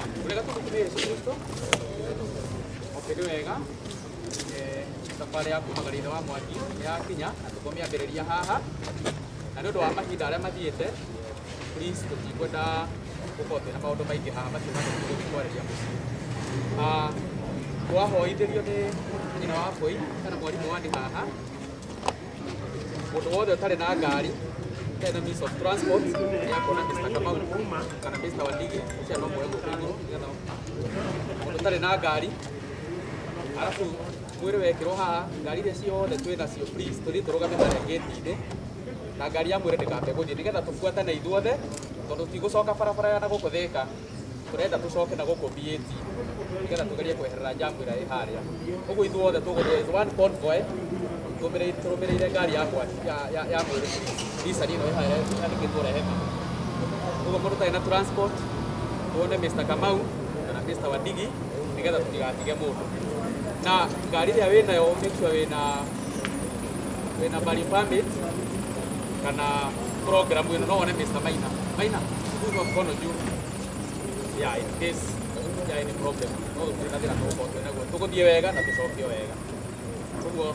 Urega tukutumia Yesu Kristo. Okende wega. Safari yaku magarina wa mwaki ya kinya atukomia mbereria haha. Na ndio wa mahinda aria mathiete. Please tutikwenda gukote na maundu maingi haha matimano gutwareria muci. Twahoithirio ni nyina wa Koi kana mwarimu wandi haha. Mundu wothe utari na ngari kana means of transport ya kona Mr. Kamau kana Mr. Wandigi ucia no mwe gukinyo nigetha mundu utari na ngari alafu mwire wekirwo haha ngari iria ciothe twina cio please tuthi turugame harĩa gate-inĩ na ngari ya mwire ndĩkambe gũthiĩ nĩgetha tũbuatane ithuothe tondũ tigũcoka barabara ya na gũkũ Thika turenda tucoke na gũkũ BAT nĩgetha tũgerie kweherera jamu ĩrĩa ĩ harĩa ũguo ithuothe tũgũthiĩ one convoy tũrũmĩrĩire ngari yakwa ya mwĩrĩ Nissan ĩno yandĩkĩtwo Rehema. Ũguo mũndũ ũtarĩ na transport tuone Mr. Kamau kana Mr. Wandigi nĩgetha tũtigatige mũndũ. Na ngari ĩrĩa wĩnayo make sure wĩna bari permit kana program ĩno no wone Mr. Maina kuinua mkono juu in case ya any problem no tũtinathĩra tũgũkorwo naguo tũgũthiĩ wega na tũcokie wega. Ũguo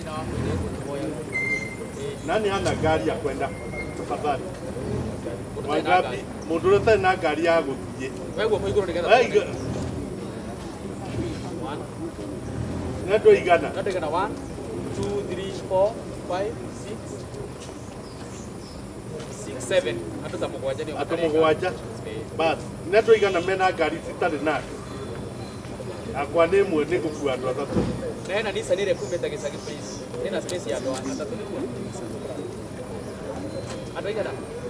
nani hana gari ya kwenda tafadhali? Wangapi mundu utarĩ na ngari ya gũthiĩ? Wewe kwa igũrũ nĩgetha nendo igana? Nendo igana 1 2 3 4 5 6 7 andũ ta mũgwanja nĩo andũ mũgwanja bas nendo igana mena ngari citarĩ nake akwa nĩ ĩmwe nĩ gũkua andũ atatũ na hena Nissan ĩrĩa kumĩte gĩcagi please ĩna space ya andũ atatũ andũ igana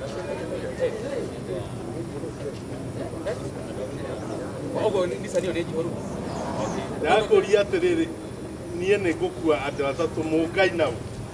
ũguo Nissan ĩyo nĩ njihũru ndakũria atĩrĩrĩ niĩ nĩ ngũkua andũ atatũ mũngai nau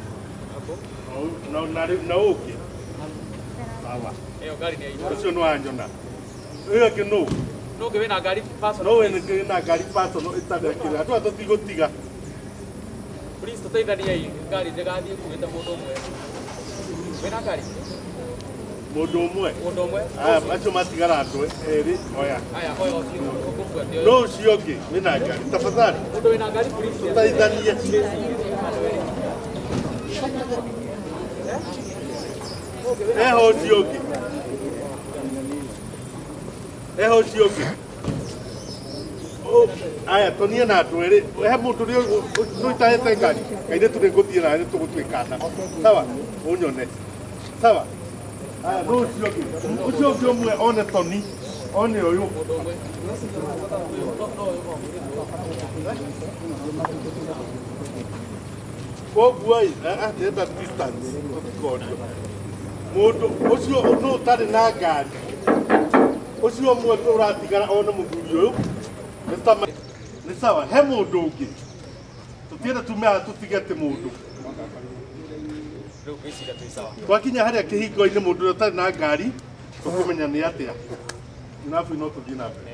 na ũngĩ sawa ĩyo ngari nĩ igũrũ ũcio nĩ wanyona ũyũ ũngĩ nũ no ũngĩ wĩna ngari personal no wĩna ngari personal ĩtandĩkĩre andũ atatũ igũtiga please tũteithaniei ngari ndĩgathiĩ kuĩte mũndũ ũmwe wĩna ngari mũndũ ũmwe acio matigara andũ erĩ oya oya no ũcio ũngĩ wĩna ngari tafadhali mũndũ wĩna ngari please tũteithanie eho ũcio ũngĩ aya tonie na andũ erĩ he mũndũ nĩ itahete ngari kairĩtu nĩ ngũthiĩ nawe nĩ tũgũtuĩkana sawa ũnyone sawa aya no ũcio ũngĩ ũmwe one toni one ũyũ koguo ndĩrenda distance tũtikorio mũndũ ũcio nũ ũtarĩ na ngari ũcio ũmwe ũratigara one mũthuri ũyũ nĩ sawa he mũndũ ũngĩ tũtienda tume haha tũtige atĩ mũndũ twakinya harĩa kĩhingo-inĩ mũndũ ũrĩa ũtarĩ na ngari tũkũmenya nĩ atĩa nabu no tũthiĩ na mbere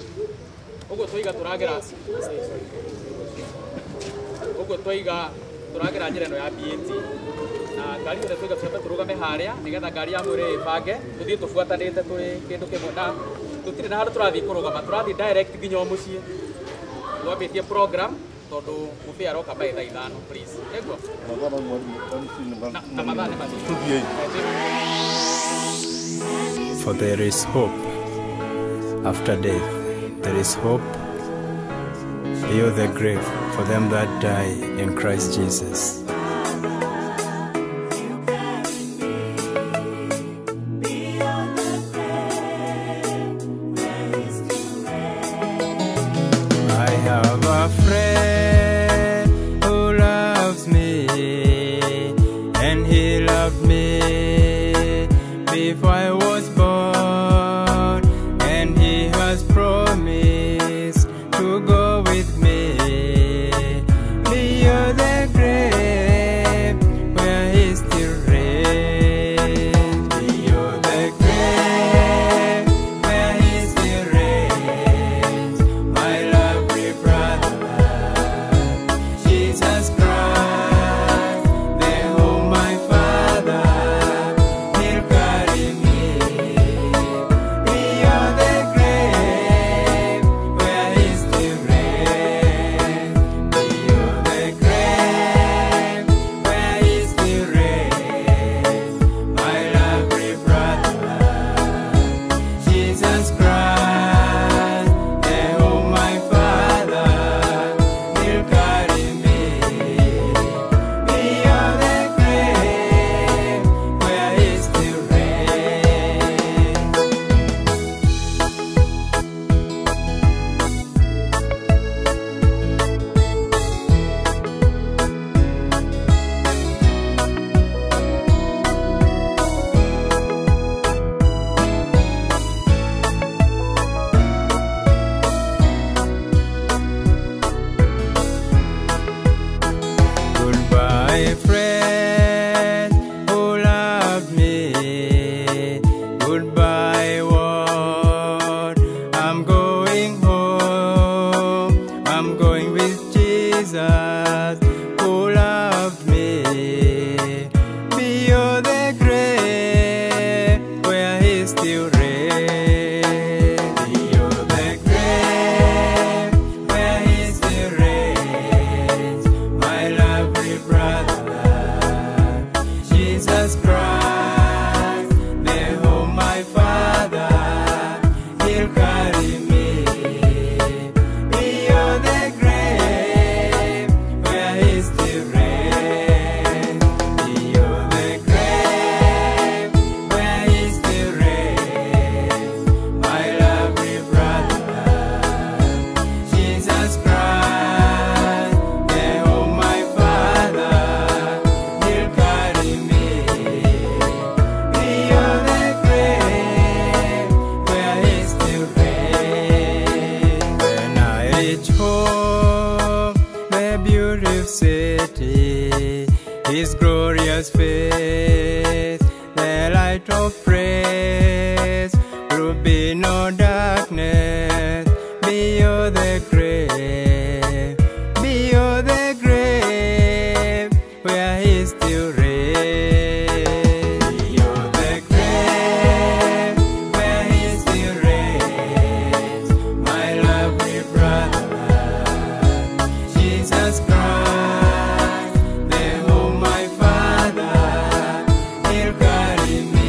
Uguo twiga turagera uguo twiga turagira njira no ya BAT na ngari ĩrĩa tũiga tũrũgame harĩa nĩgetha ngari ya mwĩrĩ ĩbange tũthiĩ tũbuatanĩte tũrĩ kĩndũ kĩmwe na tũtirĩ na handũ tũrathiĩ kũrũgama tũrathiĩ direct nginya o mũciĩ twambĩtie program tondũ mũbĩa aroka by thaa 5 please nĩguo na mathaa nĩ mathiĩ. For there is hope after death, there is hope beyond the grave for them that die in Christ Jesus. I have a friend who loves me, and he loved me before I was born, and he has promised to go with me beyond the grave where he still reigns, beyond the grave where he still reigns, my lovely brother Jesus Christ, the home my Father, he'll carry me beyond the grave where he still reigns, beyond the grave where he still reigns, my lovely brother Jesus Christ, the home my Father, he'll carry me beyond the grave where he still Goodbye, friend who loved me. Goodbye, world. I'm going home. I'm going with Jesus who loved me beyond the grave where he still reigns, beyond the grave where he still reigns, my lovely brother Jesus Christ, the home my Father, he'll carry me beyond the grave where he still reigns, beyond the grave where he still reigns, my lovely brother Jesus Christ, the home my Father, he'll carry me beyond the grave where he still reigns. When I reach home, the beautiful city, his glorious face, the light of praise, will be no darkness beyond the grave, beyond the grave where he still reigns, beyond the grave where he still reigns, my lovely brother Jesus Christ, the home my Father, he'll carry me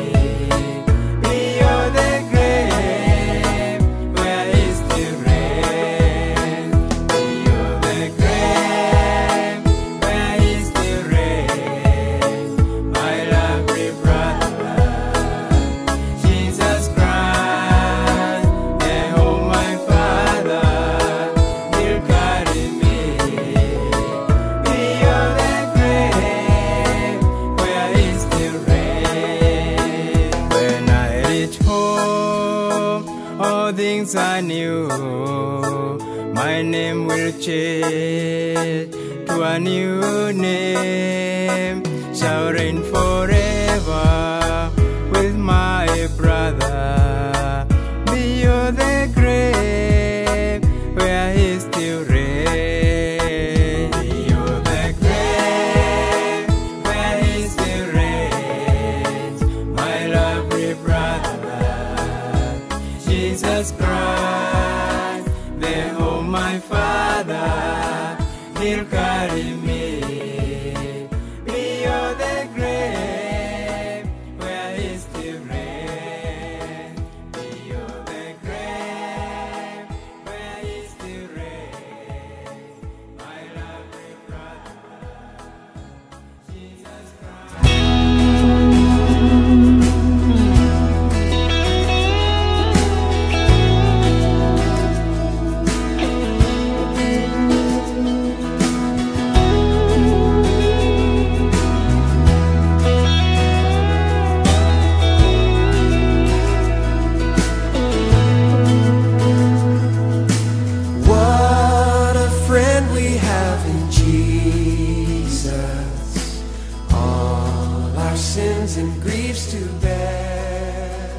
beyond the grave where he still reigns, beyond the grave where he still reigns, my lovely brother Jesus Christ, the home my Father, he'll carry me beyond the grave where he still reigns. When I reach home, all things I knew, my name will change to a new name, shall reign forever with my brother beyond the grave where he still reigns, beyond the grave Jesus Christ, the home my Father, He'll carry me beyond the grave where He still reigns, beyond the grave where He still reigns, my lovely brother, Jesus Christ. What a friend we have in Jesus, all our sins and griefs to bear.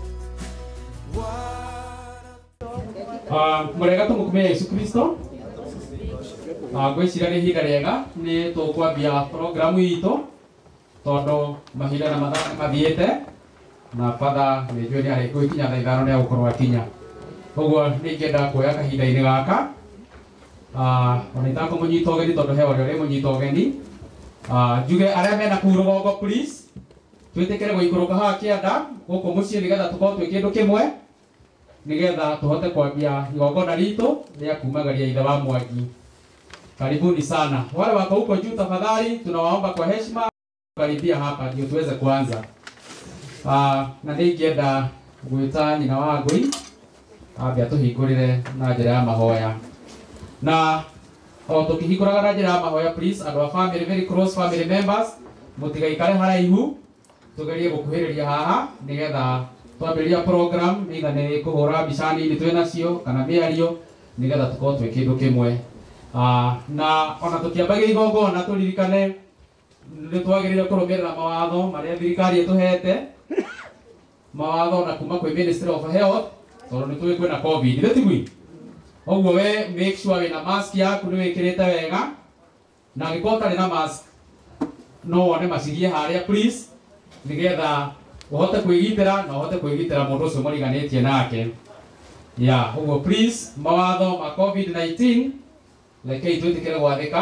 Murega tumukumia Yesu Kristo. Ngwiciria ni hinda riega ni tukwambia programu itu tondu mahinda na mathaa mathiite na father ni njui ni ari gwikinya thaa ithano ni agukorwo akinya. Koguo ni ngenda kuoya kahinda-ini gaka ona itakumunyita ugeni tondu he uria munyita ugeni njuge aria mena kuu rugongo please twitikire guikuruka haha kianda guku mucii nigetha tukorwo twi kindu kimwe nigetha tuhote kwambia igongona ritu ria kumagaria ithe wa Mwangi. Karibuni sana. Wale wako huko juu tafadhali tunawaomba kwa heshima karibia hapa ndio tuweze kuanza. Na ningienda gwita nyina wa Ngui ambia tuhingurire na njira ya mahoya. Na tukihinguraga na njira ya mahoya please and our family, very close family members, mutigaikare haraihu tugerie gukuhiriria haha nigetha twambĩrĩria program either nĩ kuhura mbica nini twĩna cio kana mĩario nigetha tukorwo twĩ kĩndũ kĩmwe. Na ona tukiambagia igongona turirikane nĩ twagĩrĩire kũrũmĩrĩra mawatho marĩa thirikari ĩtũhete, mawatho na kuma kwĩ Ministry of Health tondũ nĩ tũĩ kwĩna COVID nĩ tigui. Ũguo we make sure wĩna mask yaku nĩ wĩkĩrĩte wega, na angĩkorwo ũtarĩ na mask no wone macirie harĩa please nigetha uhote kwĩgitĩra na uhote kwĩgitĩra mũndũ ũcio mũriganĩtie nake. Ũguo please mawatho ma COVID-19 rekei twĩtĩkĩre gwathĩka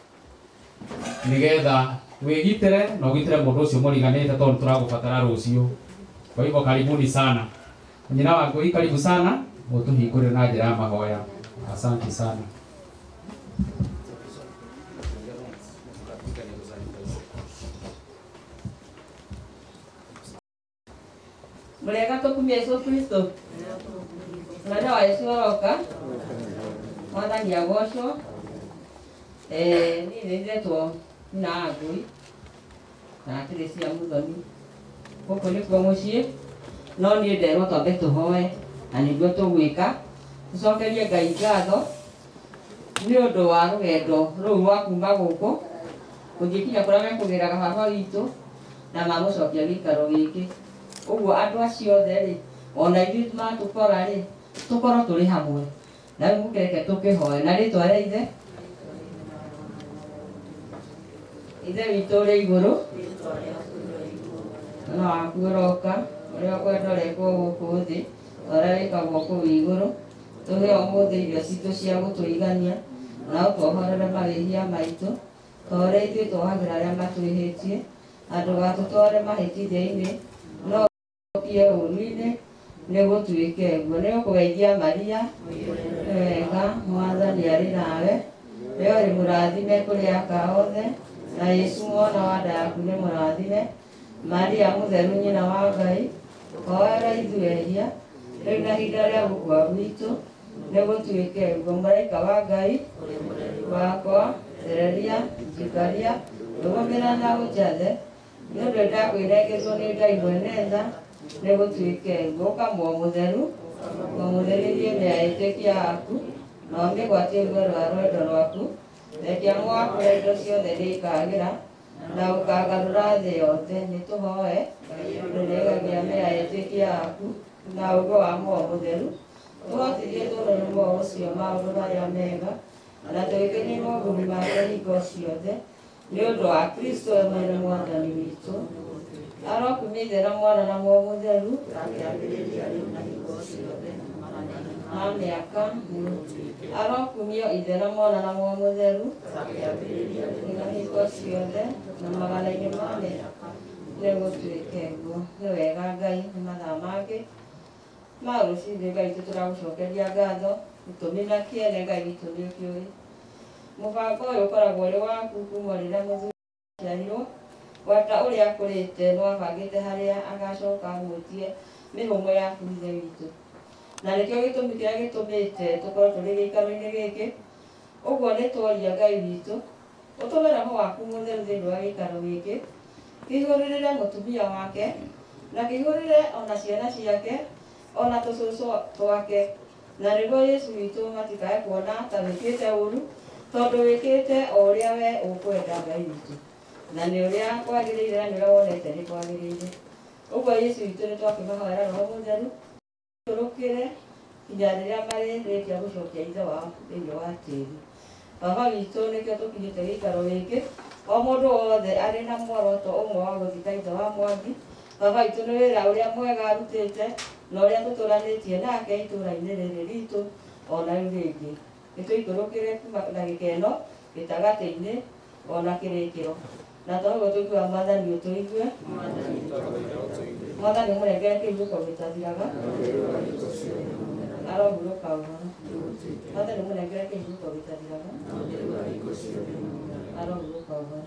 nigetha wĩgitĩre na ũgitĩre mũndũ ũcio mũriganĩte tondũ tũragũbatara rũciũ. Kwa hivyo karibuni sana. Nyina wa Ngui karibu sana, ũtũhingũrĩre na njĩra ya mahoya. Asante sana. Murega tukumia Yesu Kristo. Mwana wa Yesu aroka. Mwathani agocwo. Ni ndetwo na Ngui. Na Teresia Muthoni. Guku ni kwa mucii. No ni nderwo twambe tuhoe na niguo tugwika. Tucokerie Ngai ngatho ni undu wa rugendo ruu rwa kuma guku kuthikinya kuria mekugiraga baba witu na mamucokia gikaro giki. Uguo andu acio othe ri ona ithuĩ matukora ri tukorwo turi hamwe na mũkeke tukihoe na ritwa ria ithe witũ ri iguru na waku ũroka ũrĩa ũkwenda ũrekwo gũkũ thĩ ũrĩa wĩkagwo kũu igũrũ. Tũhe ũmũthĩ irio citũ cia gũtũigania na ũtwohorere mahĩtia maitũ ta ũrĩa ithuĩ twohagĩra arĩa matwĩhĩtie, na ndũgatũtware mahĩtia-inĩ no ũtũhonokie ũũru-inĩ nĩguo tuĩke ũguo. Nĩ ũkũgeithia Maria wega, Mwathani arĩ nawe, we ũrĩ mũrathime kũrĩ aka othe, na Yesu mwana wa nda yaku nĩ mũrathime. Maria mũtheru nyina wa Ngai, hoera ithuĩ ehia rĩu na ihinda rĩa gũkua gwitũ nĩguo tuĩke ũguo. Mũraika wa Ngai wakwa thereria njikaria rũgamĩrĩra na ũnjathe nĩ ũndũ ndakwĩrengerwo nĩ Ngai mwene tha nĩguo tuĩke ũguo. Ũkamwo mũtheru ũmũtheririe mĩaya ĩtĩkia yaku na ũmĩgwatie ruo rwa rwendo rwaku. Rekia mwakũra indo ciothe nĩ ikagĩra na ũkagarũra thĩ yothe. Nĩ tũhoe ndũrĩgagia mĩaya ĩtĩkia yaku na ũgo wa Muoyo Mũtheru tũhotithie tũrore muoyo ũcio maũndũ marĩa mega na twĩkenie moguni make hingo ciothe nĩ ũndũ wa Kristo we mwene Mwathani witũ. arokumithera mwana na muo mutheru na miaka arokumio ithe na mwana na muo mutheru na hingo ciothe na magana-inĩ ma mĩaka nĩgũtuĩke guo. Nĩ wega Ngai nĩ mathaa mangĩ ma rũciinĩ Ngai tũtũragũcokeria ngatho gĩtũmi na kĩene Ngai witũ nĩ ũkĩũĩ. Mũbango ũyũ ũkoragwo ũrĩ waku kuma rĩrĩa mũthuri aciarirwo wata ũrĩa akũrĩte no abangĩte harĩa agacoka agwĩtie mĩhũmũ yaku ithe witũ, na nĩkĩo gĩtũmi kĩrĩa gĩtũmĩte tũkorwo tũrĩ gĩikaro-inĩ gĩkĩ. Ũguo nĩ tworia Ngai witũ ũtũme Roho waku mũtheru thĩinĩ wa gĩikaro gĩkĩ, kĩihũrĩrĩre mũtumia wake na kĩihũrĩre ona ciana ciake ona tũcũcũ twake, na nĩguo Yesu witũ matikae kuona ta wĩkĩte ũru, tondũ wĩkĩte o ũrĩa we ũkwenda Ngai witũ, na nĩ ũrĩa kwagĩrĩire na nĩ ũrĩa wonete nĩ kwagĩrĩire. Ũguo Yesu witũ nĩ twakĩmahoera Roho mũtheru tũrũkĩre nginya rĩrĩa marĩrĩkia gũcokia ithe wao thĩinĩ wa tĩri. Baba witũ nĩkĩo tũkinyĩte gĩikaro gĩkĩ, o mũndũ wothe arĩ na muoroto ũmwe wa gũthika ithe wa Mwangi. Baba witũ nĩ wĩra ũrĩa mwega arutĩte na ũrĩa tũtũranĩtie nake itũũra-inĩ rĩrĩ ritũ ona rĩu rĩngĩ. Nĩtũikũrũkĩre kuma na gĩkeno gĩtagatĩ-inĩ ona kĩrĩkĩro, na toguo tũkiuga Mwathani ũtũigue, Mwathani ũmũrengere kĩhuruko gĩtathiraga arohurũka ũhoro, Mwathani ũmũrengere kĩhuruko gĩtathiraga arohurũka ũhoro.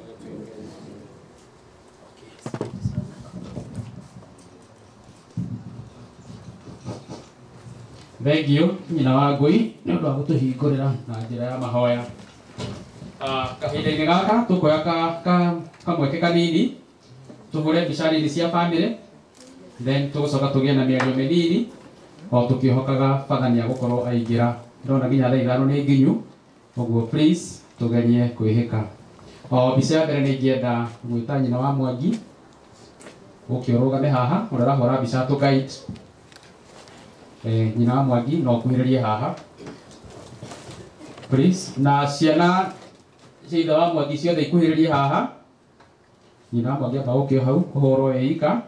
Thengio nyina wa Ngui nĩ ũndũ wa gũtũhingũrĩra na njĩra ya mahoya. Kahinda-inĩ gaka tũkoya kamweke kanini tũhũre mbica nini cia bamĩrĩ, then tũgũcoka tũgĩe na mĩario mĩnini o tũkĩhokaga Father nĩ agũkorwo aingĩra. Ndĩrona nginya thaa ithano nĩ nginyu, ũguo please tũgerie kwĩhĩka. O mbica ya mbere nĩ ingĩenda gwĩta nyina wa Mwangi ũkĩũrũgame haha ũrĩa ũrahũra mbica tũ-guide. Nyina wa Mwangi no ũkuhĩrĩrie haha please, na ciana cia ithe wa Mwangi ciothe ikuhĩrĩrie haha. Nyina wa Mwangi amba ũkĩo hau ũhũrwo wĩ ika.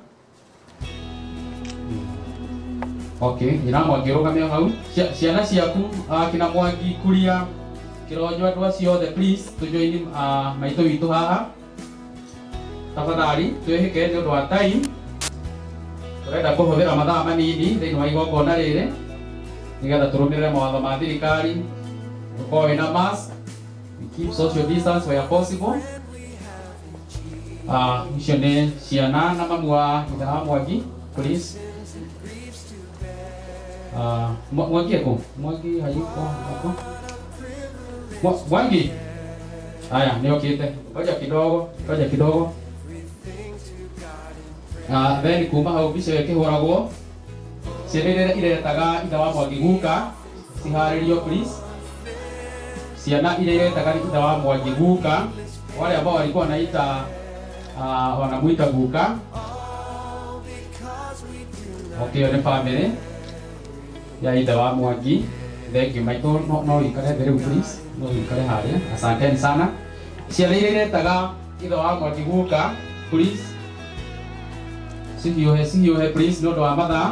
Okay, nyina wa Mwangi ũrũgame hau. Ciana ciaku kina Mwangi, Kuria, Kĩronyo, andũ acio othe please tũjoini maitũ witũ haha tafadhali twĩhĩke nĩ ũndũ wa time. Tũrenda kũhũthĩra mathaa manini thĩinĩ wa igongona rĩrĩ nĩgetha tũrũmĩrĩre mawatho ma thirikari, tũkorwo wĩna mask, keep social distance where possible. Icio nĩ ciana na mamu wa ithe wa Mwangi please. Mwangi eko? Mwangi hayuko hapo? Mwangi? Haya, niokite. Ngoja kidogo. Then kuma hau mbica ĩyo ĩkĩhũragwo, ciana iria iretaga ithe wa Mwangi guka ciharĩrio please. Ciana iria iretaga ithe wa Mwangi guka, wale ambao walikuwa wanaita wanamuita guka. Okay, ni family ya ithe wa Mwangi. Thank you Michael, no ikare mbere please, no ikare harĩa. Asanteni sana. Ciana iria iretaga ithe wa Mwangi guka please. Sihiũhe please nĩ ũndũ wa mathaa.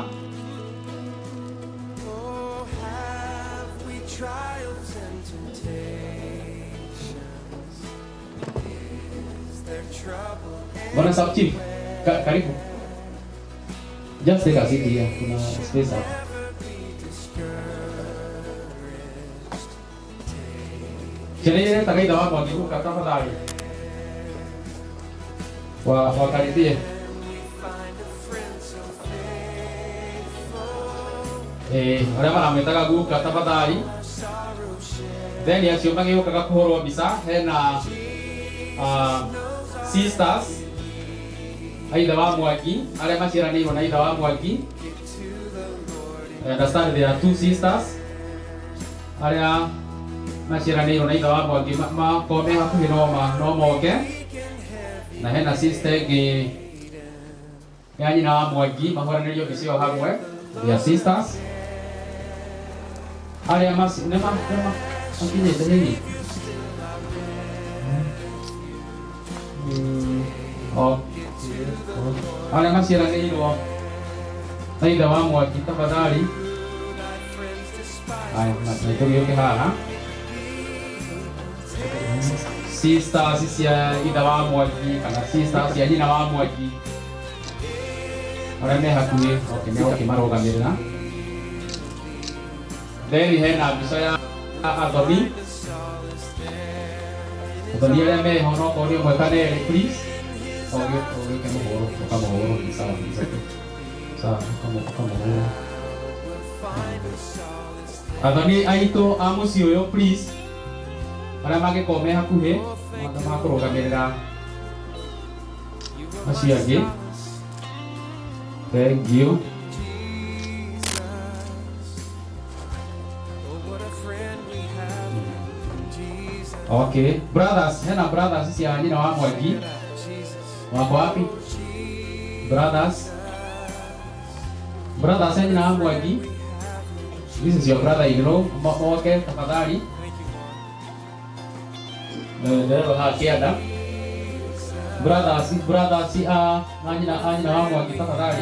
Bwana Sub Chief, karibu. Just take a seat here, kuna space hapa. Ciana iria iretaga ithe wa Mwangi guka tafadhali wakaribie. Arĩa maramwĩtaga guka tafadhali. Then acio magĩũkaga kũhũrwo mbica, hena sisters a ithe wa Mwangi arĩa maciaranĩirwo na ithe wa Mwangi. I understand there are two sisters arĩa maciaranĩirwo na ithe wa Mwangi makome hakuhĩ no moke, na hena sister ĩngĩ ya nyina wa Mwangi mahũranĩrio mbica ĩyo hamwe. They are sisters arĩa makinyĩte hihi. Arĩa maciaranĩirwo na ithe wa mwaki tafadhali. Aya, nĩtũgĩũke haha. Sisters cia ithe wa mwaki kana sisters cia nyina wa mwaki. Arĩa me hakuhĩ, okay, marũgamĩrĩra. Then hena mbica ya athoni. Athoni arĩa meho no korwo ũmwe kana erĩ please. Ũgĩũke mũhũrwo, ũkamũhũrwo ni sawa. Sawa, ũkamũhũrwo. Athoni aitũ a mũciĩ ũyũ please. Arĩa mangĩkorwo me hakuhĩ, makũrũgamĩrĩra acio angĩ. Thank you. Okay, brothers, hena brothers cia nyina wa mwaki. Wako wapi? Brothers. Brothers cia nyina wa mwaki. This is your brother-in-law. Moke tafadhali. Ndio hakienda. Brothers nyina wa mwaki tafadhali.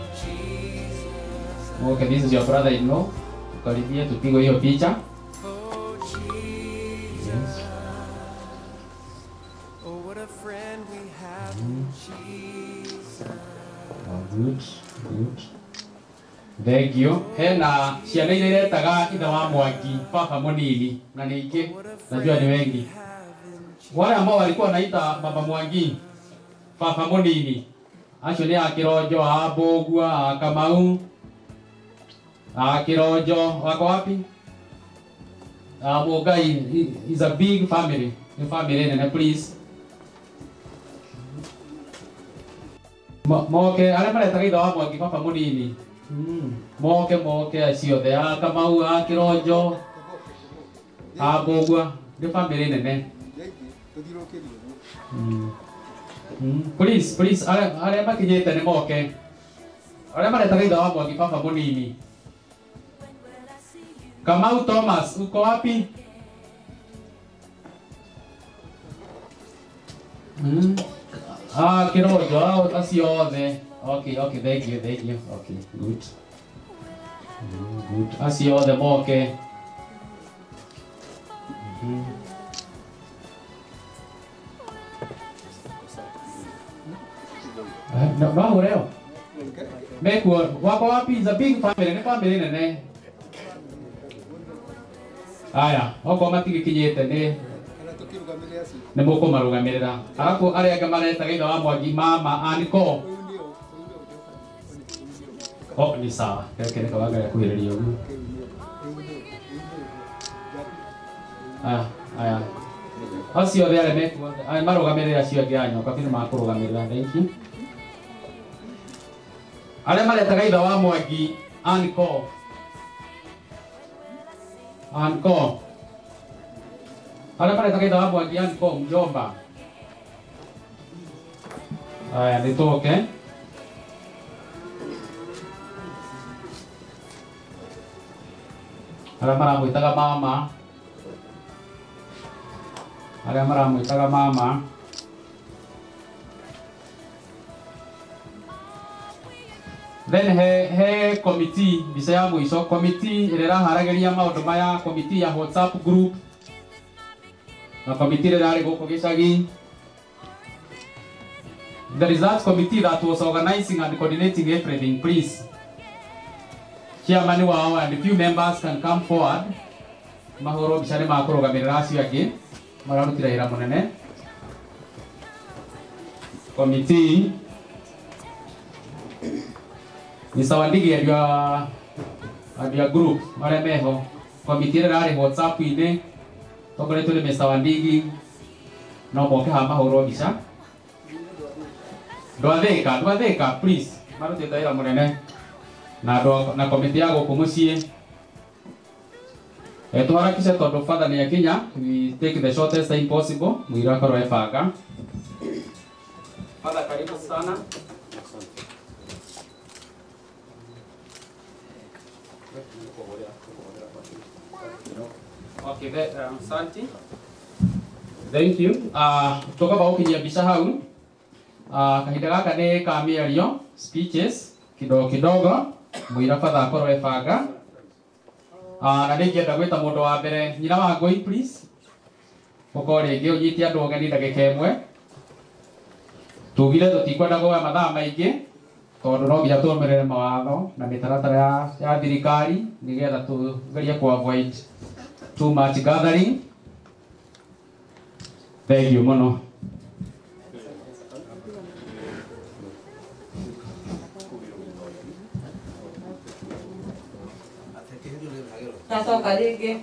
Okay, this is your brother-in-law. Karibia tupigwe hiyo picha. Good. Thank you. Hena ciana iria iretaga ithe wa mwaki baba mũnini na ningĩ najua ni wengi. Wale ambao walikuwa wanaita baba Mwangi baba mũnini, acio ni Akirojo, Abogua, Kamau, Akirojo, wako wapi? Mugai is a big family. Ni family nene please. Moke arĩa maretaga ithe wa mwaki baba mũnini. Moke acio the Kamau, Akirojo, Abogua, ni family nene. Please arĩa makinyĩte nĩ moke. Arĩa maretaga ithe wa mwaki baba mũnini. Kamau Thomas, uko wapi? Kirojo, acio othe. Okay, thank you. Okay, good. Acio othe moke. No, leo. Mekuo, wako wapi? Is a big family, ni family nene. Aya, oko matigikinyite ni mũkũmarũgamĩrĩra. Arabu arĩa angĩ maretaga ithe wa mwaki mama Aniko. Ni sawa. Reke wangaya kuhĩrĩria ũguo. Aya. Acio othe arĩa marũgamĩrĩra acio angĩ anyu, kabini makũrũgamĩrĩra. Thank you. Arĩa maretaga ithe wa mwaki Aniko. Arĩa maretaga ithe wa mwaki Aniko mjomba. Aya, nĩtũke. Arĩa maramwĩtaga mama. Then he committee, mbica ya mũico, committee ĩrĩa ĩraharagĩria maũndũ maya, committee ya WhatsApp group na committee ĩrĩa ĩrarĩ gũkũ gĩcagi. The research committee that was organizing and coordinating everything, please. Chairman wao and a few members can come forward. Mahoro bicane makũrũgamĩrĩra acio angĩ mararutĩra wĩra mũnene. Committee ni Sawandigi ya group marĩa meho. Committee ĩrĩa ĩrarĩ WhatsApp-inĩ tokoretwo nĩ Sawandigi no moke haha mahũrwo mbica. Ndwathĩka please marutĩte wĩra mũnene na committee ya gũkũ mũciĩ. Tuharakishe tondũ father nĩ akinya. We take the shortest time possible. Mwira korwo ebanga. Father, karibu sana. Okay, Santi. Thank you. Toka ba ukinyia mbica hau. kahinda gaka nĩ ka mĩario speeches kidogo kidogo mũira batha akorwo ebanga. Na nĩngĩenda gwĩta mũndũ wa mbere, nyina wa Ngũi please. Ũkorwo rĩngĩ ũnyite andũ ũgeni ndagĩka ĩmwe. Tugire tũtikwenda gũoya mathaa maingĩ tondũ no nginya tũrũmĩrĩre mawatho na mĩtaratara ya thirikari nĩgetha tũgerie ku avoid too much gathering. Thank you mũno. Tacoka rĩngĩ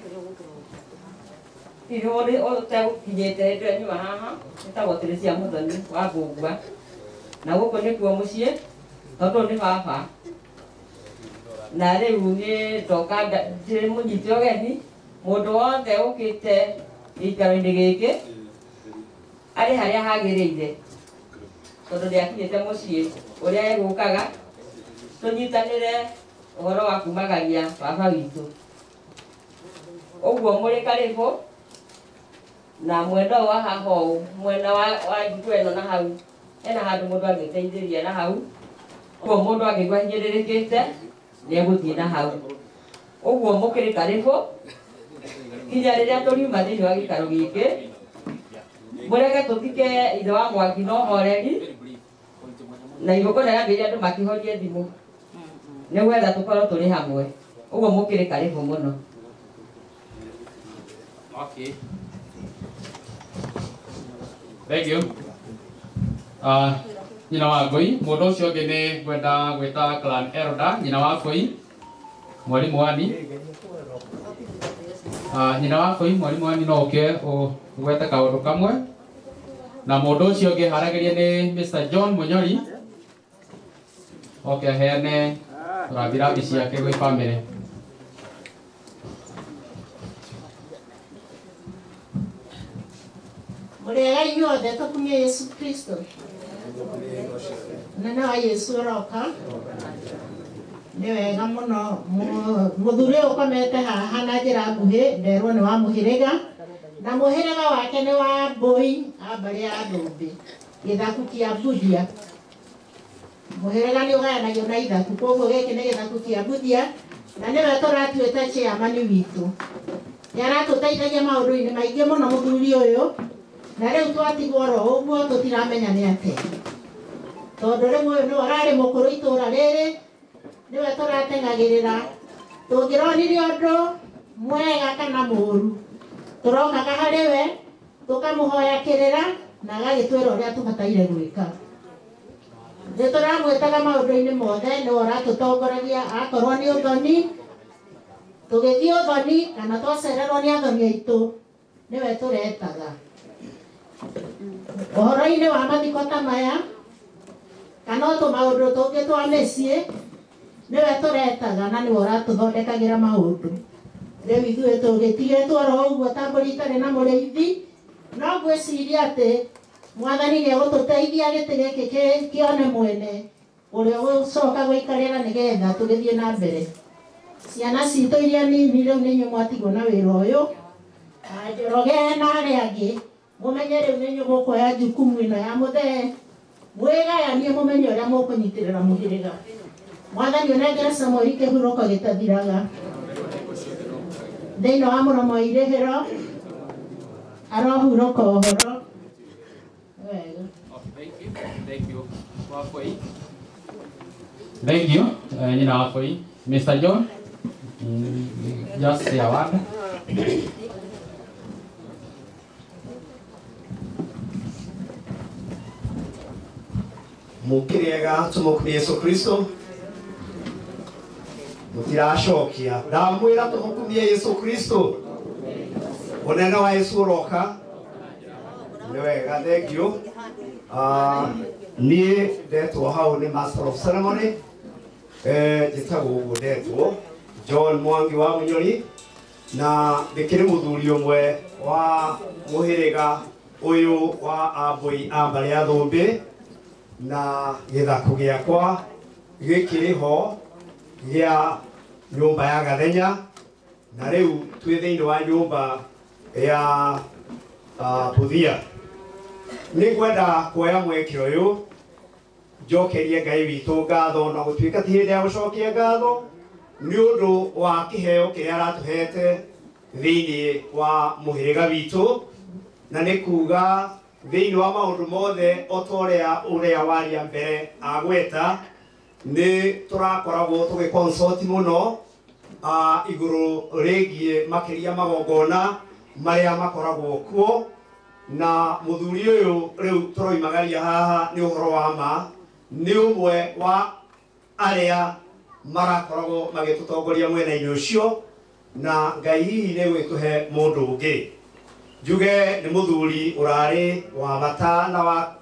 ihũrĩ ũtegũkinyĩte ndwe nyuma haha nĩtagwo Teresia Mũthoni wa Ngũngua, na gũkũ nĩkuo mũciĩ tondũ nĩ baba, na rĩu nĩ ndoka ndĩ mũnyite ũgeni mũndũ wothe ũkĩte gĩikaro-inĩ gĩkĩ arĩ harĩa hagĩrĩire tondũ nĩakinyĩte mũciĩ ũrĩa egũkaga tũnyitanĩre ũhoro wa kumagaria baba witũ. Ũguo mũrĩ karibu na mwenda wa haha mwena wa njugu ĩno na hau hena handũ mũndũ angĩteithĩria na hau, ũguo mũndũ angĩgua hinyĩrĩrĩkĩte nĩegũthiĩ na hau. Ũguo mũkĩrĩ karibu nginya rĩrĩa tũriuma thĩinĩ wa gĩikaro gĩkĩ, mũreke tũthike ithe wa Mwangi na ũhoreri na igũkũ rĩambĩrĩria andũ makĩhorie thimũ nĩgwetha tũkorwo tũrĩ hamwe. Ũguo mũkĩrĩ karibu mũno. Okay. Thank you. Nyina wa Ngũi, mũndũ ũcio ũngĩ nĩ ngwenda gwĩta Clan Elder, nyina wa Ngũi, mwarimu wani. Nyina wa Ngũi, mwarimu wani no ũke ũgwete kaũndũ kamwe. Na mũndũ ũcio ũngĩ haragĩria nĩ Mr. John Munyori. Okay, heane rambirambi ciake gwĩ family. Mũrĩega inyuothe tũkumie Yesu Kristo. Nene wa Yesu ũroka. Nĩ wega mũno mũthuri ũyũ ũkomete haha na njĩra nguhĩ nderwo nĩ wa mũhĩrĩga, na mũhĩrĩga wake nĩ wa Mbũi a mbarĩ ya Ndũmbĩ, gĩthaku kĩa Mbuthia. Mũhĩrĩga nĩ ũgayanagio na ithaku, koguo gĩkĩ nĩ gĩthaku kĩa Mbuthia na nĩwe tũratuĩte chairman witũ. Nĩ aratũteithagia maũndũ-inĩ maingĩ mũno mũthuri ũyũ. Na rĩu twatigwo ro ũguo tũtiramenya nĩ atĩa, tondũ rĩu ũyũ nĩ wararĩ mũkũrũ itũũra rĩrĩ, nĩwe tũrateng'agĩrĩra. Tũngĩronire ũndũ mwega kana mũũru tũrokaga harĩ we tũkamũhoya kĩrĩra na agagĩtwĩra ũrĩa tũbataire gwĩka. Nĩ tũramwĩtaga maũndũ-inĩ mothe, nĩwe ũratũtongoragia. Akorwo nĩ ũthoni tũgĩthiĩ ũthoni kana twacererwo nĩ athoni aitũ nĩwe tũretaga. Ũhoro-inĩ wa mathiko ta maya kana tũmaũndũ tũngĩ twa mĩciĩ nĩwe tũretaga na nĩwe ũratũthondekagĩra maũndũ. Rĩu ithuĩ tũgĩtigĩtwo ro ũguo ta mbũri itarĩ na mũrĩithi, no ngwĩciria atĩ Mwathani nĩegũtũteithia gĩtĩ gĩkĩ kĩone mwene ũrĩa ũgũcoka gũikarĩra nĩgetha tũgĩthiĩ na mbere. Ciana citũ iria nini rĩu nĩ inyuĩ mwatigwo na wĩra ũyũ, Njoroge na arĩa angĩ mũmenye rĩu nĩ inyuĩ mũkuoya jukumu ĩno ya mũthee, mwĩgayanie mũmenye ũrĩa mũkũnyitĩrĩra mũhĩrĩga. Mwathani ũnengere Samũeli kĩhurũko gĩtathiraga thĩinĩ wa mũromo wa irĩhĩro, arohurũka ũhoro wega. Thank you. Thank you. Nyina wa Ngũi, Mr. John, just say a word. Mukiriega tumukumie Yesu Kristo. Mutiracokia ndamwira tumukumie Yesu Kristo. Unene wa Yesu uroka. Nĩ wega, thank you. Niĩ ndetwo hau nĩ Master of Ceremony. Njĩtagwo ũguo ndetwo John Mwangi wa Munyori, na ndĩkĩrĩ mũthuri ũmwe wa mũhĩrĩga ũyũ wa Ambũi a mbarĩ ya Thũmbĩ, na gĩthako gĩakwa gĩkĩrĩ ho gĩa nyũmba ya Gathenya, na rĩu twĩ thĩinĩ wa nyũmba ya Mbuthia. Nĩ ngwenda kuoya mweke ũyũ njokerie Ngai witũ ngatho na gũtuĩka ti hĩndĩ ya gũcokia ngatho nĩ ũndũ wa kĩheo kĩrĩa aratũhete thĩinĩ wa mũhĩrĩga witũ, na nĩ kuga thĩinĩ wa maũndũ mothe o ta ũrĩa waria mbere agweta nĩ tũrakoragwo tũgĩconsult mũno igũrũ rĩgiĩ makĩria magongona marĩa makoragwo kuo, na mũthuri ũyũ rĩu tũroimagaria haha nĩ ũhoro wa ma, nĩ ũmwe wa arĩa marakoragwo magĩtũtongoria mwena-inĩ ũcio, na Ngai hihi nĩ gwĩtũhe mũndũ ũngĩ. Njuge nĩ mũthuri ũrarĩ wa bata na wa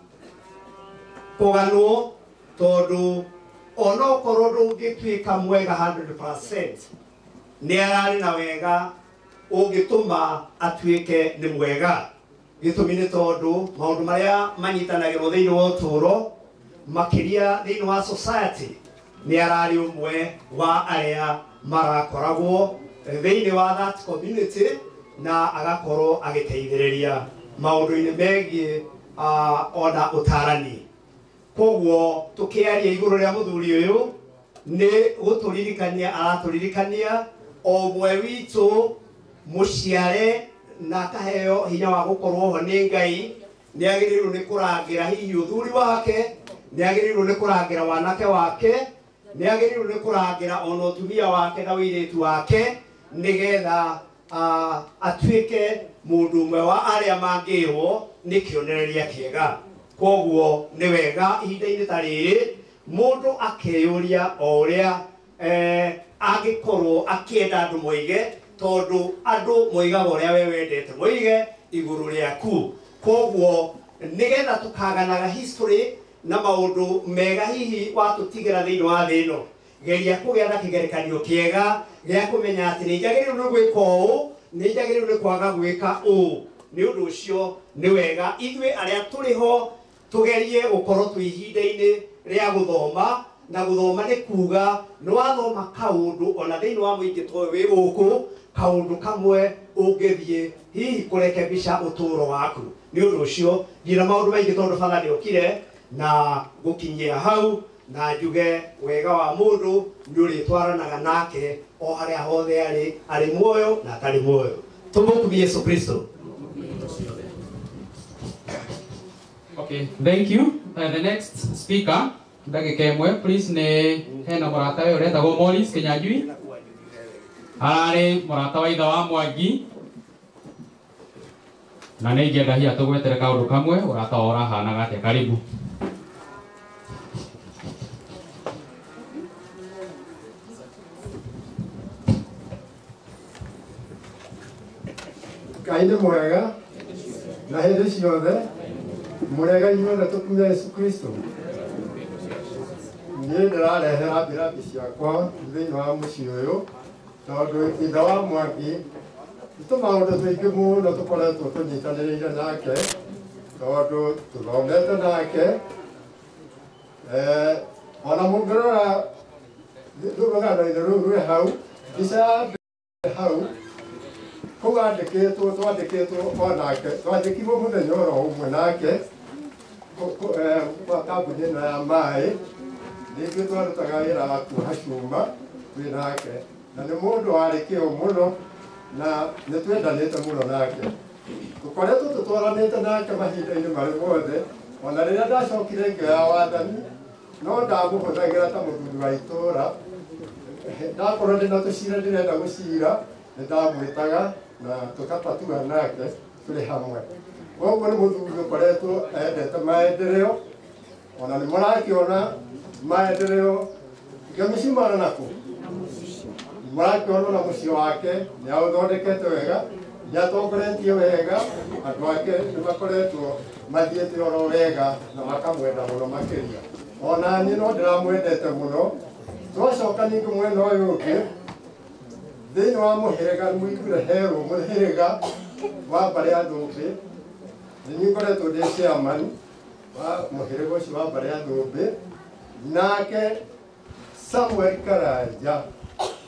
kũganwo, tondũ ona okorwo ndũngĩtuĩka mwega 100%, nĩ ararĩ na wega ũngĩtũma atuĩke nĩ mwega. Gĩtũmi nĩ tondũ maũndũ marĩa manyitanagĩrwo thĩinĩ wa ũtũũro makĩria thĩinĩ wa society, nĩ ararĩ ũmwe wa arĩa marakoragwo thĩinĩ wa that community na agakorwo agĩteithĩrĩria maũndũ-inĩ megiĩ ona ũtarani. Koguo tũkĩaria igũrũ rĩa mũthuri ũyũ nĩ gũtũririkania aratũririkania o ũmwe witũ mũciare na akaheo hinya wa gũkorwo ho nĩ Ngai, nĩ agĩrĩirwo nĩ kũrangĩra hihi ũthuri wake, nĩ agĩrĩirwo nĩ kũrangĩra wanake wake, nĩ agĩrĩirwo nĩ kũrangĩra ona ũtumia wake na wĩirĩtu wake, nĩgetha atuĩke mũndũ ũmwe wa arĩa mangĩrwo nĩ kĩonereria kĩega. Koguo nĩ wega ihinda-inĩ ta rĩrĩ mũndũ akeyũria o ũrĩa angĩkorwo akĩenda andũ moige, tondũ andũ moigaga ũrĩa we wendete moige igũrũ rĩaku. Koguo nĩgetha tũkaganaga history na maũndũ mega hihi watũtigĩra thĩinĩ wa thĩ ĩno, geria kũgĩa na kĩgerekanio kĩega gĩa kũmenya atĩ nĩ njagĩrĩirwo nĩ gwĩka ũũ, nĩ njagĩrĩirwo nĩ kwaga gwĩka ũũ. Nĩ ũndũ ũcio nĩ wega ithuĩ arĩa tũrĩ ho tũgerie gũkorwo twĩ ihinda-inĩ rĩa gũthoma, na gũthoma nĩ kuga nĩ wathoma kaũndũ ona thĩinĩ wa mũingĩ toĩ wĩ gũkũ, kaũndũ kamwe ũngĩthiĩ hihi kũrekebica ũtũũro waku. Nĩ ũndũ ũcio ndirĩ maũndũ maingĩ tondũ baba nĩ okire na gũkinyia hau, na njuge wega wa mũndũ nĩ ũrĩtwaranaga nake o harĩa hothe arĩ muoyo na atarĩ muoyo. Tũmũkumie Yesu Kristo. Okay, thank you. The next speaker, ndagĩka ĩmwe please, nĩ hena mũrata ũyũ ũretagwo Morris Kĩnyanjui, ararĩ mũrata wa ithe wa Mwangi, na nĩ ingĩenda hiya tũgwetere kaũndũ kamwe ũrata wao ũrahanaga atĩa. Karibu. Ngai nĩ mwega na hĩndĩ ciothe, mũrega inyuothe tũkumia Yesu Kristo. Niĩ ndĩrarehe rambirambi ciakwa thĩinĩ wa mũciĩ ũyũ, tondũ ithe wa Mwangi nĩ tũmaũndũ tũingĩ mũno tũkoretwo tũnyitanĩrĩire nake, tondũ tũthomete nake. Ona mũngĩrora rũgano-inĩ rũu rwĩ hau, mbica ya hau kũu twandĩkĩtwo onake, twandĩkirwo mũthenya oro ũmwe nake kwa kambuni ĩno ya maĩ, nĩngĩ twarutaga wĩra wa kuoha cuma twĩ nake, na nĩ mũndũ warĩ kĩo mũno na nĩ twendanĩte mũno nake. Tũkoretwo tũtwaranĩte nake mahinda-inĩ marĩ mothe, ona rĩrĩa ndacokire ngĩoya wathani no ndamũhũthagĩra ta mũthuri wa itũũra. Ndakorwo ndĩna tũcira ndĩrenda gũcira nĩ ndamwĩtaga na tũkapatua nake tũrĩ hamwe. Koguo nĩ mũthuri ũkoretwo endete maendeleo, ona nĩ mũrakĩona maendeleo ngĩmĩcimana nakũ, mũrakĩona na mũciĩ wake nĩ aũthondekete wega, nĩ atongoretie wega, andũ ake nĩ makoretwo mathiĩte oro wega na makamwenda mũno makĩria. Ona niĩ no ndĩramwendete mũno. Twacoka ningĩ mwena ũyũ ũngĩ thĩinĩ wa mũhĩrĩga, mũiguire herwo mũhĩrĩga wa mbarĩ ya Thũmbĩ, nĩ ngoretwo ndĩ chairman wa mũhĩrĩga ũcio wa mbarĩ ya Thũmbĩ, nake Samuel Karanja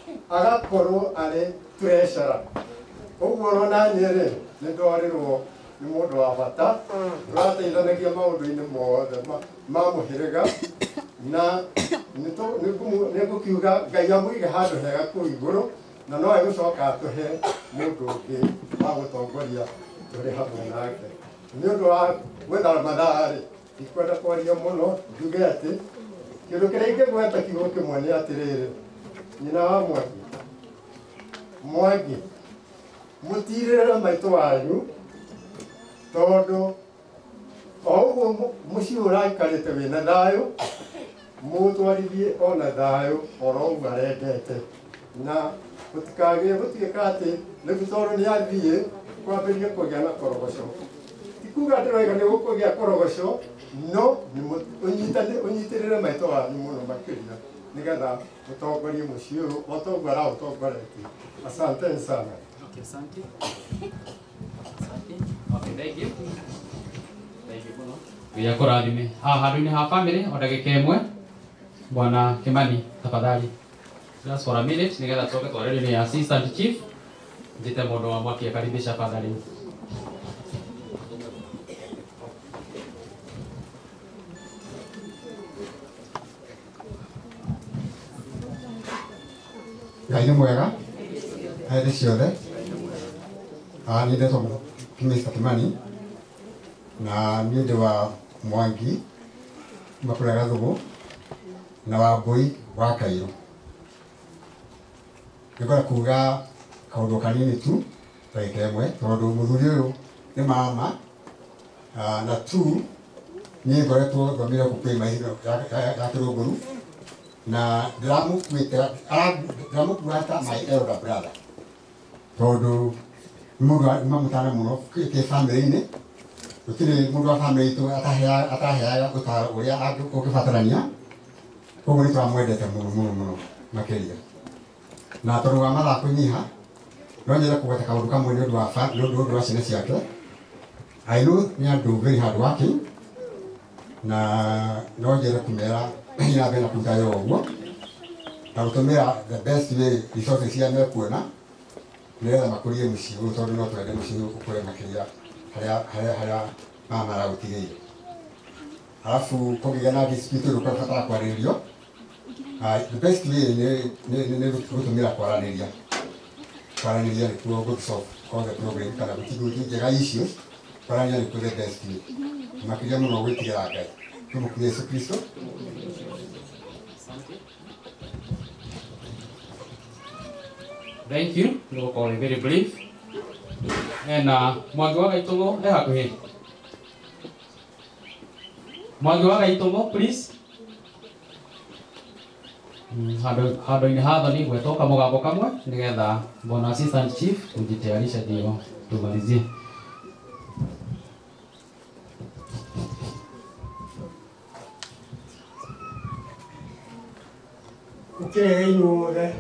agakorwo arĩ treasurer. Ũguo ona niĩ rĩ nĩ ndorirwo nĩ mũndũ wa bata tũrateithanagia maũndũ-inĩ mothe ma mũhĩrĩga na nĩ ngũkiuga Ngai amũige handũ hega kũu igũrũ na no egũcoka atũhe mũndũ ũngĩ wa gũtongoria tũrĩ hamwe nake. Nĩ ũndũ wa gwetha mathaa-rĩ, ndikwenda kwaria mũno, njuge atĩ kĩndũ kĩrĩa ingĩgweta kiugo kĩmwe nĩ atĩrĩrĩ, nyina wa Mwangi mũtirĩre maitũ wanyu tondũ o ũguo mũciĩ ũraikarĩte wĩna thayũ mũtwarithie ona thayũ oro ũguo arendete na gũtikagĩe gũtuĩka atĩ rĩu tondũ nĩ athiĩ kwambĩrĩrie kũgĩa na korogoco. Ti kuga atĩ roiga nĩ gũkũgĩa korogoco, no ũnyitĩrĩre maitũ wanyu mũno makĩria nĩgetha ũtongorie mũciĩ ũyũ o ta ũguo araũtongoretie. Asanteni sana. Okay, asante. Asante. Okay, thank you. Thank you muno. Ngai akũrathime. Handũ-inĩ ha family o ndagĩka ĩmwe, Bwana Kimani tafadhali. Just for a minute nĩgetha tũcoke twarĩrie nĩ assistant chief. Njĩte mũndũ wa mwaki akaribisha tafadhali. Ngai nĩ mwega hĩndĩ ciothe. Niĩ ndetwo Mr. Kimani na niĩ ndĩ wa Mwangi Mapura Gathũgũ na Wambui wa Kairũ. Nĩngwenda kuga kaũndũ kanini tu ndagĩka ĩmwe tondũ mũthuri ũyũ nĩ mama na tu niĩ ngoretwo thomire gũkũĩ mahiũ ya Kĩrũngũru na ndĩramũkua ta my elder brother tondũ mũndũ mamũtana mũno kĩ-bamĩrĩ-inĩ. Gũtirĩ mũndũ wa bamĩrĩ itũ ataheaga ũtaaro ũrĩa ũngĩbatarania, koguo nĩ twamwendete mũno makĩria. Na tondũ wa mathaa kũnyiha no nyende kũgweta kaũndũ kamwe nĩ ũndũ wa ciana ciake. I know nĩ andũ very hard working na no nyende kũmera nyambe na kũruta wĩra ũguo na gũtũmĩra the best way resources cia mekuona nĩgetha makũrie mũciĩ ũyũ tondũ no twende mũciĩ ũyũ ũkũre makĩria harĩa mama aragũtigĩire. Alafu kũngĩgĩa na dispute ũrĩa kwarĩrĩrio, the best way nĩ gũtũmĩra kwaranĩria. Kwaranĩria nĩkuo gũ-solve all the problem kana gũtigĩra issues. Kwaranĩria nĩkuo the best way. Makĩria mũno gwĩtigĩra Ngai. Tũmũkuue Yesu Kristo. Thank you. We'll call it very brief. And Mwangi wa Gaitũng'ũ hakuhĩ. Mwangi wa Gaitũng'ũ, please. Handũ-inĩ ha thoni gwetoka mũgambo kamwe nĩgetha Bwana Assistant Chief kujitayarisha ndio tumalizie. Ukirega inyuothe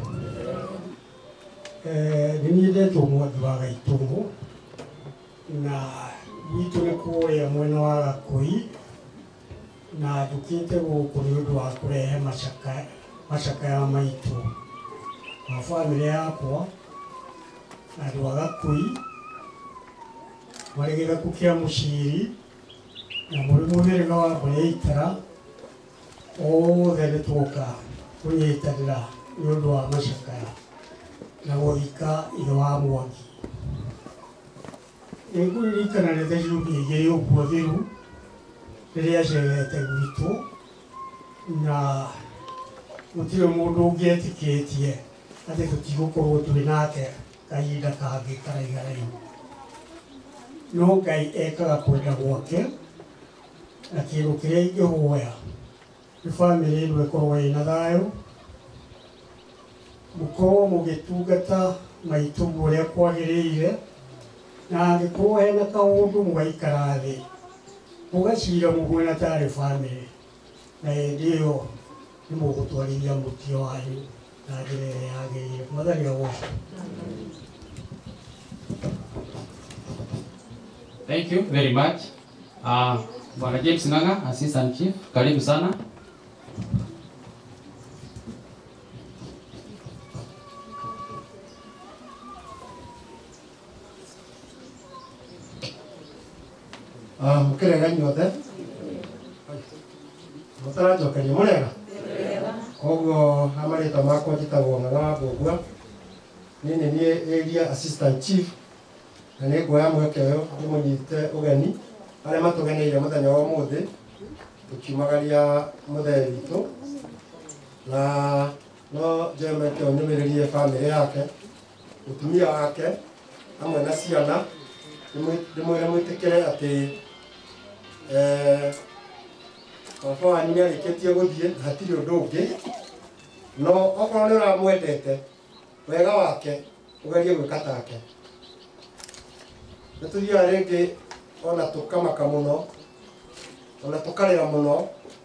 nĩ niĩ ndetwo Mwangi wa Gaitũng'ũ na gwitũ nĩ kũrĩa mwena wa Gakũi na njũkĩte gũkũ nĩ ũndũ wa kũrehe macakaya maitũ ma bamĩrĩ yakwa andũ a Gakũi marĩ gĩthaku kĩa Mũciri na mũrĩ mũhĩrĩga wa Mbũrĩaitara othe nĩ twoka kũnyitanĩra nĩ ũndũ wa macakaya na gũthika ithe wa Mwangi. Nĩngũririkana nĩ ta ciumia igĩrĩ ũguo thiru rĩrĩa acerete gwitũ na gũtirĩ mũndũ ũngĩetĩkĩtie atĩ tũtigũkorwo twĩ nake kahinda kangĩ karaigaraihu. No Ngai ekaga kwenda gwake na kĩndũ kĩrĩa ingĩhoya nĩ bamĩrĩ ĩno ĩkorwo ĩna thayũ, mũkorwo mũgĩtungata maitũ ũrĩa kwagĩrĩire, na angĩkorwo hena kaũndũ mũgaikara thĩ mũgacira mũkwena tarĩ bamĩrĩ, na hĩndĩ ĩyo nĩ mũgũtwarithia mũtio wanyu na njĩra ĩrĩa yagĩrĩire. Mwathani agocwo. Thank you very much. Bwana James Ng'ang'a, Assistant Chief, karibu sana. Mukirega nyothe. Mutarajokeria murega. Koguo amarita makwa njitagwo Ng'ang'a wa Mbũngua. Nini ni area assistant chief. Na nĩ nguoya mweke ũyũ ndĩmũnyite ũgeni arĩa matũgeneire mũthenya wa ũmũthĩ tukiumagaria mũthee witũ na no njemeke nyũmĩrĩrie bamĩrĩ yake mũtumia wake hamwe na ciana ndĩmwĩre mwĩtĩkĩre atĩ baba wanyu nĩarĩkĩtie gũthiĩ hatirĩ ũndũ ũngĩ no okorwo nĩ ũramwendete wega wake ũgerie gwĩka take. Nĩtũthiaga rĩngĩ ona tũkamaka mũno ona tũkarĩra mũno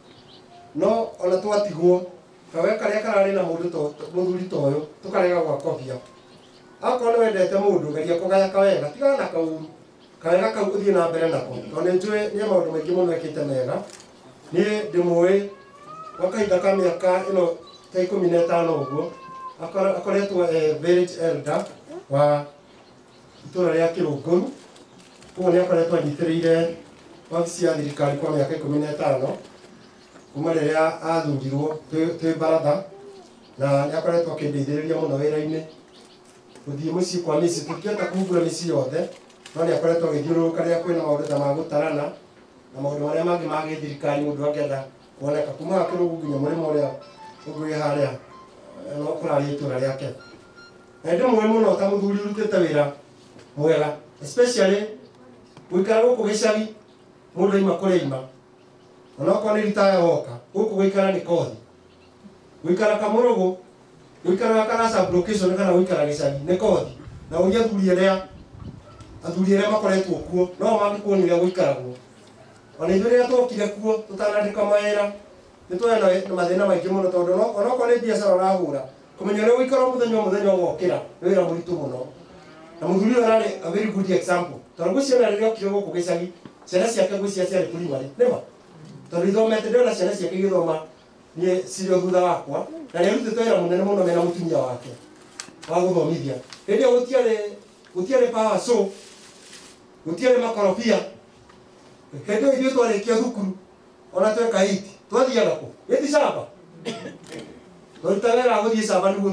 no ona twatigwo kawe karĩa kararĩ na mũthuri ta ũyũ tũkarega gwakobia. Akorwo nĩ wendete mũndũ geria kũgaya kawega tigana na kaũru kawega kau ũthiĩ na mbere nako tondũ nĩnjũĩ nĩ maũndũ maingĩ mũno ekĩte mega. Niĩ ndĩmũĩ gwa kahinda ka mĩaka ĩno ta 15 ũguo akoretwo village elder wa itũra rĩa Kĩrũngũru. Koguo nĩ akoretwo anyitĩrĩire wabici ya thirikari kwa mĩaka 15 kuma rĩrĩa athurirwo twĩ baratha na nĩ akoretwo akĩndeithĩrĩria mũno wĩra-inĩ gũthiĩ mũciĩ kwa mĩciĩ tũkĩenda kũhungura mĩciĩ yothe no nĩ akoretwo agĩthiũrũrũka rĩrĩa kwĩna maũndũ ta ma gũtarana na maũndũ marĩa mangĩ ma gĩthirikari mũndũ angĩenda kuoneka kuma Kĩrũngũ nginya mũrĩmo ũrĩa ũngĩ harĩa no kũrarĩ itũra rĩake. Na ndĩmũĩ mũno ta mũthuri ũrutĩte wĩra mwega especially gũikara gũkũ gĩcagi mũndũ aima kũrĩa ima ona okorwo nĩ ritaya woka gũkũ gũikara nĩ kothi gũikara Kamũrũgũ gũikara kana sub location kana gũikara gĩcagi nĩ kothi na ũria athuri arĩa makoretwo kuo no mangĩkuonire gũikaragwo. Ona ithuĩ rĩrĩa twokire kuo tũtanandĩka mawĩra nĩtũrĩ na mathĩna maingĩ mũno tondũ ona okorwo nĩ biacara ũrahũra kũmenya ũrĩa gũikara mũthenya ũgokĩra nĩ wĩra mũritũ mũno. Na mũthuri ũyũ ararĩ a very good example tondũ gwĩciana rĩrĩa okire gũkũ gĩcagi ciana ciake gwĩcia ciarĩ primary nĩma tondũ ithomete ndĩrona ciana ciake igĩthoma niĩ cirĩ o thutha wakwa na nĩ arutĩte wĩra mũnene mũno mena mũtumia wake wa gũthomithia. Hĩndĩ ĩyo gũtiarĩ power saw gũtiarĩ makorobia. Hĩndĩ ĩyo ithuĩ twarĩkia thukuru ona tweka hiti twathiaga kũ ĩti camba twaruta wĩra gũthiĩ camba nĩguo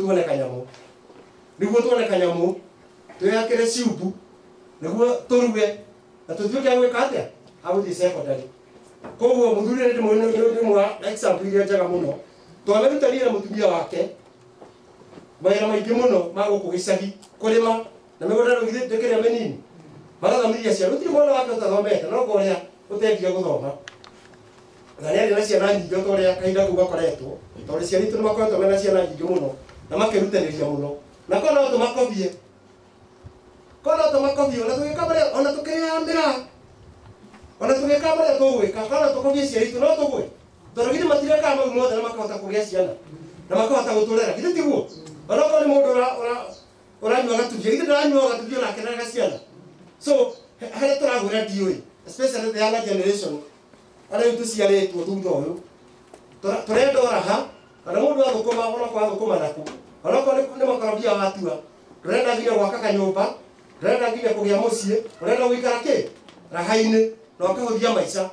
tuone kanyamũ twĩyakĩre ciubu nĩguo tũruge na tũtuĩke a gwĩka atĩa agũthiĩ secondary. Koguo mũthuri ndĩmwa example iria njega mũno twamerutanire mũtumia wake mawĩra maingĩ mũno ma gũkũ gĩcagi kũrĩma na mĩgũnda rũgithĩ ndĩkĩrĩa mĩnini magathomithia ciana gũtirĩ mwana wake ũtathomete no ũrĩa ũtendia gũthoma na nĩ arĩ na ciana nyingĩ o ta ũrĩa kahinda kau gakoretwo tondũ ciana itũ nĩmakoretwo mena ciana nyingĩ mũno na makĩrutanĩria mũno na korwo no tũmakobie ona tũkĩrĩambĩra ona tũgĩka marĩa tũgwĩka kana tũkobie ciana itũ no tũgwe tondũ githĩ matirekaga mau mothe na makahota kũgĩa ciana na makahota gũtũrera githĩ tiguo. Ona okorwo nĩ mũndũ ũranyua gatubia githĩ ndaranyua gatubia na akeneraga ciana. So harĩa tũragwĩra ndiũĩ especially the younger generation arĩa tũciarĩtwo thutha ũyũ tũrenda oraha kana mũndũ athũkũma ona kwa thũkũma naku ona okorwo nĩ makorobia watua ndũrenda nginya gwaka kanyũmba ndũrenda nginya kũgĩa mũciĩ ũrenda gũikara raha-inĩ na ũkahũthia maica.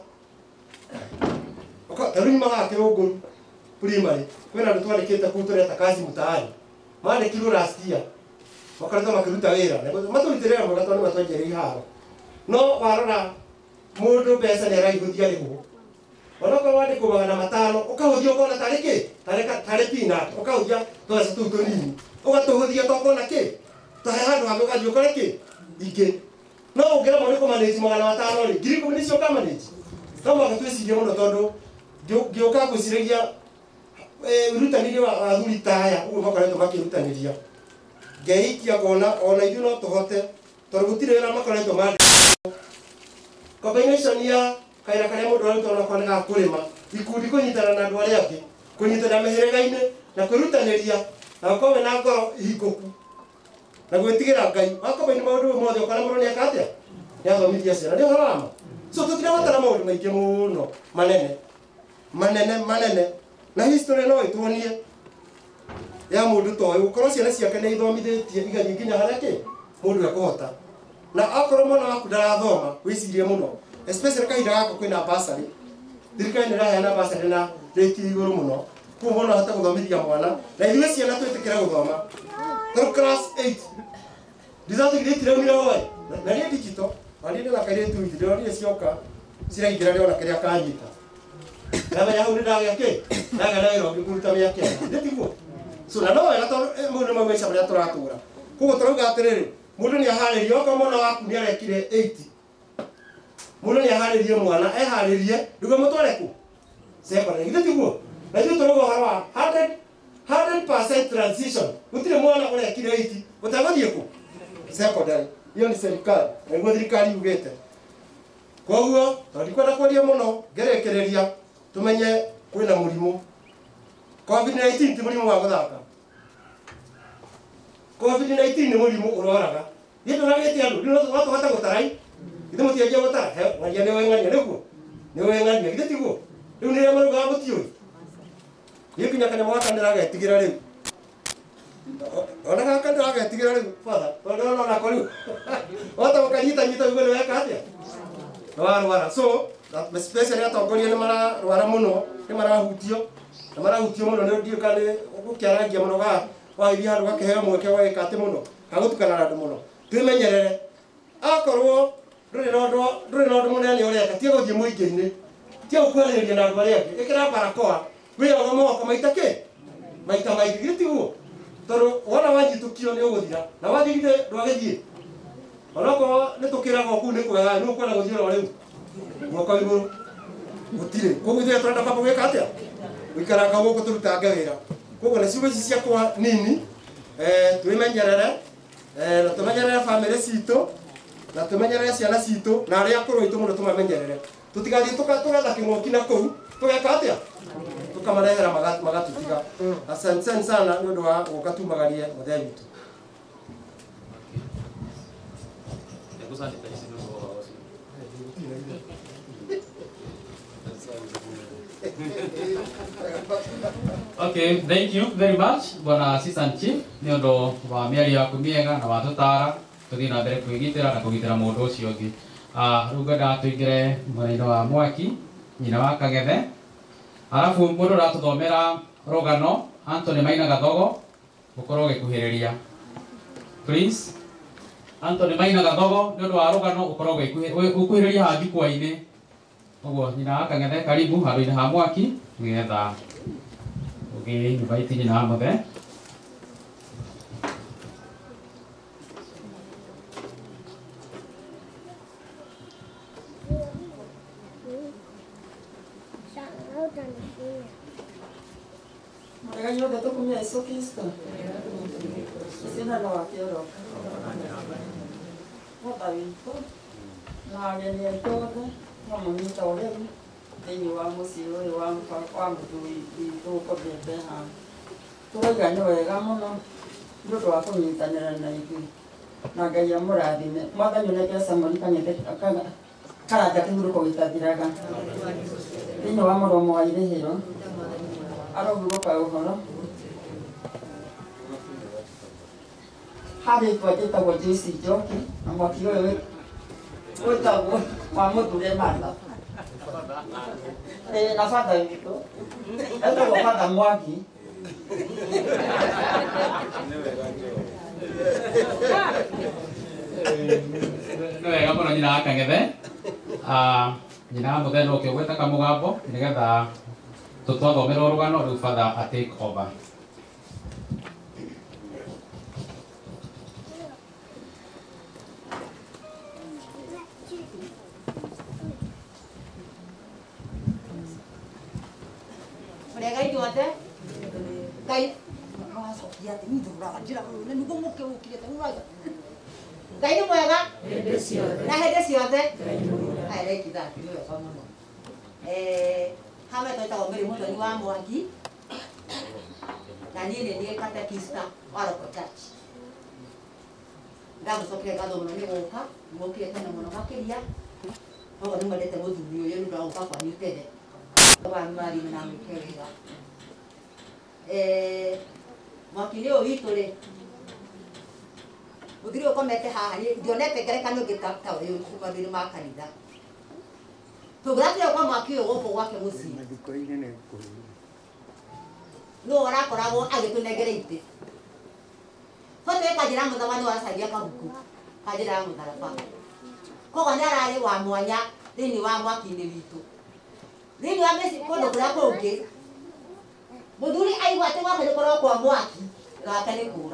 Tarĩu nyumaga Kĩrũngũru primary kwĩna andũ twandĩkĩte kũu tũreta kazi mtaani mandĩkirwo last year makoretwo makĩruta wĩra matũrutĩre wĩra mwega tondũ nĩmatwenjeire iharo no warora mũndũ mbeca nĩ araihũthia rĩhũ ona okorwo wandĩkwo 500 ũkahũthia ũkona tarĩ peanut ũkahũthia tũbeca tũu tũnini ũgatũhũthia tokona tahe handũ hamwe ũgathiĩ ũkore ingĩ no ũngĩremwo nĩ kũmanĩji 500 rĩ 10,000 nĩcio ũkamanĩji. No mwaka twĩcirie mũno tondũ ngĩũka gwĩciragia ũrutanĩria wa athuri ta aya ũguo makoretwo makĩrutanĩria ngeikia ngona ona ithuĩ no tũhote tondũ gũtirĩ wĩra makoretwo mandĩkĩtwo. Combination ya kaira karĩa mũndũ arutwo ona korwo nĩ ga kũrĩma ikundi kũnyitana na andũ arĩa angĩ kũnyitana mĩhĩrĩga-inĩ na kwĩrutanĩria na gũkorwo na ngoro ihingũku na gwĩtigĩra Ngai wakombaini maũndũ mothe ũkona mũndũ nĩeka atĩa nĩathomithia ciana nĩ ũhoro wama. So tũtirabatara maũndũ maingĩ mũno manene na history no ĩtuonie ya mũndũ ta ũyũ gũkorwo ciana ciake nĩ ithomithĩtie igathiĩ nginya harĩa mũndũ ekũhota. Na akorwo mwana waku ndarathoma wĩcirie mũno especially kahinda gaka kwina basari thirikari niraheana basari na rate iguru muno kuo mwana hata guthomithia mwana na ithuĩ ciana twĩtĩkĩre gũthoma through class 8 result gĩtire umire hoye na nĩ digital wandinde na kairĩtu ndio nĩ cioka ciraingĩra rĩona kĩrĩa kanyita na menya hau nĩ ndagĩa kĩ ndagĩa wĩra ũngĩ kũruta mĩaka nĩ tiguo so na no wega tondũ mũndũ mauica marĩa tũratũra koguo tũrauga atĩrĩrĩ mũndũ nĩ aharĩrie okorwo mwana waku nĩ arekire 80 mũndũ nĩ aharĩrie mwana eharĩrie nĩguo mũtware kũ secondary nĩ tiguo na ithuĩ tũrauga ũhoro wa 100% transition gũtirĩ mwana ũrekire 80 ũtagũthiĩ kũ secondary hiyo nĩ serikali na nĩguo thirikari yugĩte koguo tondũ ndikwenda kwaria mũno ngerekereria tumenye kwĩna mũrimũ COVID-19 ti mũrimũ wa gũthaka COVID-19 nĩ mũrimũ ũroraga niĩ ndũragĩte andũ ndũhota gũtarai ithe mũtianjia gũtara ng'ania nĩ weng'ania nĩguo nĩ weng'ania githĩ tiguo rĩu nĩrĩa marugaga mũtiũĩ niĩ kinya kanyamũ gaka ndĩragetigĩra rĩu ona gaka ndĩragetigĩra rĩu father tondũ ona koriu wahota gũkanyitanyita ũguo nĩ weka atĩa nĩ warwara so especially atongoria nĩ mararwara mũno nĩ marahutio mũno nĩ ndiũka nĩ gũkĩarangia mũno waithia handũ gakĩheo mweke wagĩka atĩ mũno gagũtukana na andũ mũno twĩmenyerere akorwo ndũrĩ na ũndũ mũnene ũreka tiga gũthiĩ mũingĩ-inĩ tiga gũkuhanĩrĩria na andũ arĩa angĩ ĩkĩra barakoa wĩyoga moko maita maingĩ githĩ tiguo tondũ wona wanyitũkio nĩ ũgũthira na wathiĩ githĩ ndwagĩthiĩ onokorwo nĩ tũkĩraga kũu nĩ kwega nĩ ũkwenda gũthiĩ o rĩu guoko igũrũ gũtirĩ koguo ithuĩ tũrenda kwamba gwĩka atĩa gũikaranga gũkũ tũrutange wĩra koguo nĩ ciugo ici ciakwa nini twĩmenyerere na tũmenyerere bamĩrĩ citũ na tũmenyerere ciana citũ na arĩa akũrũ aitũ mũno tũmamenyerere tũtigathiĩ tũgetha kĩng'oki na kũu tũgeka atĩa tũkamarehera magatũtiga asante sana nĩ ũndũ wa gũka tumagarie mũthenya witũ Okay, thank you very much Bwana Assistant Chief nĩ ũndũ wa mĩario yaku mĩega na watũtara tũthiĩ na mbere kwĩgitĩra na kũgitĩra mũndũ ũcio ũngĩ rĩu ngwenda tũingĩre mwena-inĩ wa Mwaki nyina wa Kagethe arabu mũndũ ũratũthomera rũgano Anthony Maina Gathogo ũkorwo ũgĩkuhĩrĩria please Anthony Maina Gathogo nĩ ũndũ wa rũgano ũkorwo ũgĩkuhĩrĩria haha njukwa-inĩ ũguo nyina wa Kagethe karibu handũ-inĩ ha Mwaki nĩgetha ũgĩ-invite nyina wa mũthe Mereka juga betul punya esokis kan. Sini ada wakil orang. Mau tahu itu? Nah dia itu kan, kamu minta orang. Ini uang musik, uang itu kok dia ha. Tuh ganya kamu no. Dulu aku minta nyaran itu. Naga yang murah ini. Mata nyaran dia sama ni kan itu kan. Kalau ada dulu kau itu tidak kan. Ini uang mau ini hero. Aro bugo pa uhoro hade kwa jeta kwa juice joki amwaki wewe utago mamo dure manda nafada hivyo eto kwa Mwaki nĩ wega mũno nyina wa Kagethe nyina wa mũthe no ũkĩgwĩte kamũgambo nĩgetha tũtwathomera rũgano rĩu father a take over Mereka itu ada kayak Sofia ini juga jira na nugo muke ukire tamu waga Kainu mwega na hede ciothe aire kita kilo ya somo hame toita omeri muthoni wa Mwangi na niĩ nĩ ndĩ katekista wa Local Church ndamucokire ngatho mũno nĩ gũka mũkire tene mũno makĩria no nĩ mwendete mũthuri ũyũ nĩ ũndũ wa gũka kwanyu tene wa mari na mwĩke wĩra mwaki-inĩ ũyũ witũ rĩ mũthuri ũkomete haha ndionete ngerekano ĩngĩ ta ũyũ kuma thĩinĩ wa kanitha Tugratire kwa mwaki ugo kwa gwake muci. No warakoragwo agitunengere ite. Foto ekajira muthamani wa Sagia Kabuku. Kajira mutharaba. Kogo ndarari wa mwanya thini wa mwaki-ini witu. Thini wa mesi kondo kuria kungi. Muthuri aigua ati gwake ni korwo kwa mwaki gake ni kura.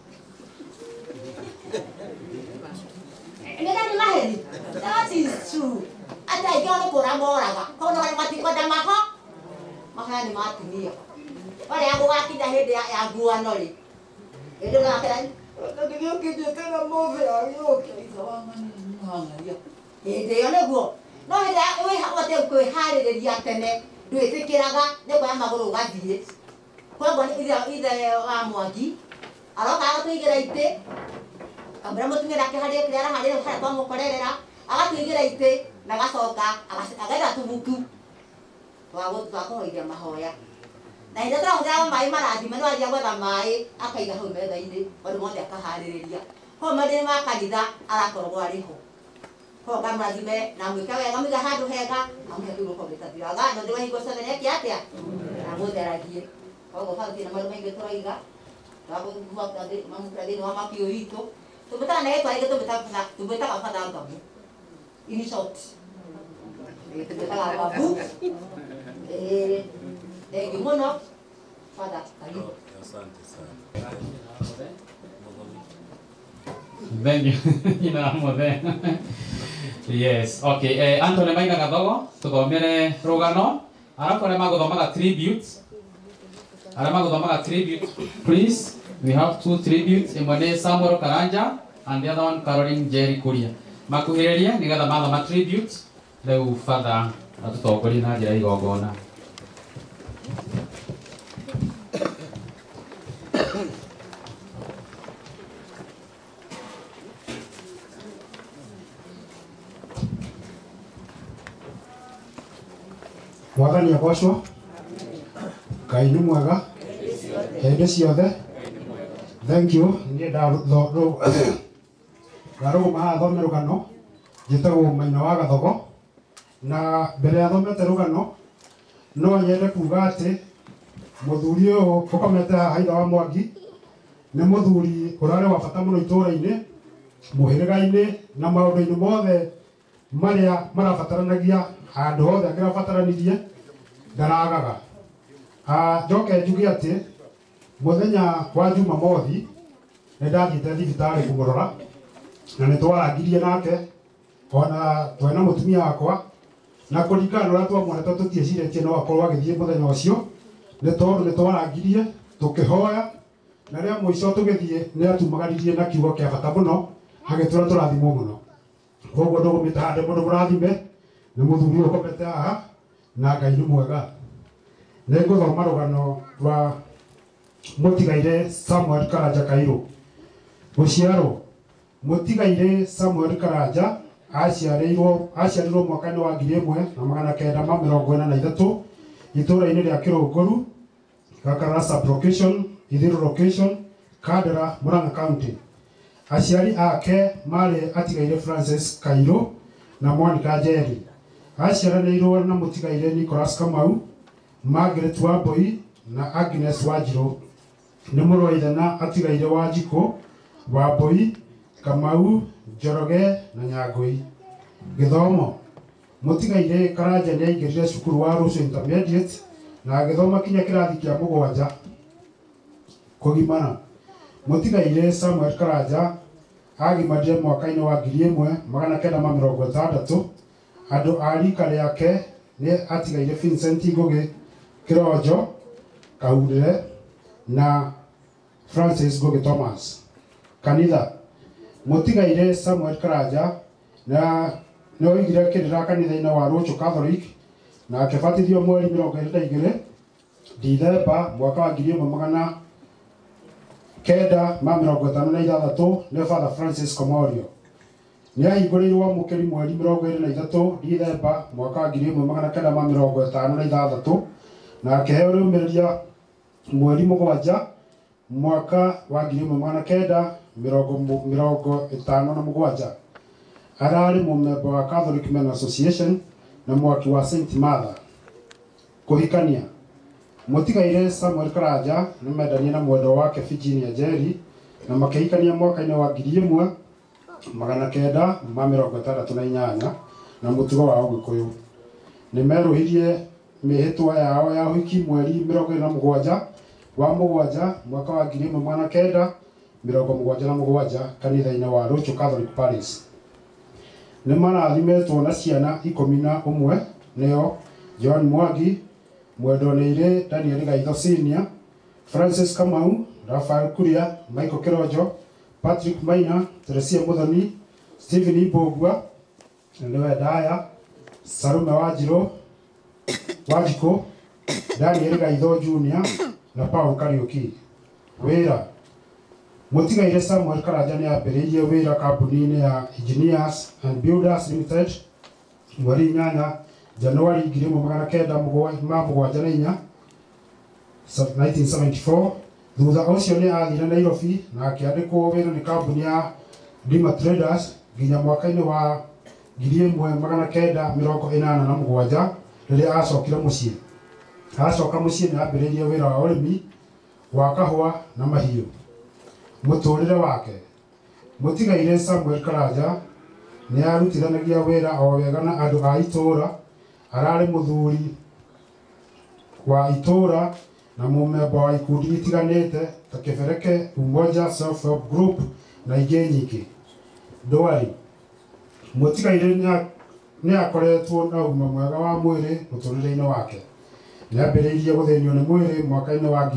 Nĩ maheni. That is true. Ata igono kura moraga. Kono wale matikwenda maho. Mahani matimia. Wale yangu wakinda hende ya nguano ri. Ndio na kera. Ndio kije tena move ayoke. Izawangalia. Ndio neguo. No henda we hawate kwĩharĩrĩria tene. Ndwĩtĩkĩraga nĩ kwa magũrũ gathie. Kwa ithe wa Mwangi. Aroka agatuigĩra itĩ. Kamera mutumia nake harĩa kĩrĩa harĩa harĩa twamukorerera agatuigĩra itĩ na gacoka agaida tubuku twakuhoithia mahoya na hĩndĩ tũrahũthĩra maĩ marathima nĩ wajia gwetha maĩ akaiga hau metha-inĩ maũndũ mothe akaharĩrĩria ho mathĩna ma kanitha arakoragwo arĩ ho ho ngamũrathime na mwĩke wega mũiga handũ hega amũhe kĩu gũkorwo gĩtathiraga no ndĩwa hingo ciothe nĩeke atĩa na mũtheragie koguo bauti na maũndũ maingĩ tũraiga thĩinĩ wa maki ũyũ witũ tubetana naye twaige tubetaga father ngamu in short tubetaga babu muno father karibu asante sana thank you ina mothe yes okay Anthony Maina Gathogo tuthomere rugano arafu arĩa magũthomaga tribute please. We have two tributes, imwe nĩ Samuel Karanja and the other one Caroline Jerry Kuria. Makuhĩrĩria nĩgetha mathoma tribute rĩu father atũtongorie na njĩra igongona. Mwathani agocwo. Ngai nĩ mwega hĩndĩ ciothe. Thank you. Niĩ ndarũgama haha thome rũgano njĩtagwo Maina wa Gathogo na mbere ya thomete rũgano no nyende kuga atĩ mũthuri ũyũ ũkomete haha ithe wa Mwangi nĩ mũthuri ũrarĩ wa bata mũno itũũra-inĩ mũhĩrĩga-inĩ na maũndũ-inĩ mothe marĩa marabataranagia handũ hothe angĩrabataranirie ndaragaga. Njoke njuge atĩ mũthenya wa Jumamothi nĩ ndathiĩte thibitarĩ kũmũrora na nĩ twarangirie nake ona twena mũtumia wakwa na kũringana na ũrĩa twamuonete tũtiecirĩtie no akorwo agĩthiĩ mũthenya ũcio nĩ tondũ nĩ twarangirie tũkĩhoya na rĩa mũico tũgĩthiĩ nĩ atumagaririe na kiugo kĩa bata mũno agĩtwĩra tũrathimwo mũno. Koguo ndũgũmĩte hande mũndũ mũrathime nĩ mũthuri ũyũ ũkomete haha na Ngai nĩ mwega. Nĩ ngũthoma rũgano rwa Mũtigaire Samuel Karanja Kairũ. Gũciarwo Mũtigaire Samuel Karanja aciarirwo mwaka-inĩ wa 1943 itũũra-inĩ rĩa Kĩrũngũru, Gakara sub-location, Ithiru location, Kandara, Murang'a County. Aciari ake marĩ Atigaire Francis Kairũ na Monica Njeri. Aciaranĩirwo na Mũtigaire Nicholas Kamau, Margaret Wambui na Agnes Wanjirũ. Nĩ mũrũ wa ithe na Atigaire Wanjikũ, Wambui, Kamau, Njoroge na Nyangũi. Gĩthomo Mũtigaire Karanja nĩ aingĩrire cukuru wa Rũciũ Intermediate na agĩthoma kinya kĩrathi kĩa 7. Kũgimana Mũtigaire Samuel Karanja agimarire mwaka-inĩ wa 1960. Andũ a rika rĩake nĩ Atigaire Vincent Ngũgĩ Kĩronjo Kaurĩre na Francis Ngũgĩ Thomas. Kanitha Mũtigaire Samuel Karanja nĩ oigire kĩrĩra kanitha-inĩ wa Rũciũ Catholic na akĩbatithio mweri 22 Dithemba mwaka wa 1956 nĩ Father Francis Komorio. Nĩ ahingũrĩirwo mũkĩri mweri 23 Dithemba mwaka wa 1956 na akĩheo rĩũmĩrĩria mweri 7 mwaka wa 1957. Ararĩ mũmemba wa Catholic Men Association na mwaki wa St. Martha. Kuhikania. Mũtigaire Samuel Karanja nĩ mendania na mwendwa wake Virginia Njeri na makĩhikania mwaka-inĩ wa 1968 na mũtugo wa Ũgĩkũyũ. Nĩ merũhirie mĩhĩtwa yao ya ũhiki mweri 27 wa mũgwanja mwaka wa 1977 kanitha-inĩ wa Rocho Catholic Parish. Nĩ marathimetwo na ciana 11 nĩo John Mwangi, Mwendwa Daniel Gaitho Senior, Francis Kamau, Rafael Kuria, Michael Kirojo, Patrick Maina, Teresia Muthoni, Stephen Ibogwa, Noe Daya, Sarume Wajiko, Daniel Gaitho Junior na Paul Kariuki. Wĩra. Mũtigaire Samuel Karanja nĩ ambĩrĩirie wĩra kambuni-inĩ ya Engineers and Builders Limited mweri 8 Januari 1974 1974. Thutha ũcio nĩ athire Nairobi na akĩandĩkwo wĩra nĩ kambuni ya Dima Traders nginya mwaka-inĩ wa 1987 rĩrĩa acokire mũciĩ. Acoka mũciĩ nĩ ambĩrĩirie wĩra wa ũrĩmi wa kahũa na mahiũ. Mũtũrĩre wake. Mũtigaire Samuel Karanja nĩ arutithanagia wĩra o wega na andũ a itũũra. Ararĩ mũthuri wa itũũra na mũmemba wa ikundi itiganĩte ta Kĩbereke, Umoja Self-Help Group na ingĩ nyingĩ. Ndwari. Mũtigaire nĩ akoretwo na ũgima mwega wa mwĩrĩ mũtũrĩre-inĩ wake. Nĩ ambĩrĩirie gũthĩnio nĩ mwĩrĩ mwaka-inĩ wa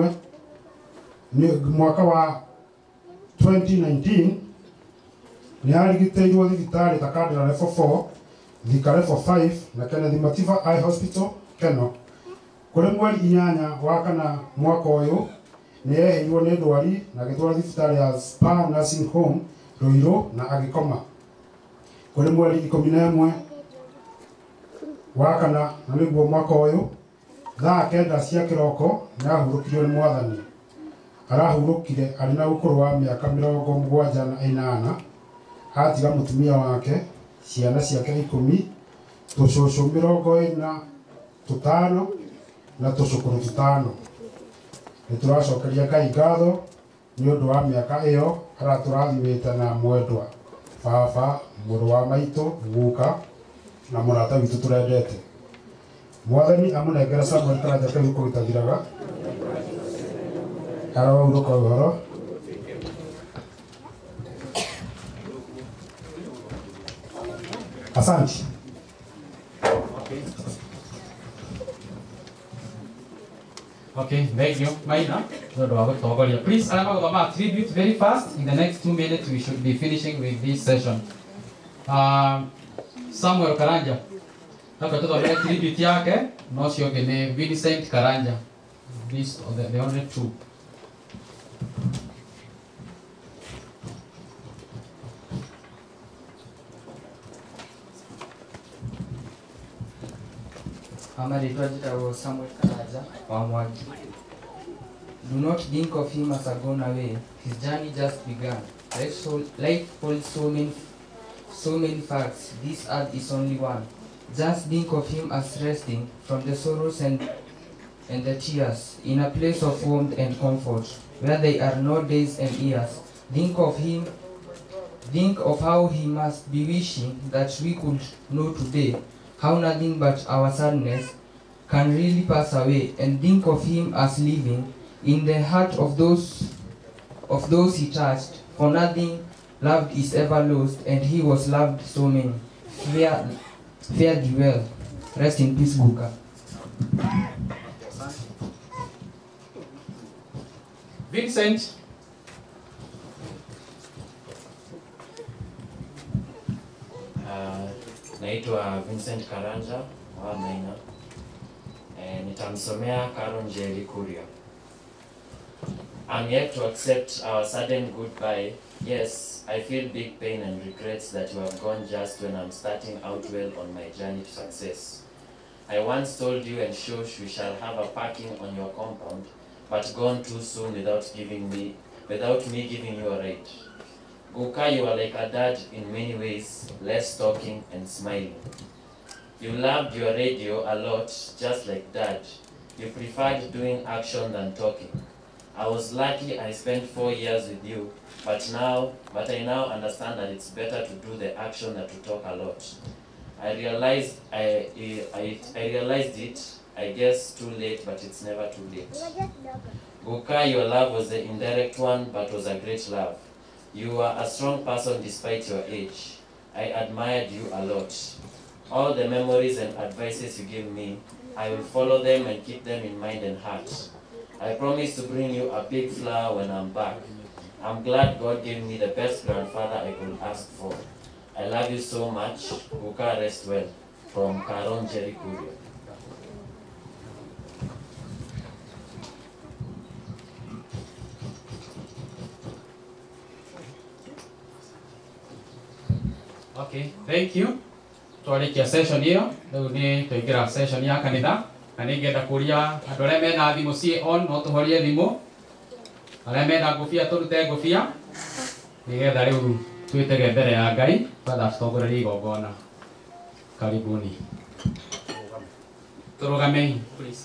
1000 mwaka wa 2019 nĩ arigitĩirwo thibitarĩ ta Kandara Level 4, Thika Level 5 na Kennedy Matiba Eye Hospital Keno. Kũrĩ mweri 8 wa kana mwaka ũyũ nĩ eheirwo nĩ ndwari na agĩtwarwo thibitarĩ ya Spa Nursing Home Ruiru na agĩkoma. Kũrĩ mweri 11 wa kana na nĩguo mwaka ũyũ thaa 9 cia kĩroko nĩ ahurũkirio nĩ Mwathani. Arahurũkire arĩ na ũkũrũ wa mĩaka 78. Atiga mũtumia wake, ciana ciake 10, tũcũcũ 25 na tũcũkũrũ 5. Nĩ tũracokeria Ngai ngatho nĩ ũndũ wa mĩaka ĩyo aratũrathimĩte na mwendwa, baba, mũrũ wa maitũ, guka na mũrata witũ tũrendete. Mwathani amũnengere Samuel Karanja kĩhuko gĩtathiraga. Arohurũka ũhoro. Asante. Okay, thank you. Maina, please, I'm going to tribute very fast. In the next 2 minutes, we should be finishing with this session. Samuel Karanja. Hapa tutoa tribute yake, no sio gene Vincent Karanja. These are the only two. Amaritwa was Samuel Karanja wa Mwangi. Do not think of him as a gone away. His journey just begun. Life holds so many facts. This earth is only one. Just think of him as resting from the sorrows and the tears in a place of warmth and comfort where there are no days and years. Think of him. Think of how he must be wishing that we could know today how nothing but our sadness can really pass away, and think of him as living in the heart of those he touched, for nothing loved is ever lost, and he was loved so many. Fare thee well. Rest in peace, Guka. Vincent. Naitwa Vincent Karanja wa Maina. Nitamsomea Karo Njeri Kuria. I'm yet to accept our sudden goodbye. Yes, I feel big pain and regrets that you have gone just when I'm starting out well on my journey to success. I once told you and Shosh we shall have a parking on your compound, but gone too soon without me giving you a ride. Guka, you are like a dad in many ways, less talking and smiling. You loved your radio a lot, just like Dad. You preferred doing action than talking. I was lucky I spent 4 years with you, but I now understand that it's better to do the action than to talk a lot. I realized it, I guess too late, but it's never too late. Guka, your love was the indirect one, but was a great love. You were a strong person despite your age. I admired you a lot. All the memories and advices you gave me, I will follow them and keep them in mind and heart. I promise to bring you a big flower when I'm back. I'm glad God gave me the best grandfather I could ask for. I love you so much. Guka, rest well. From Karon Jerry Kurio. Okay, thank you. Twarikia session hiyo. Leo ni tuingira session ya kanitha. Na ningenda kuria andu aria mena thimu cie on no tuhorie thimu. Aria mena ngufia turute ngufia. Nigetha riu twitege mbere ya Ngai father tutongorerie igongona. Karibuni. Turugame please.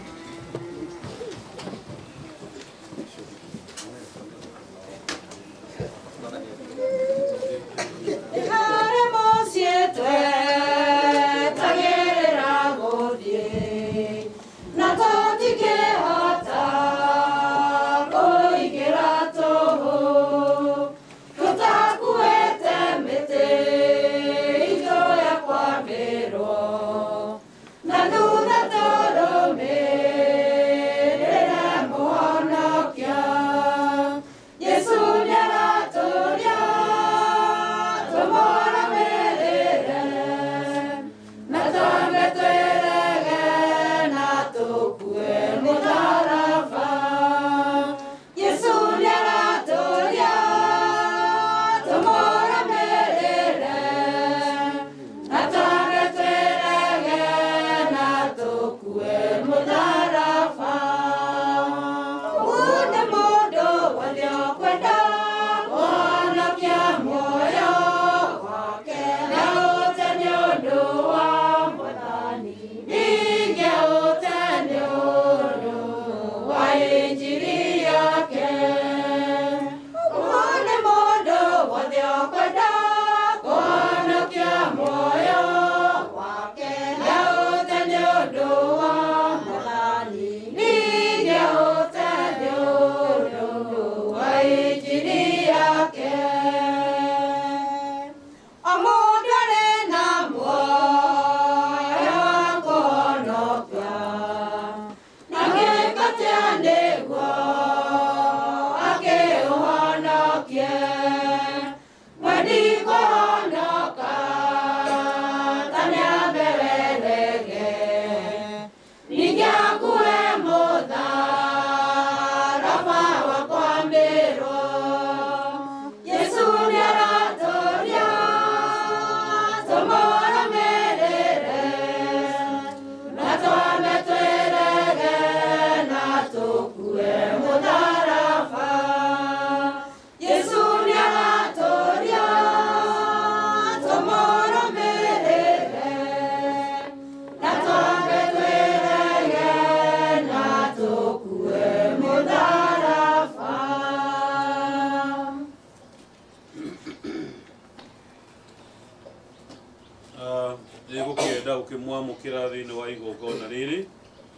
ukimwamukira thiini wa igongona riri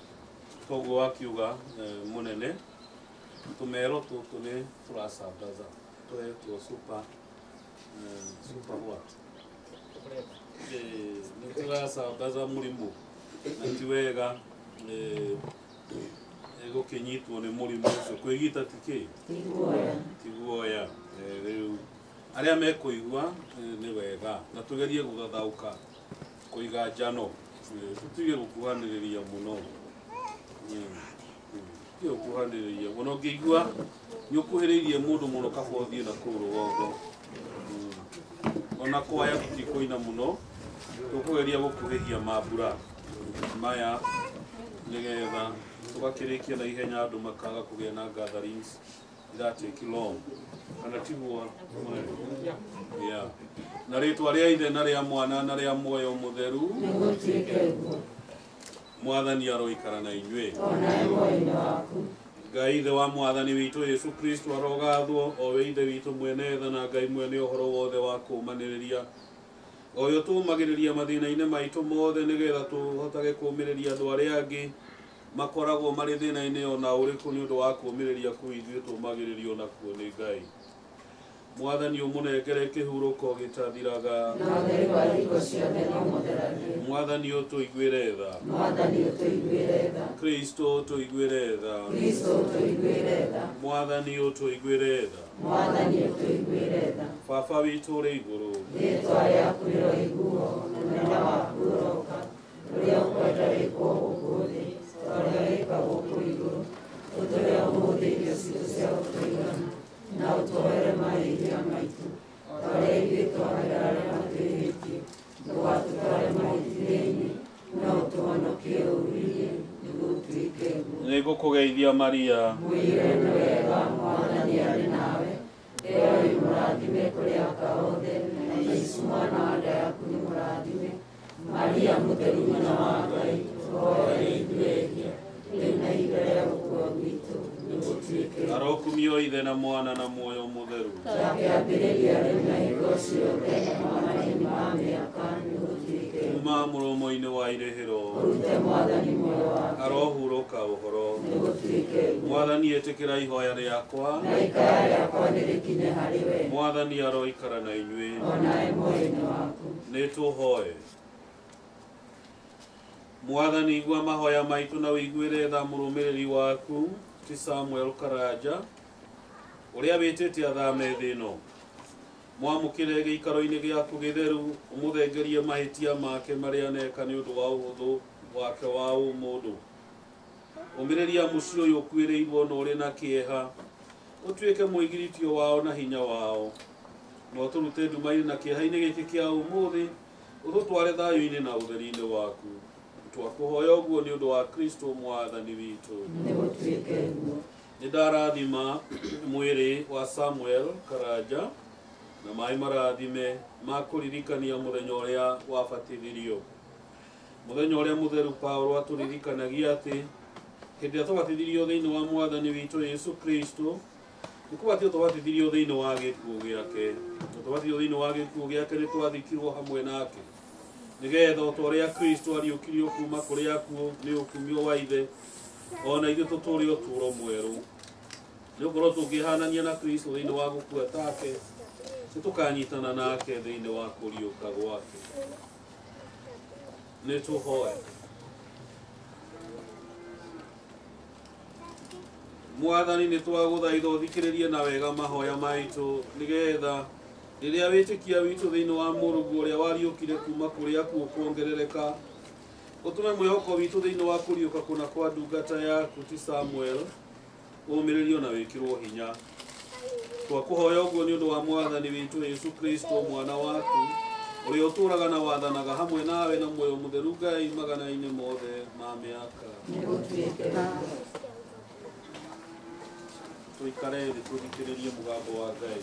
koguo wakiuga munene tumero tutu ni turasambaza twetwo super what ni turasambaza murimu na ti wega gukinyitwo ni murimu ucio kwigita tiki tiguoya riu aria mekuigua ni wega na tugerie gugathauka kuiga njano tutige gukuhaniriria muno kio kuhaniriria muno ngigua nyukuhiririe mundu muno kabothie na kuru gogo ona kwaya tutikuina muno tukugeria gukuhihia mambura maya nigetha tugakirikia na ihenya andu makaga kugia na gatherings iratake long kana tigwa yeah na ritwa ria ithe na ria mwana na ria muoyo mutheru mwathani aroikara na inywe Ngai ithe wa mwathani witu Yesu Kristo arogathwo o we ithe witu mwene tha na Ngai mwene uhoro wothe wa kumaniriria oyo tumagiriria mathina-ine maitu mothe nigetha tuhotage kumiriria andu aria angi makoragwo mari thina-ine ona uriku ni undu wa kumiriria ku ithuĩ tumagiririo nakuo ni Ngai mwathani umunengere kihuruko gitathiraga mwathani utuiguire tha Kristo utuiguire tha mwathani utuiguire tha baba witu uri iguru rĩtwa rĩaku rĩroiguo mũthenya waku ũroka ũrĩa ũkwenda wĩkwo gũkũ thĩ ta ũrĩa wĩkagwo gũkũ igũrũ ũtũhe ũmũthĩ irio citũ cia gũtũigana na ũtwoere mahĩtia maitũ ta ũrĩa ithuĩ twohagĩra arĩa matwĩhĩtie ndũgatũtware mahĩtia-inĩ no ũtũhonokie ũũru-inĩ nĩguo ũtuĩke guo nĩngũkũgeithia Maria mwĩre nĩ wega mwathani arĩ nawe ĩyo ĩ mũrathime kũrĩ aka othe na Yesu mwana wa nda yaku nĩ mũrathime Maria mũtheru nyina wa Ngai tũhoere ithuĩ ehia rĩu na ihinda rĩa gũkua gwitũ nĩgũtuĩke arokumio ithe na mwana na muoyo mutheru ta kĩambĩrĩria rĩu na hingo ciothe mathani ma mĩaka nĩgũtuĩke kuma mũromo-inĩ wa irĩhĩro ũrute mwathani muoyo wake arohurũka ũhoro nĩgũtuĩke mwathani ĩtĩkĩra ihoya rĩakwa na ikaya rĩakwa nĩrĩkinye harĩ we mwathani aroikara na inyuĩ onawe muoyo-inĩ waku nĩtũhoe mwathani igua mahoya maitũ na ũiguĩre tha mũrũmĩrĩri waku ti Samuel Karanja ũrĩa wĩtĩte athame thĩ ĩno mwamũkĩre gĩikaro-inĩ gĩaku gĩtheru ũmũthengerie mahĩtia make marĩa aneka nĩ ũndũ wa ũhũthũ wake wa ũmũndũ ũmĩrĩria mũciĩ ũyũ ũkuĩrĩirwo na ũrĩ na kĩeha ũtuĩke mũigiritio wao na hinya wao no tũrute nduma-inĩ na kĩeha-inĩ gĩkĩ kĩa ũmũthĩ ũtũtware thayũ-inĩ na ũtheri-inĩ waku twakũhoya ũguo nĩ ũndũ wa Kristo mwathani witũ nĩ ndarathima mwĩrĩ wa Samuel Karanja na maĩ marathime ma kũririkania mũthenya ũrĩa wabatithirio mũthenya ũrĩa mũtheru Paulo atũririkanagia atĩ hĩndĩ ĩrĩa twabatithirio thĩinĩ wa mwathani witũ Yesu Kristo nĩ kũbatio twabatithirio thĩinĩ wa gĩkuũ gĩake na twabatithio thĩinĩ wa gĩkuũ gĩake nĩ twathikirwo hamwe nake nĩgetha o ta ũrĩa Kristo ariũkirio kuma kũrĩ akuũ nĩ ũkumio wa ithe ona ithuĩ tũtũũre ũtũũro mwerũ nĩ gũkorwo tũngĩhanania na Kristo thĩinĩ wa gũkua take nĩ tũkanyitana nake thĩinĩ wa kũriũka gwake nĩ tũhoe mwathani nĩ twagũthaitha ũthikĩrĩrie na wega mahoya maitũ nĩgetha rĩrĩa wĩtĩkia witũ thĩinĩ wa mũrũgu ũrĩa wariũkire kuma kũrĩ akuũ kuongerereka ũtũme mwĩhoko witũ thĩinĩ wa kũriũka kũna kwa ndungata yaku ti Samuel ũmĩrĩrio na wĩkĩrwo hinya twakũhoya ũguo nĩ ũndũ wa mwathani witũ Yesu Kristo mwana waku ũrĩa ũtũũraga na wathanaga hamwe nawe na muoyo mũtheru Ngai magana-inĩ mothe ma mĩaka tũikare thĩ tũthikĩrĩrie mũgambo wa Ngai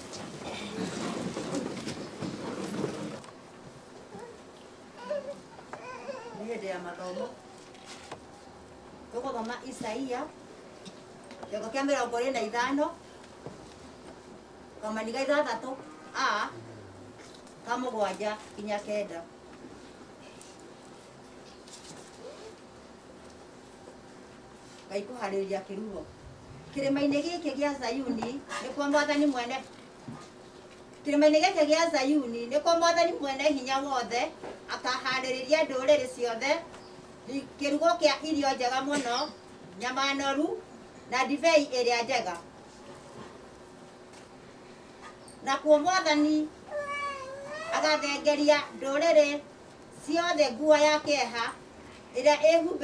nĩ hĩndĩ ya mathomo tũgũthoma Isaia kĩongo kĩa 25 kamaniga 6 a ka 7 nginya 9 Ngai kũharĩria kĩrugo kĩrĩma-inĩ gĩkĩ gĩa Zayuni nĩkuo mwathani mwene kĩrĩma-inĩ gĩkĩ gĩa Zayuni nĩkuo mwathani mwene hinya wothe akaharĩrĩria ndũrĩrĩ ciothe kĩrugo kĩa irio njega mũno nyama noru na ndibei ĩrĩa njega nakuo mwathani agathengeria ndũrĩrĩ ciothe nguo ya kĩeha ĩrĩa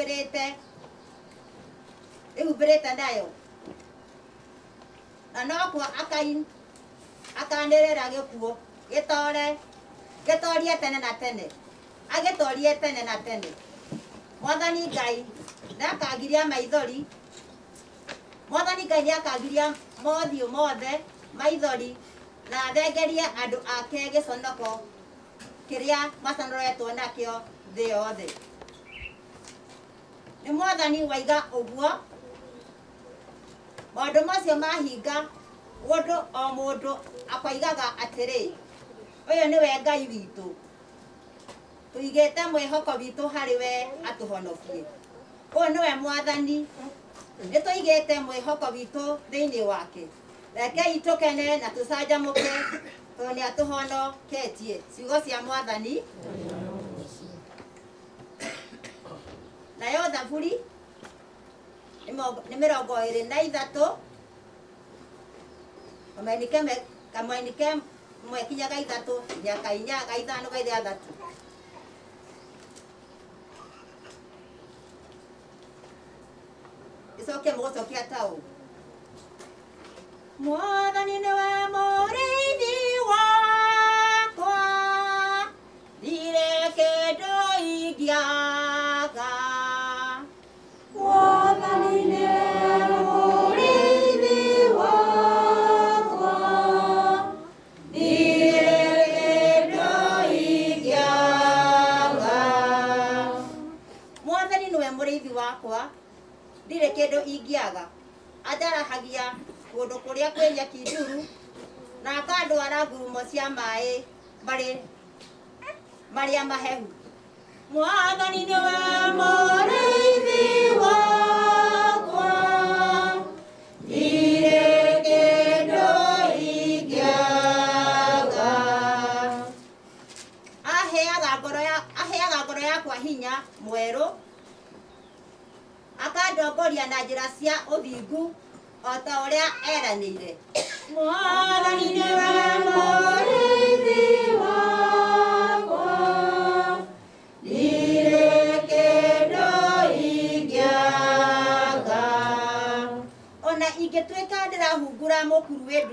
ĩhumbĩrĩte nayo na nokuo akanĩrĩra gĩkuũ gĩtorie tene na tene agĩtorie tene na tene mwathani Ngai ndakagiria maithori Mwathani Ngai nĩakangiria mothiũ mothe maithori na athengerie andũ ake gĩconoko kĩrĩa macanoretwo nakĩo thĩ yothe. Nĩ Mwathani waiga ũguo, maũndũ macio mahinga, mũndũ o mũndũ akoigaga atĩrĩ, ũyũ nĩwe Ngai witũ, tũigĩte mwĩhoko witũ harĩ we atũhonokie. Ũyũ nĩwe Mwathani, nĩtũigĩte mwĩhoko witũ thĩinĩ wake. Rekei tũkene na tũcanjamũke tondũ nĩatũhonoketie. Ciugo cia Mwathani. Nayo Thaburi nĩ 23 kamwenike mwekinyaga 3 nginya 4 5 6 icoke mũgũcokia taũ. Mwathani nĩwe mũrĩithi wakwa, ndirĩ kĩndũ ingĩaga. Mwathani nĩwe mũrĩithi wakwa, ndirĩ kĩndũ ingĩaga. Mwathani nĩwe mũrĩithi wakwa, ndirĩ kĩndũ ingĩaga. Andarahagia kũndũ kũrĩa kwĩ nyeki nduru na akandwara ngurumo cia maĩ marĩa mahehu. Mwathani nĩwe mũrĩithi wakwa, ndirĩ kĩndũ ingĩaga. Aheaga ngoro yakwa hinya mwerũ, akandongoria na njĩra cia ũthingu o ta ũrĩa eranĩire. Mwathani nĩwe mũrĩithi wakwa, ndirĩ kĩndũ ingĩaga. Ona ingĩtuĩka ndĩrahungura mũkuru wĩ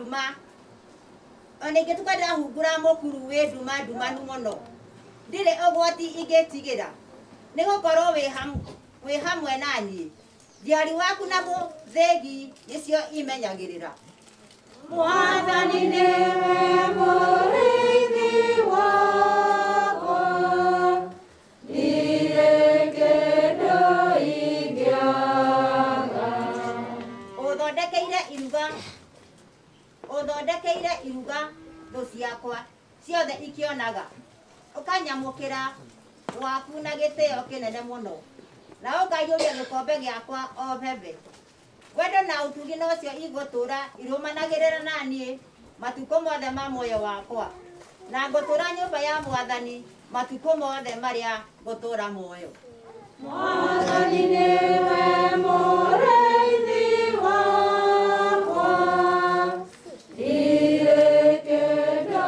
nduma, ndumanu mũno, ndirĩ ũgwati ingĩtigĩra, nĩgũkorwo wĩ hamwe naniĩ. Ndiari waku na mũthĩgi nĩcio imenyagĩrĩra. Mwathani nĩwe mũrĩithi wakwa, ndirĩ kĩndũ ingĩaga. Ũthondekeire iruga thũ ciakwa ciothe ikĩonaga, ũkanyamũkĩra waku na gĩtĩo kĩnene mũno, na ũkaiyũria gĩkombe gĩakwa o mbembe. Wendo na ũtugi nocio igũtũũra irũmanagĩrĩra naniĩ matukũ mothe ma muoyo wakwa, na ngũtũũra nyũmba ya Mwathani matukũ mothe marĩa ngũtũũra muoyo. Mwathani nĩwe mũrĩithi wakwa, ndirĩ kĩndũ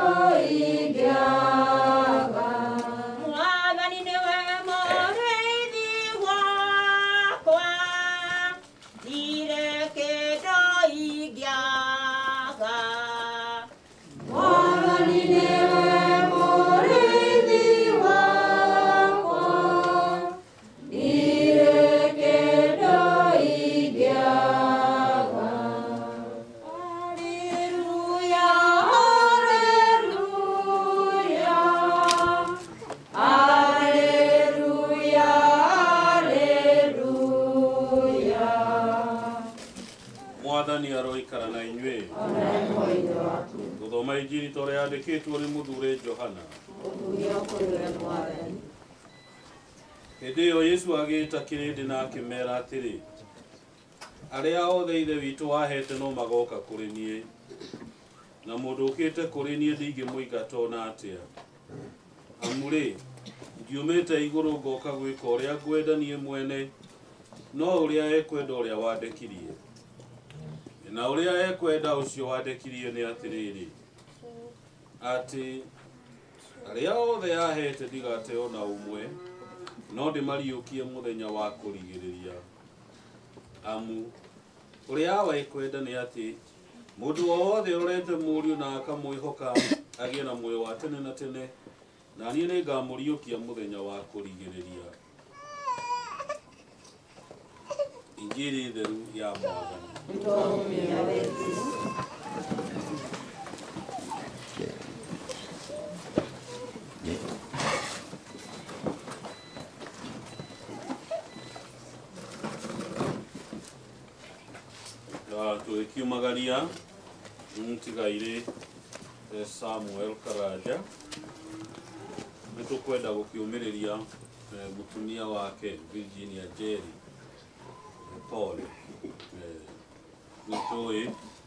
ingĩaga. Mwathani nĩwe mũrĩithi wakwa, ndirĩ kĩndũ ingĩaga. Mwathani nĩwe mũrĩithi wakwa, ndirĩ kĩndũ ingĩaga. Alleluia, alleluia, alleluia, alleluia. Mwathani aroikara na inyuĩ. Gũthoma injiri tondũ yandĩkĩtwo nĩ mũthuuri Johana. Hĩndĩ ĩyo Yesu agĩĩta kĩrĩndĩ na akĩmeera atĩrĩ, arĩa othe ithe witũ wahete no magoka kũrĩ niĩ, na mũndũ ũkĩte kũrĩ niĩ ndingĩmũingata ona atĩa. Amu-rĩ, ndiumĩte igũrũ ngoka gwĩka ũrĩa ngwenda niĩ mwene, no ũrĩa ekwenda ũrĩa wandekirie. Na ũrĩa ekwenda ũcio wandekirie nĩ atĩrĩrĩ, atĩ arĩa othe ahete ndigate ona ũmwe, no ndĩmariũkie mũthenya wa kũrigĩrĩria. Amu ũrĩa ekwenda nĩ atĩ mũndũ o wothe ũrete mũriũ na akamwĩhoka agĩe na muoyo wa tene na tene, na niĩ nĩngamũriũkia mũthenya wa kũrigĩrĩria. injiri theru ya Mwathani. Tukiumagaria ntigaire Samuel Karaja nitukwenda gukiumiriria mutumia wake Virginia Jerry Paul nitoi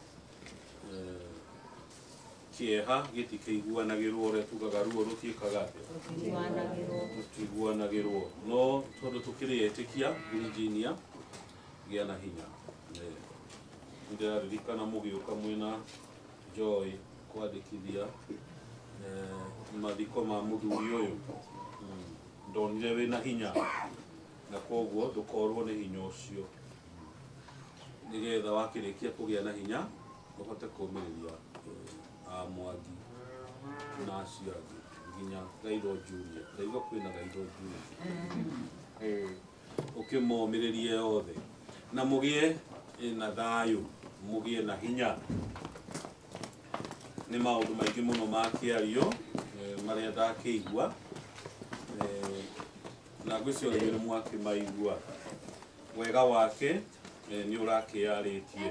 kieha gitikeiguanagirwo uria tugaga ruo rutiikaga tutiguanagirwo no tondu tukirietikia Virginia gia na hinya ndiraririkana mugiuka mwina Joy kwandikithia mathiko ma muthuri uyu ndonire wina hinya na koguo ndukorwo ni hinya ucio nigetha wakirikia kugia na hinya uhote kumiriria Mwangi na acio angi nginya Gairo Junior ndaigua kwina Gairo Junior ukimomiririe othe na mugie na thayu mugie na hinya ni maundu maingi muno makiario maria ndakigua na ngwiciria ni mwaki maigua wega wake ni urakiaritie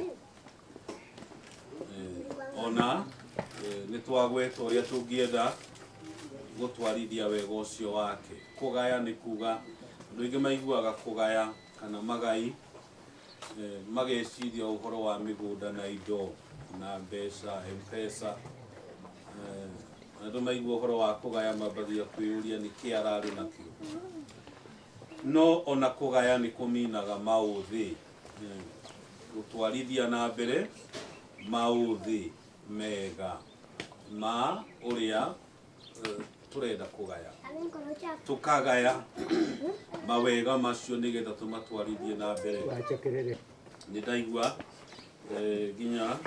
ona ni twagweta uria tungienda gutwarithia wega ucio wake kugaya ni kuga andu aingi maiguaga kugaya kana magai mageciria uhoro wa migunda na indo na mbeca M-Pesa andu maigua uhoro wa kugaya mabathia kwiuria ni kiarari nakio no ona kugaya ni kuminaga mauthi gutwarithia na mbere mauthi mega ma uria turenda kugaya tukagaya mawega macio nigetha tumatwarithie na mbere ni ndaigua ginya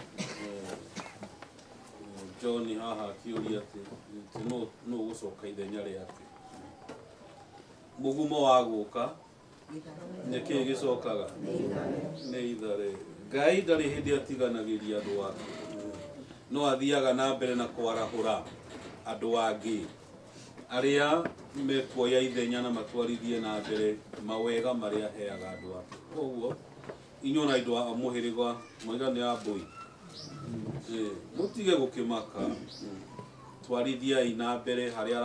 John haha akiuria ati no gucoka ithenya riake mugumo wa guka niki gicokaga ni ithare Ngai ndari hindi atiganagiria andu ake no athiaga na mbere na kwarahura andu angi aria mekuoya ithenya na matwarithie na mbere mawega maria heaga andu ake koguo inyona indo amuhiriga mwigane ya boy mutige gukimaka twarithia ina mbere haria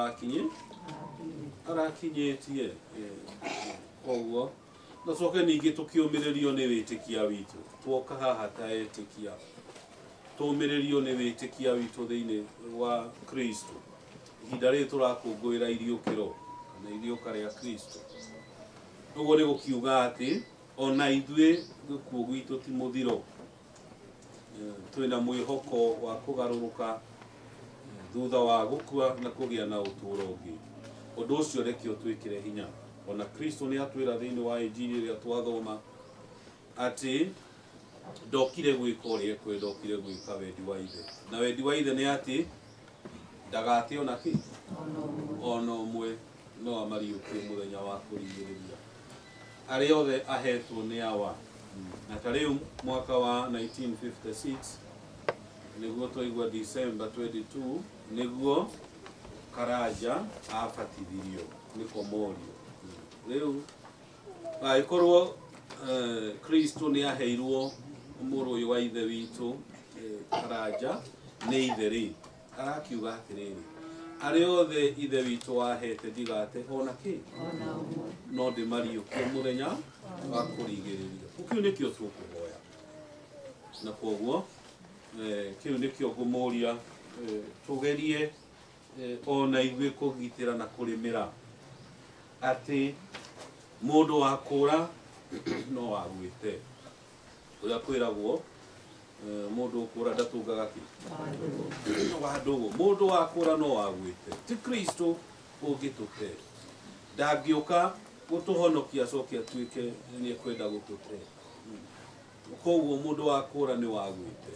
arakinyetie koguo nacoke ningi tukiumiririo ni witikia witu twoka haha ta etikia tumiririo ni witikia witu thiini wa Kristo ihinda ri turakungwira iriukiro kana iriuka ria Kristo uguo ni gukiuga ati ona ithue gukuo gwitu ti muthiro twina mwihoko wa kugaruruka thutha wa gukua na kugia na uturo ungi undu ucio rekio twikire hinya ona Kristo ni atwira thiini wa injili ria twathoma ati ndokire gwika uria kwendokire gwika wendi wa ithe na wendi wa ithe ni ati ndagate ona ki ona umwe no amariukie muthenya wa kuringiriria aria othe ahetwo ni awa na tariu mwaka wa 1956 niguo twaigua December 22 niguo Karaja abatithirio ni komorio riu aikorwo Kristo ni aheirwo muruyu wa ithe witu Karaja ni ithe ri arakiuga atiriri aria othe ithe witu wahete ndigate ona ki no ndimariukie muthenya wa kurigiriria ukiu nikio tukuhoya na koguo kiu nikio ngumuria tugerie ona igwe kugitira na kurimira ati mundu wa kura no wagwite uria kwiragwo mundu ukura ndatungaga ki wandugu mundu wa kura no wagwite ti Kristo ugitute ndangioka gutuhonokia cokia twike ni kwenda gutute koguo mundu wa kura ni wagwite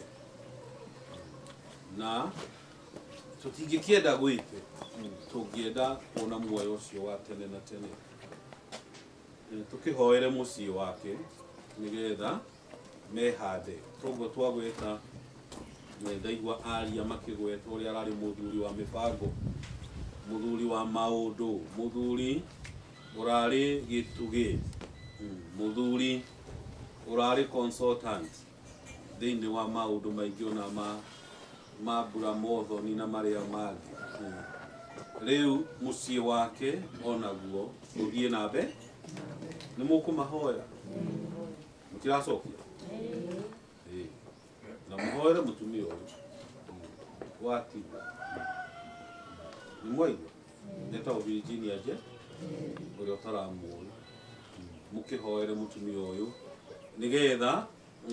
na tutingikienda gwite tungienda kuona muoyo ucio wa tene na tene tukihoere mucii wake nigetha mehande toguo twagweta ndaigua aria makigweta uria arari muthuri wa mibango muthuri wa maundu muthuri urari gitugi muthuri urari consultant thiini wa maundu maingi ona mambura mothoni na maria mangi riu mucii wake onaguo uthie nambe ni mukumahoya mutiracokia na muhoere mutumia uyu watigwo ni mwaigua netagwo Virginia je uria utaramuona mukihoere mutumia uyu nigetha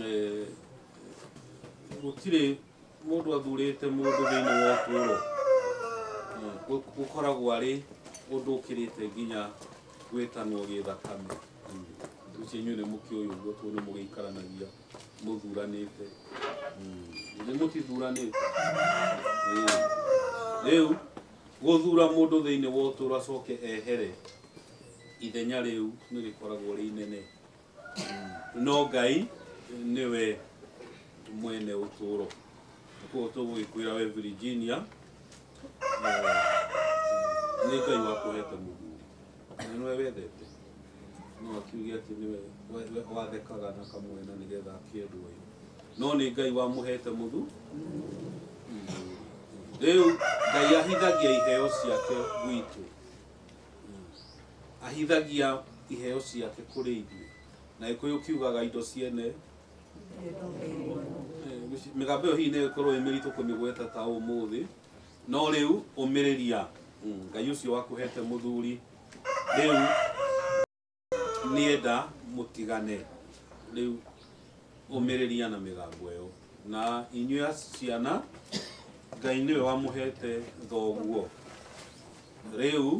gutire mundu athurite mundu thiini wa uturo gukoragwo ari undu ukirite nginya gwitanwo githakame ucio inyuĩ nĩ mũkĩũĩ ũguo tondũ nĩ mũgĩikaranagia mũthuranĩte nĩ mũtithuranĩte rĩu gũthura mũndũ thĩinĩ wa ũtũũro acoke ehere ithenya rĩu nĩ rĩkoragwo rĩ inene no Ngai nĩwe mwene ũtũũro koguo tũgũgĩkwĩra we Virginia nĩ Ngai wakũhete mũthuri na nĩwe wethete no akiuge ati niwe wathekaga na kamwena nigetha akĩendwo no nĩ Ngai wamũhete mũthu rĩu Ngai ahithagia iheo ciake gwitũ ahithagia iheo ciake kũrĩ ithuĩ na Gĩkũyũ kiugaga indo ciene mĩgambo ĩyo hihi nĩ ĩkorwo ĩ mĩritũ kũmĩgweta ta ũmũthĩ no rĩu ũmĩrĩria Ngai ũcio wakũhete mũthuri rĩu nienda mutigane riu umiriria na migambo ĩyo na inyuĩ ciana Ngai niwe wamuhete thoguo riu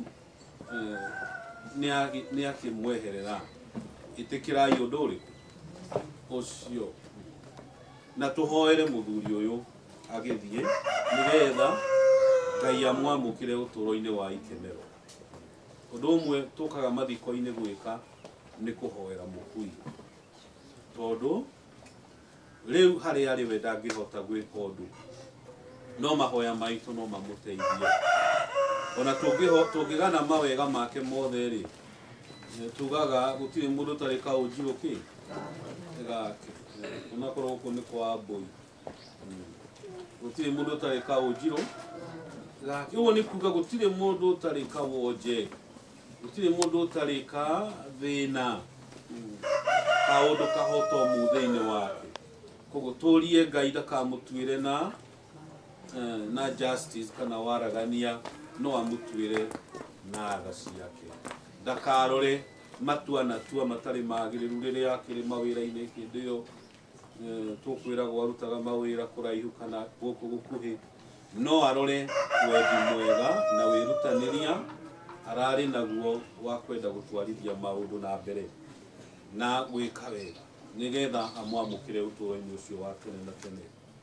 ni akimweherera itikirai undu uriku ucio na tuhoere muthuri uyu agithie nigetha Ngai amwamũkĩre ũtũũro-inĩ wa ikenero undu umwe tukaga mathiko-inĩ gwĩka nĩ kũhoera mũkui tondũ rĩu harĩa arĩ we ndangĩhota gwĩka ũndũ no mahoya maitũ no mamũteithie ona tũngĩgana mawega make mothe rĩ tugaga gũtirĩ mũndũ ũtarĩ kaũnjirũ kĩ gake onakorwo gũkũ nĩ kwa mbũi gũtirĩ mũndũ ũtarĩ kaũnjirũ gake ũguo nĩ kuga gũtirĩ mũndũ ũtarĩ kawonje gũtirĩ mũndũ ũtarĩ ka thĩna kaũndũ kahotomu thĩinĩ wake koguo tũrie Ngai ndakamũtuĩre na justice kana waragania no amũtuĩre na tha ciake ndakarore matua matarĩ magĩrĩru rĩrĩa akĩrĩ mawĩra-inĩ hĩndĩ ĩyo tũkwĩragwo arutaga mawĩra kũraihu kana gũkũ gũkuhĩ no arore wendi mwega na wĩrutanĩria ararĩ naguo wa kwenda gũtwarithia maũndũ na mbere na gwĩka wega nigetha amwamũkĩre ũtũũro-inĩ ũcio wa tene na tene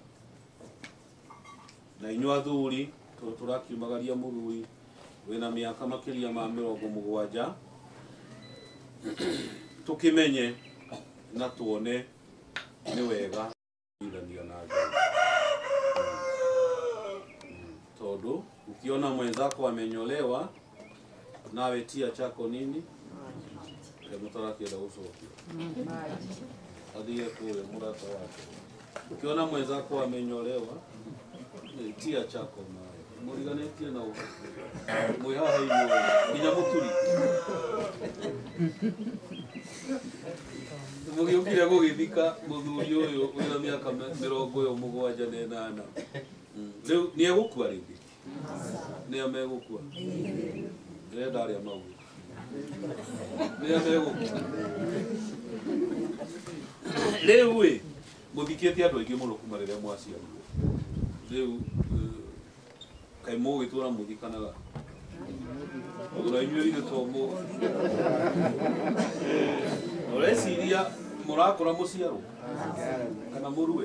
na inyuĩ athuri tũrakiumagaria mũthuri wĩna mĩaka makĩria ma 70 tũkĩmenye na tuone nĩ wega kũiguithania na Ngai tondũ ukiona mwenzako amenyolewa nawe tia chako nini mtarakienda gũcokia athiĩ kũrĩa mũrata wake ukiona mwenzako amenyolewa tia chako nawe mũriganĩtie na mwĩ haha inyuĩ nginya mũturi mũgĩũkire gũgĩthika mũthuri ũyũ wĩna mĩaka 78 rĩu nĩ egũkua rĩngĩ nĩ amegũkua ndĩrenda arĩa mauĩ nĩ amegũkua rĩu ĩ mũthikĩtie andũ aingĩ mũno kuma rĩrĩa mwaciarirwo rĩu kaĩ mũgĩtũra mũthikanaga ũgũra inyuĩ ithe tomũ ũreciria mũrakũra mũciarwo kana mũrue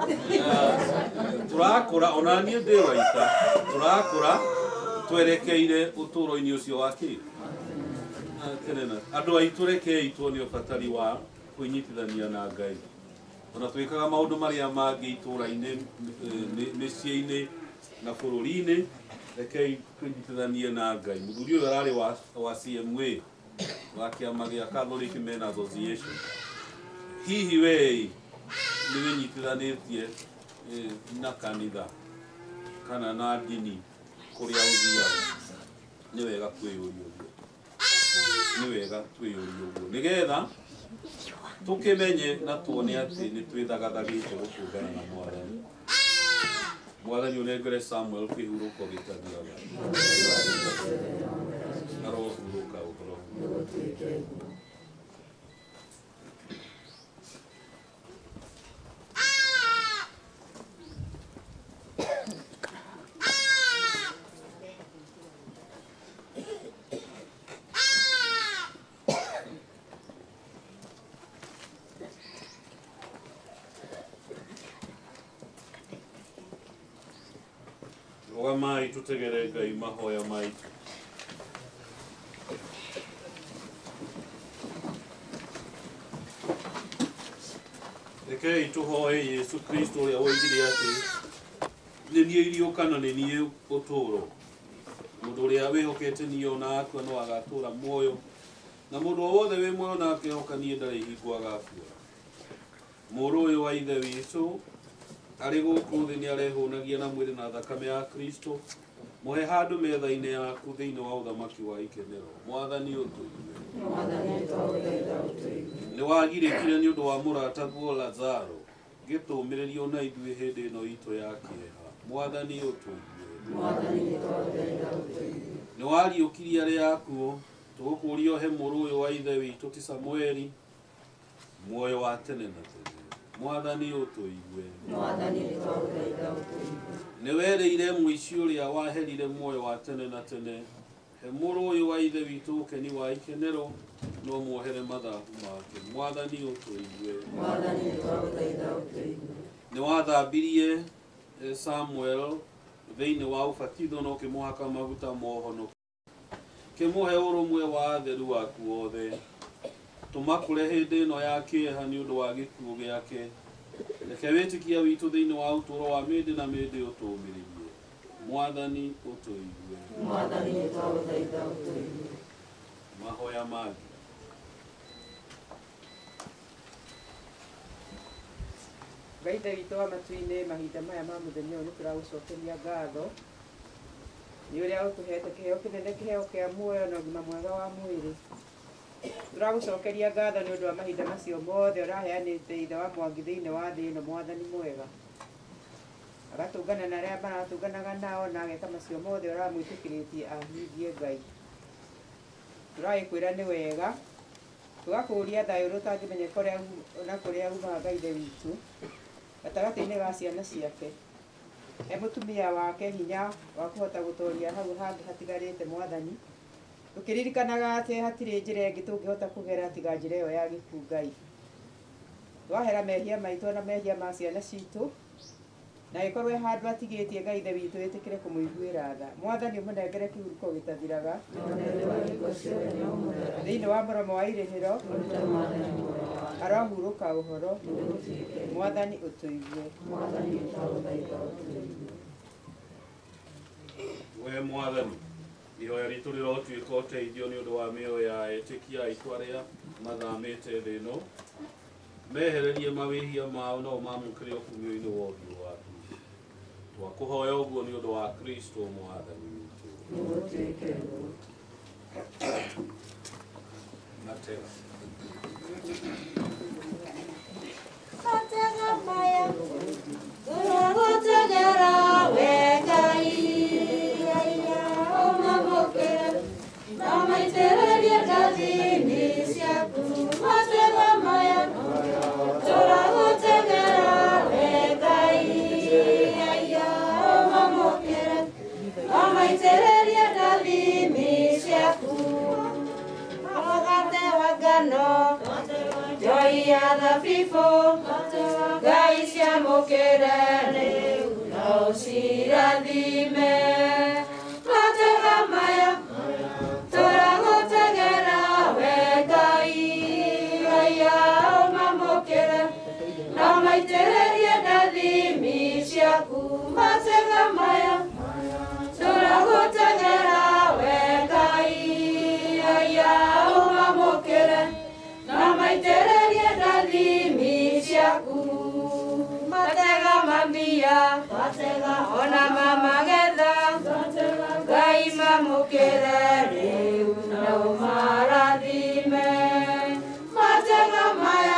tũrakũra ona niĩ ndĩ waita tũrakũra twerekeire ũtũũro-inĩ ũcio wa kĩ kenena andũ aitũ rekei tuone ũbatari wa kwĩnyitithania na Ngai. Ona twĩkaga maũndũ marĩa mangĩ itũũra-inĩ, mĩciĩ-inĩ na bũrũri-inĩ, rekei twĩnyitithanie na Ngai. Mũthuri ũyũ ararĩ wa CMA wa kĩama gĩa Catholic Men Association. Hihi we nĩ wĩnyitithanĩtie na kanitha kana na ndini kũrĩa ũthiaga? Nĩ wega kwĩyũria ũguo, nĩ wega twĩyũria ũguo nĩgetha tũkĩmenye na tuone atĩ nĩ twĩthagathagĩte gũkũngana na Mwathani. Mwathani ũnengere Samuel kĩhurũko gĩtathiraga, arohurũka ũhoro. Mai tutegere Ngai mahoya maitu. Rekei tuhoe Yesu Kristo ũrĩa woigire atĩ nĩ niĩ irio kana nĩ niĩ ũtũũro. Mũndũ ũrĩa wĩhokete niĩ ona akua no agatũũra muoyo, na mũndũ o wothe wĩ muoyo na akĩhoka niĩ ndarĩ hingo agakua. Mũrũ ũyũ wa ithe witũ arĩ gũkũ thĩ nĩ arehũnagia na mwĩrĩ na thakame ya Kristo. Mũhe handũ metha-inĩ yaku thĩinĩ wa ũthamaki wa ikenero. Mwathani ũtũigue. Nĩ wagirĩkire nĩ ũndũ wa mũrataguo Lazaro, gĩtũmĩrĩrio na ithuĩ hĩndĩ ĩno itũ ya kĩeha. Mwathani ũtũigue. Nĩ wariũkirie arĩa akuũ, tũgũkũũria ũhe mũrũ ũyũ wa ithe witũ ti Samũeli muoyo wa tene na tene. Mwathani ũtũigue. Nĩ werĩire mũici ũrĩa waherire muoyo wa tene na tene, he mũrũ ũyũ wa ithe witũ ũkeni wa ikenero, no muohere mathagu make. Mwathani ũtũigue. Nĩ wathambirie Samuel thĩinĩ wa ũbatitho na ũkĩmũhaka maguta mohono, kĩmũhe ũrũmwe wa atheru aku othe. Tũmakũre hĩndĩ ĩno ya kĩeha nĩ ũndũ wa gĩkuũ gĩake. Reke wĩtĩkia witũ thĩinĩ wa ũtũũro wa mĩndĩ na mĩndĩ ũtũũmĩrĩrie. Mwathani ũtũigue. Mahoya mangĩ. Ngai Ithe witũ wa matu-inĩ, mahinda maya ma mũthenya ũyũ nĩ tũragũcokeria ngatho nĩ ũrĩa ũtũhete kĩheo kĩnene, kĩheo kĩa muoyo na ũgima mwega wa mwĩrĩ. Tũragũcokeria ngatho nĩ ũndũ wa mahinda macio mothe ũraheanĩte ithe wa Mwangi thĩinĩ wa thĩ ĩno. Mwathani mwega, agatũngana na arĩa maratũnganaga nao, na ageka macio mothe ũramwĩtĩkĩrĩtie ahingie. Ngai, tũragĩkwĩra nĩ wega, tũgakũũria thayũ ũrĩa ũtangĩmenyeka na kũrĩa umaga Ngai Ithe witũ gatagatĩ-inĩ ga ciana ciake. He mũtumia wake hinya wa kũhota gũtooria hau hangĩ hatigarĩte. Mwathani, tũkĩririkanaga atĩ hatirĩ njĩra ĩngĩ tũngĩhota kũgera tiga njĩra ĩyo ya gĩkuũ. Ngai, twahera mehia maitũ na mehia ma ciana citũ, na gĩkorwo handũ atigĩtie Ngai Ithe witũ wĩtĩkĩre kũmũiguĩra tha. Mwathani, ũmũnengere kĩhurũko gĩtathiraga thĩinĩ wa mũromo wa irĩhĩro, arohurũka ũhoro. Mwathani ũtũigue. We Mwathani, ihoya ritũ rĩrotuĩka ũteithio nĩ ũndũ wa mĩoyo ya etĩkia aitũ arĩa mathamĩte thĩ ĩno, mehererie mawĩhia mao nao mamũkĩre ũkumio-inĩ wa ũthiũ waku. Twakũhoya ũguo nĩ ũndũ wa Kristo Mwathani witũ. Matega. Matega maya tũragũtegera we Ngai, ũmamũkĩre na maitĩrĩrie ngathĩ-inĩ ciaku. Matega maya tũragũtegera we Ngai, ũmamũkĩre na maitĩrĩrie ngathĩ-inĩ ciaku. Mũgate wa ngano, njoi ya thabibũ, Ngai ciamũkĩre rĩu na ũcirathime. Matega maya tũragũtegera we Ngai, ona mamagetha Ngai mamũkĩre rĩu na ũmarathime matega maya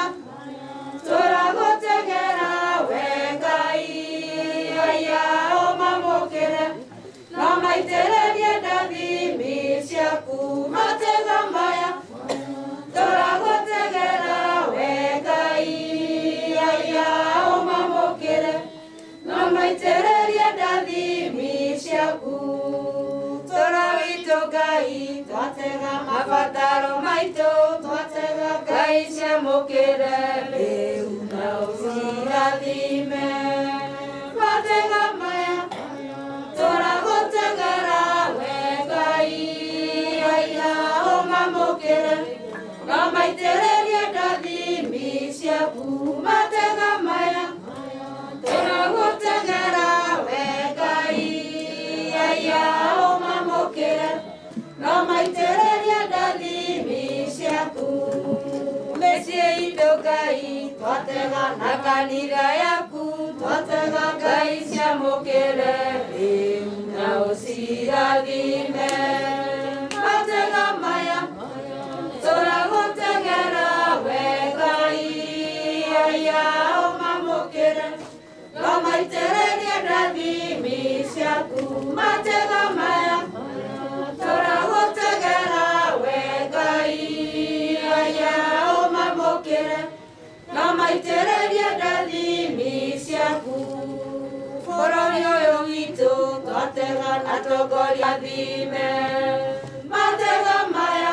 tũragũtegera we Ngai aya ũmamũkĩre na maitĩrĩrie ndathimi ciaku matega maya tũragũtegera we Ngai aya ũmamũkĩre na maitĩrĩrie ndathimi ciaku tũra witũ Ngai twatega mabataro maitũ twatega Ngai ciamũkĩre rĩu na ũcirathime matega maya tũragũtegera we Ngai aya ũmamũkĩre na maitĩrĩrie ndathimi ciaku matega maya tũragũtegera we Ngai aya ũmamũkĩre na maitĩrĩrie ndathimi ciaku mĩciĩ itũ Ngai twatega na kanitha yaku twatega Ngai ciamũkĩre rĩu na ũcirathime matega maya tũragũtegera we Ngai aya ũmamũkĩre na maitĩrĩrie ndathimi ciaku matega maya tũragũtegera we Ngai aya ũmamũkĩre na maitĩrĩrie ndathimi ciaku bũrũri ũyũ witũ twatega na tongoria thime matega maya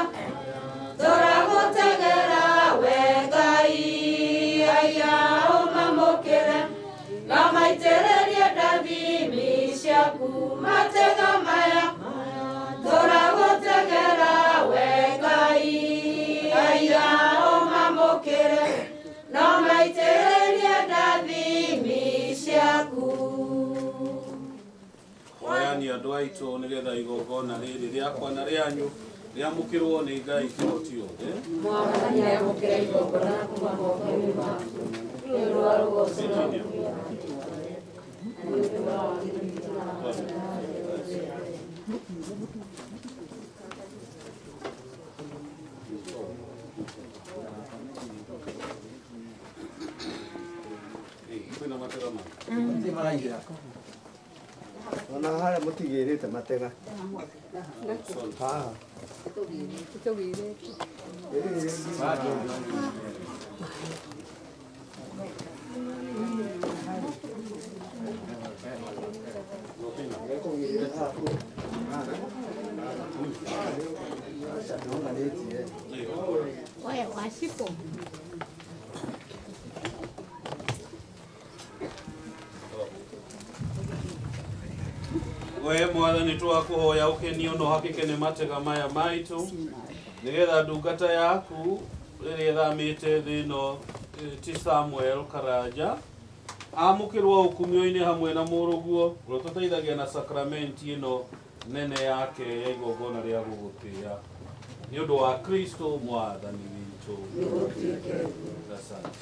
tũragũtegera we Ngai aya ũmamũkĩre na maitĩrĩrie ndathimi ciaku matega maya tũragũtegera we Ngai aya ũmamũkĩre na maitĩrĩrie ndathimi ciaku Wayani andũ aitũ nĩgetha igongona rĩrĩ rĩakwa na rĩanyu rĩamũkĩrwo nĩ Ngai kĩhoti yothe Mwathani amũkĩre igongona kuma moko-inĩ maku nĩ ũndũ wa rũgooco kwĩna matega ma ona harĩa mũtigĩrĩte matega haha Oye, wasipo. we Mwathani twakũhoya ũkenio no hakĩke nĩ matega maya maitũ nĩgetha ndungata yaku rĩrĩa ĩthamĩte thĩ ĩno ti Samuel Karanja amũkĩrwo ũkumio-inĩ hamwe na mũrũguo ũrĩa tũteithagia na sakramenti ĩno nene yake ya igongona rĩa gũgũtĩĩa nĩ ũndũ wa Kristo Mwathani witũ. Asante.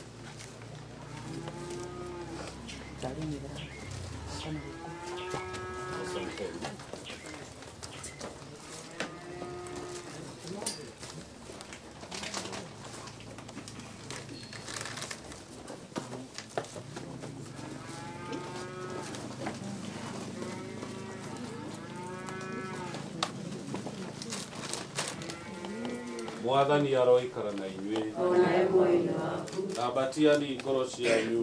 Mwathani aroikara na inyuĩ ambatiani ngoro cianyu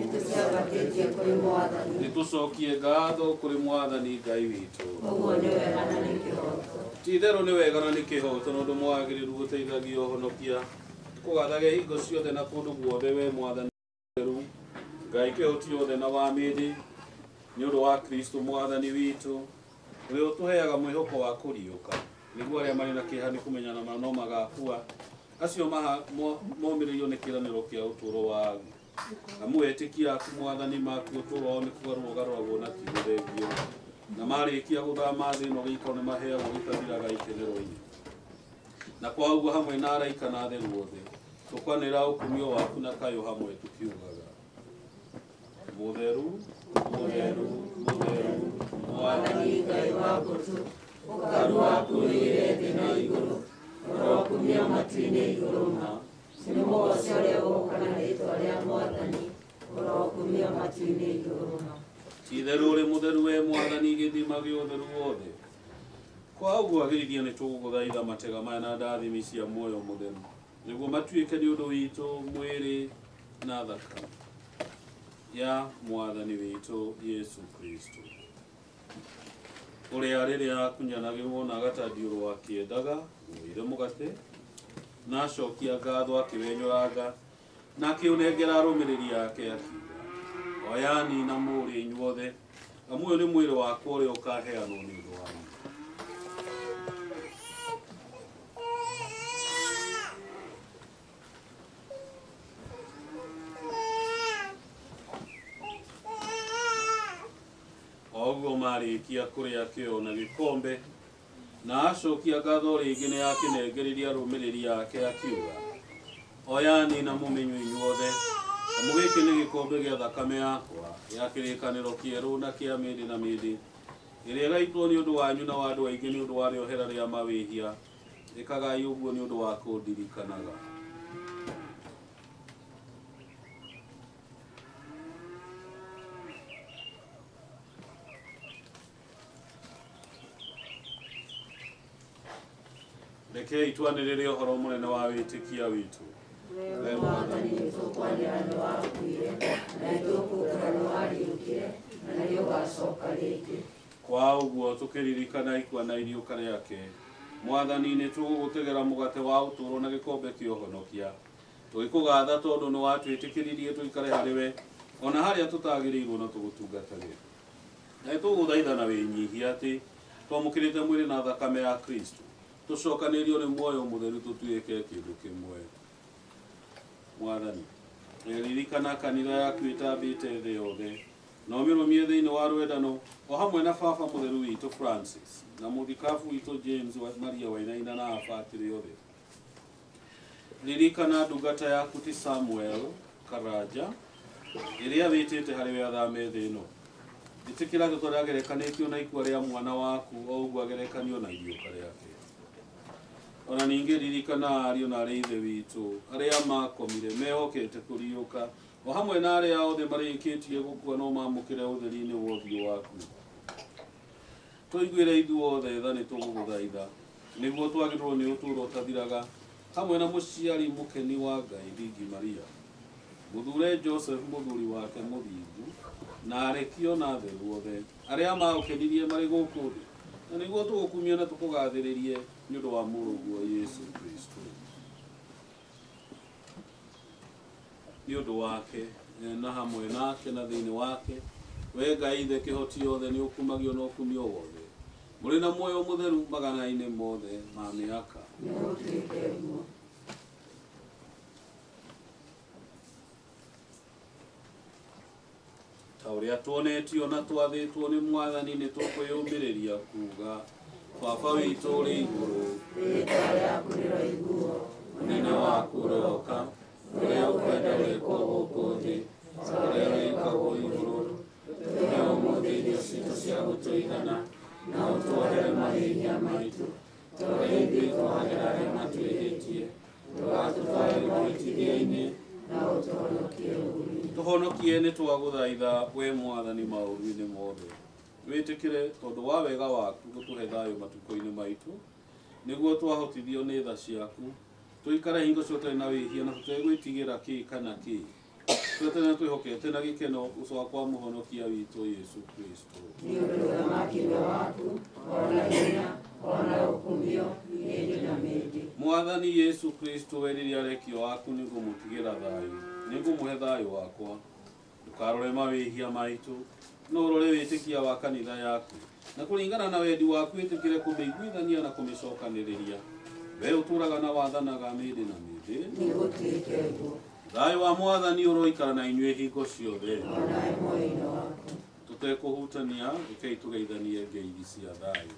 nĩtũcokie ngatho kũrĩ Mwathani Ngai witũ ti-itherũ nĩ wega na nĩ kĩhooto na ũndũ mwagĩrĩru gũteithagia ũhonokia kũgathage hingo ciothe na kũndũ guothe we Mwathani Ngai kĩhoti yothe na wa mĩĩrĩ nĩ ũndũ wa Kristo Mwathani witũ ũrĩa ũtũheaga mwĩhoko wa kũriũka nĩguo arĩa marĩ na kĩeha nĩ kũmenya na no magakua acio momĩrĩirio nĩ kĩĩranĩro kĩa ũtũũro wa amu etĩkia aku Mwathani maku ũtũũro wao nĩ kũgarũrwo ũgarũragwo na ti gũthengio na marĩkia gũthama thĩ ĩno gĩikaro nĩ maheagwo gĩtathiraga ikenero-inĩ na kwa ũguo hamwe na araika na atheru othe tũkwanĩra ũkumio waku na kayũ hamwe tũkiugaga Mutheru, mutheru, mutheru, Mwathani Ngai wa mbũtũ, ũkaru waku ũiyũire thĩ na igũrũ, ũrokumia matu-inĩ igũrũ ma. Nĩ mũgoco ũrĩa ũgũka na rĩĩtwa rĩa Mwathani, ũrokumia matu-inĩ igũrũ ma. Ti-itherũ ũrĩ mũtheru we Mwathani gĩthima gĩa ũtheru wothe. Kwa ũguo agĩrithia nĩ tũgũgũthaitha matega maya na ndathimi cia muoyo mũtheru, nĩguo matuĩke nĩ ũndũ witũ mwĩrĩ na thakame ya Mwathani witũ Yesu Kristo, ũrĩa rĩrĩa akunyanagĩrwo na agatandiũrwo akĩendaga mũire mũgate na acokia ngatho akĩwenyũranga na akĩũnengera arũmĩrĩri ake akiuga, oyani na mũrĩ inyuothe, amu ũyũ nĩ mwĩrĩ wakwa ũrĩa ũkaheanwo nĩ ũndũ wanyu. Oguo marĩkia kũrĩa kĩo na gĩkombe na acokia ngatho rĩngĩ nĩ akĩnengereria arũmĩrĩri ake akiuga, oyani na mũmenywo inyuothe, amu gĩkĩ nĩ gĩkombe gĩa thakame yakwa ya kĩrĩkanĩro kĩerũ na kĩa mĩndĩ na mĩndĩ, ĩrĩa ĩgaitwo nĩ ũndũ wanyu na wa andũ aingĩ nĩ ũndũ wa rĩohera rĩa mawĩhia. Ĩkagai ũguo nĩ ũndũ wa kũndirikanaga. Rekei twanĩrĩre ũhoro mũnene wa wĩtĩkia witũ. We Mwathani nĩtũkwanĩra nĩ wakuire, na nĩtũkũũra nĩ wariũkire, na nĩũgacoka rĩngĩ. Kwa ũguo tũkĩririkana ikwa na iriũka rĩake, Mwathani nĩtũgũgũtegera mũgate wa ũtũũro na gĩkombe kĩa ũhonokia, tũgĩkũgatha tondũ nĩ watwĩtĩkĩririe tũikare harĩ we ona harĩa tũtagĩrĩirwo na tũgũtungatagĩre. Na nĩtũgũthaitha na wĩnyihia atĩ twamũkĩrĩte mwĩrĩ na thakame ya Kristo, tũcokanĩrio nĩ muoyo mũtheru tũtuĩke kĩndũ kĩmwe. Mwathani, ririkana kanitha yaku ĩtambĩte thĩ yothe, na ũmĩrũmie thĩinĩ wa rwendano, o hamwe na baba mũtheru witũ Francis na mũthikabu witũ James Maria Wainaina na abatĩrĩ othe. Ririkana ndungata yaku ti Samuel Karanja, ĩrĩa wĩtĩte harĩ we athame thĩ ĩno. Ĩtĩkĩra tũtũũra agerekanĩtio na ikua rĩa mwana waku, o ũguo agerekanio na iriũka rĩake. Ona ningĩ ririkana ariũ na arĩ ithe witũ arĩa makomire mehokete kũriũka, o hamwe na arĩa othe marĩkĩtie gũkua no mamũkĩre ũtheri-inĩ wa ũthiũ waku. Tũiguĩre ithuothe tha nĩ tũgũgũthaitha, nĩguo twagĩrĩrwo nĩ ũtũũro ũtathiraga, hamwe na mũciari mũkeni wa Ngai Bigi Maria, mũthure Joseph mũthuri wake mũthingu, na arekio na atheru othe arĩa maũkenirie marĩ gũkũ thĩ, na nĩguo tũgũkumia na tũkũgathĩrĩrie nĩ ũndũ wa mũrũguo Yesu Kristo. Nĩ ũndũ wake na hamwe nake na thĩinĩ wake, we Ngai ithe kĩhoti yothe nĩ ũkumagio na ũkumio wothe, mũrĩ na muoyo mũtheru magana-inĩ mothe ma mĩaka. Ta ũrĩa tuonetio na twathĩtwo nĩ Mwathani nĩ tũkwĩyũmĩrĩria kuuga, Baba witũ ũrĩ igũrũ, rĩĩtwa rĩaku rĩroiguo, ũnene waku ũroka, ũrĩa ũkwenda wĩkwo gũkũ thĩ ta ũrĩa wĩkagwo igũrũ. Tũhe ũmũthĩ irio citũ cia gũtũigana, na ũtwohere mahĩtia maitũ ta ũrĩa ithuĩ twohagĩra arĩa matwĩhĩtie, ndũgatũtware mahĩtia-inĩ, na ũtũhonokie ũũru-inĩ. Tũhonokie nĩ twagũthaitha we Mwathani maũru-inĩ mothe. Wĩtĩkĩre tondũ wa wega waku gũtũhe thayũ matukũ-inĩ maitũ, nĩguo twahotithio nĩ tha ciaku tũikare hingo ciothe na wĩhia na tũtegwĩtigĩra kĩ kana kĩ, twetene twĩhokete na gĩkeno gũcoka kwa mũhonokia witũ Yesu Kristo. Nĩ ũndũ wa makĩria waku, ona hinya, ona ũkumio, hĩndĩ na mĩndĩ. Mwathani Yesu Kristo, we rĩrĩa arekio waku nĩngũmũtigĩra thayũ, nĩngũmũhe thayũ wakwa. Ndũkarore mawĩhia maitũ, no ũrore wĩtĩkia wa kanitha yaku, na kũringana na wendi waku wĩtĩkĩre kũmĩiguithania na kũmĩcokanĩrĩria. We ũtũũraga na wathanaga mĩndĩ na mĩndĩ. Nĩ gũtuĩke ũguo. Thayũ wa Mwathani ũroikara na inyuĩ hingo ciothe. Onawe moyo-inĩ waku. Tũtekũhutania, rekei tũgeithanie ngeithi cia thayũ.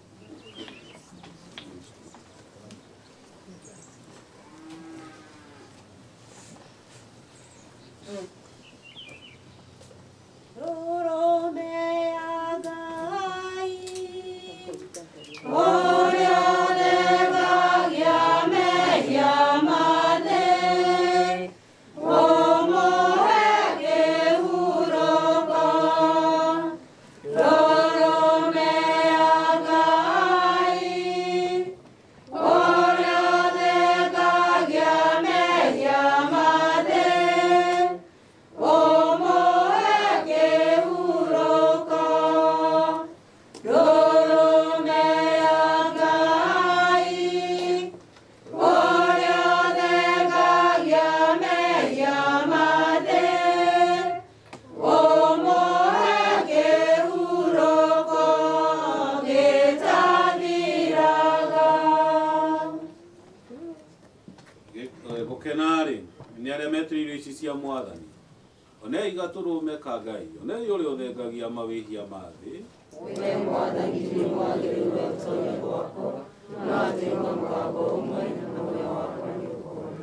nĩ arĩa metĩirwo ici cia Mwathani. Onei gatũrũme ka Ngai, onei ũrĩa ũthengagia mawĩhia ma thĩ. Wee Mwathani nĩ mwagĩrĩru gũtoonya gwakwa, no atĩ no mũgambo ũmwe na muoyo wakwa nĩ ũkũhona.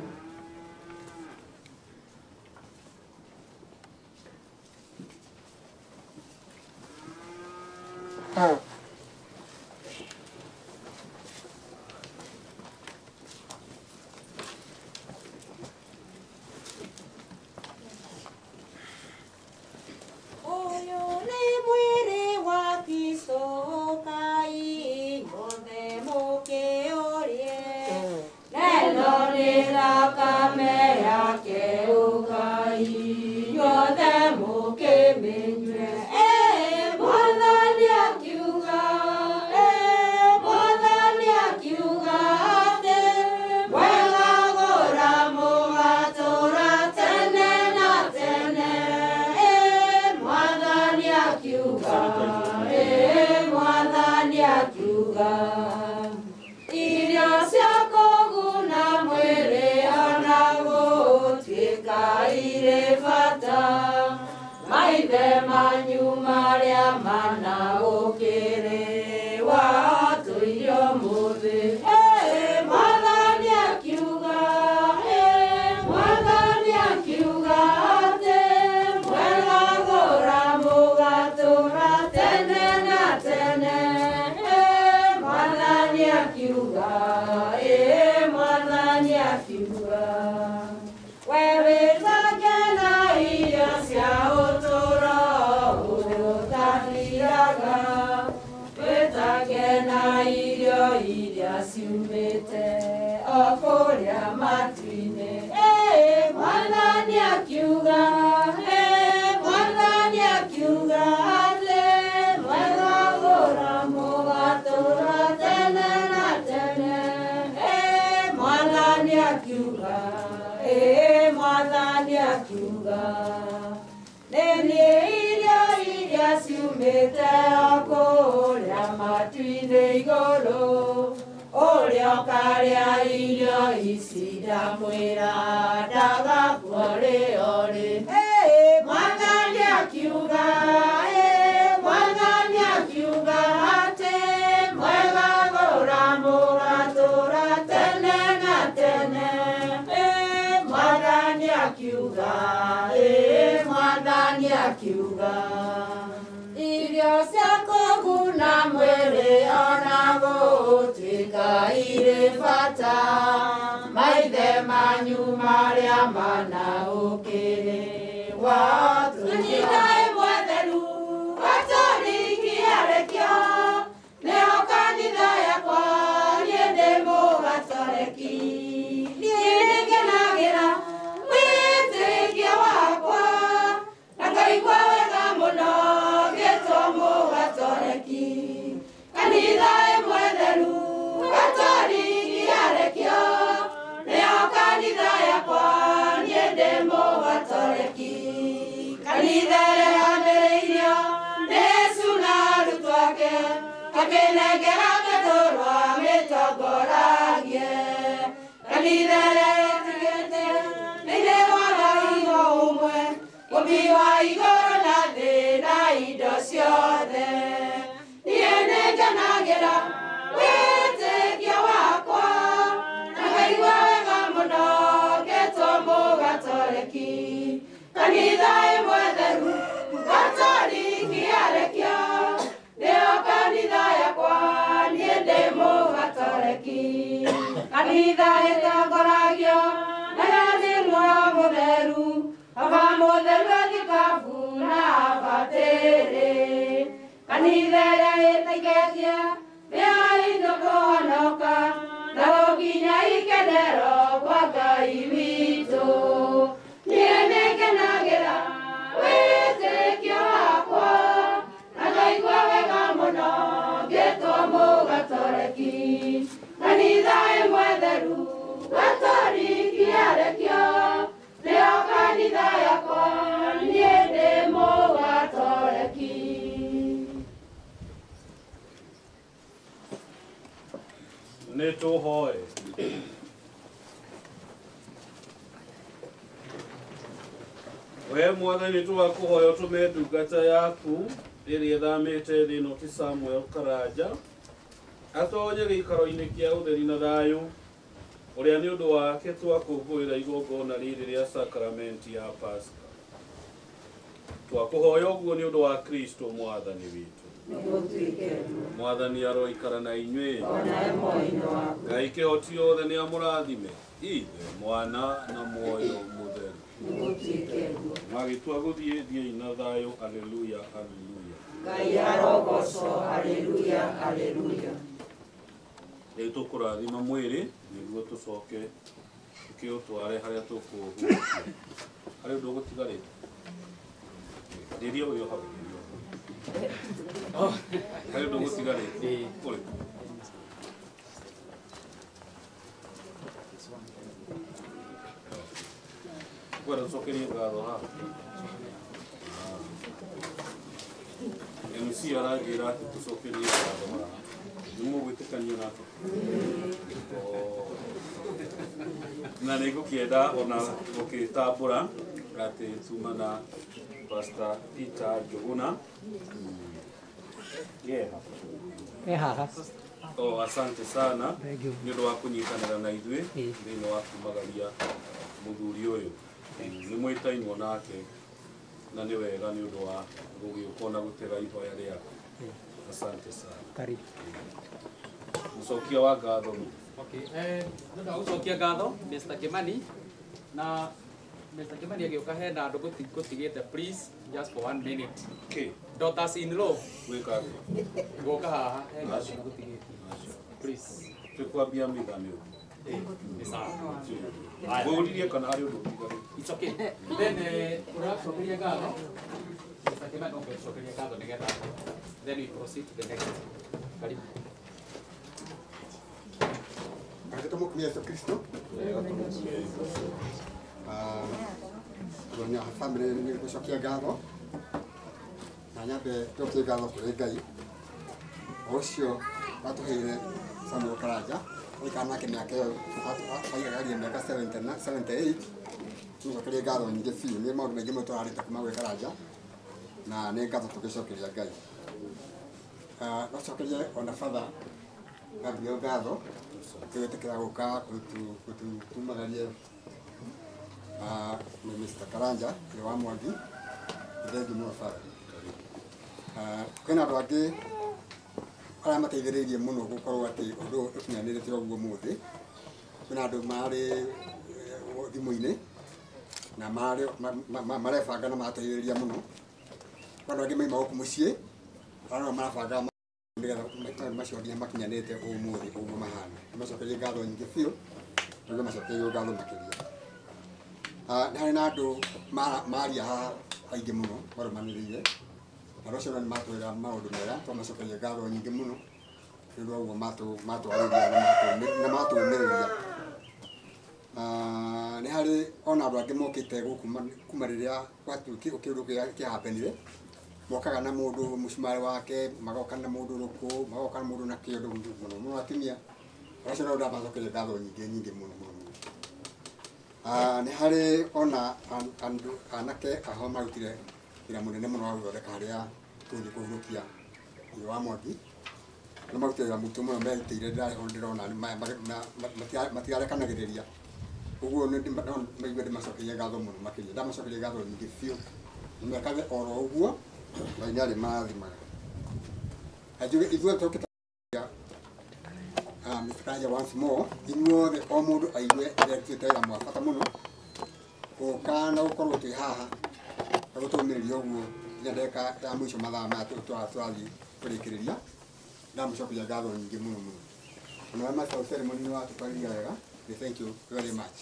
we mwathani twakuhoya utume ndungata yaku ĩrĩa ĩthamĩte thĩ ĩno ti Samuel Karanja atonye gĩikaro-inĩ kĩa ũtheri na thayũ ũrĩa nĩ ũndũ wake twakũngũĩra igongona rĩrĩ rĩa sakramenti ya Pasaka. Twakũhoya ũguo nĩ ũndũ wa Kristo mwathani witũ. Mwathani aroikara na inyuĩ. Ngai kĩhoti yothe nĩ amũrathime. Ithe, Mwana na Muoyo Mũtheru. Magĩtua gũthiĩ thiĩi na thayũ. Haleluya, haleluya. Ngai arogocwo. Haleluya, haleluya. Rĩu tũkũrathima mwĩrĩ nĩguo tũcoke tũkĩũtware harĩa tũkũhutia. Harĩ ũndũ ũgũtigarĩte. Rĩrĩa ũyũ hau. Harĩ ũndũ ũgũtigarĩte. Kũrĩ. Kwenda tũcokerie ngatho haha. MC arangĩra atĩ tũcokerie ngatho haha. Nĩmũgwĩtĩkania nake? Na nĩngũkĩenda ona gũkĩtambũra atĩ tuma na Pastor Peter Njuguna. Oh, asante sana nĩ ũndũ wa kũnyitanĩra na ithuĩ thĩinĩ wa kumagaria mũthuri ũyũ. Nĩ mwĩtainwo nake na nĩ wega nĩ ũndũ wa gũgĩũka na gũtega ihoya rĩaku. Asante sana. Mũcokia wa ngatho. Okay, nĩ gũcokia ngatho Mr. Kimani na Mr. Kimani agĩũka hena andũ gũtigĩte, please just for 1 minute. Okay. Daughters in law. Wĩka gũka haha hena andũ gũtigĩte. Please. Tũkwambia mithanio. Ni sawa. Ngũririe kana harĩ ũndũ ũtigarĩte. It's okay. Then ũracokeria ngatho. Mr. Kimani ũngĩcokeria ngatho nĩgetha then we proceed to the next. Karibu. Tumũkumia Yesu Kristo. Tuonia family nĩ gũcokia ngatho na nyambe tũkie ngatho kũrĩ Ngai ũcio watũheire Samuel Karanja ũikara nake mĩaka ĩyo aigagaria mĩaka 78. Tũcokerie ngatho nyingĩ biũ, nĩ maũndũ maingĩ tũrarĩte kuma gwĩ Karanja na nĩ ngatho tũgĩcokeria Ngai. Gũcokeria ona Father Gabriel ngatho twĩtĩkĩra gũka gũtumagarie Mr. Karanja ũrĩa wa Mwangi. Thengi mũno Father. Kwĩna andũ angĩ arĩa mateithĩrĩirie mũno gũkorwo atĩ ũndũ ũkinyanĩrĩte ũguo mũthĩ. Kwĩna andũ marĩ thimũ-inĩ na marebanga na mateithĩrĩria mũno. Kwĩna angĩ maima gũkũ mũciĩ arĩa marabanga nĩgetha macio nginya makinyanĩte ũmũthĩ ũguo mahana. Macokerie ngatho nyingĩ biũ nĩguo macokerie ngatho makĩria. Nĩ harĩ na andũ maria haha aingĩ mũno marũmanĩrĩire na ũcio nĩ matwĩra maũndũ mega, twamacokeria ngatho nyingĩ mũno nĩ ũndũ wa ũguo matwarĩria na matũũmĩrĩria. Nĩ harĩ ona andũ angĩ mokĩte gũkũ kuma rĩrĩa kĩũndũ kĩahapenire, mokaga na mũndũ mũcumarĩ wake, magoka na mũndũ ũrũkũ, magoka na mũndũ na kĩondo mũno mũno atumia. Ũcio no ndamacokeria ngatho nyingĩ mũno mũno. Nĩ harĩ ona andũ anake aho marutire wĩra mũnene mũno wa gũthondeka harĩa tũthiĩ kũhurũkia thĩ wa Mwangi. Nĩ marutire wĩra mũritũ mũno merutĩire, ndĩrona matiarekanagĩrĩria. Ũguo maigua ndĩmacokerie ngatho mũno makĩria, ndamacokerie ngatho nyingĩ biũ. Mekaga oro ũguo Ngai nĩ arĩ marathimaga. Ithuĩ tũkĩta Mr. Karanja once more, inyuothe o mũndũ aigue nĩarutĩte wĩra mwa bata mũno gũka na gũkorwo twĩ haha na gũtũmĩrĩria ũguo nginya ndagĩka ya mũico mathaa maya tũrathiĩ kũrĩkĩrĩria. Ndamũcokeria ngatho nyingĩ mũno mũno. Ona wa master of ceremony nĩ watũtwarithia wega. Thank you very much.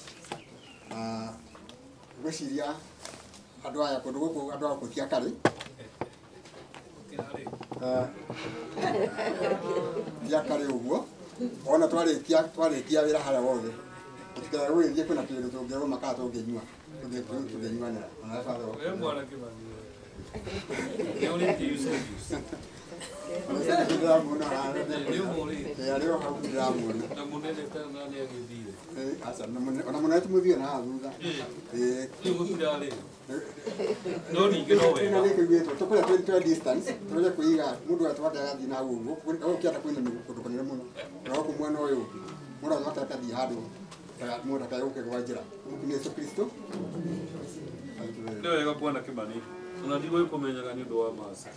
Ngwĩciria andũ aya kũndũ gũkũ andũ aya gũtia karĩ tia karĩ ũguo ona twarĩkia wĩra harĩa wothe tũtikĩra gwĩthie kwĩna kĩndũ tũngĩrũma kana tũngĩnyua tũngĩnyuanĩra. Ona Father mwana Kimani nĩ ũrĩtie yuso rĩo hau ndĩramwona. Na mũnene tena nĩ agĩthire. Aca ona mũnene tũmũthiĩ na thutha. Rĩu gũtirarĩ. No ningĩ no wega. Nĩ kũiguĩtwo tũkũrĩa twĩ distance tũrĩa kũiga mũndũ atwate agathiĩ na ũguo. Ũkĩenda kwĩna kũndũ kũnene mũno. Na gũkũ mwena ũyũ ũngĩ. Mũndũ atwate agathiĩ handũ. Mũndũ akayũke kwa njĩra. Mũkũ Yesu Kristo. Nĩ wega Bwana Kimani. Ona ndigũĩ kũmenyaga nĩ ũndũ wa maca.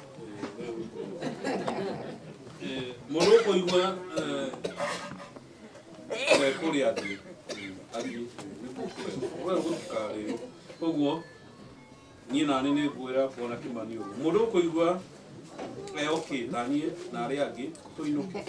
Mũndũ ũkũigua kũrĩa atĩ athiĩ we gũtikarĩo. Koguo niĩ naniĩ nĩ ngwĩra Bwana Kimani ũguo. Mũndũ ũkũigua okay taniĩ na arĩa angĩ tũinũke.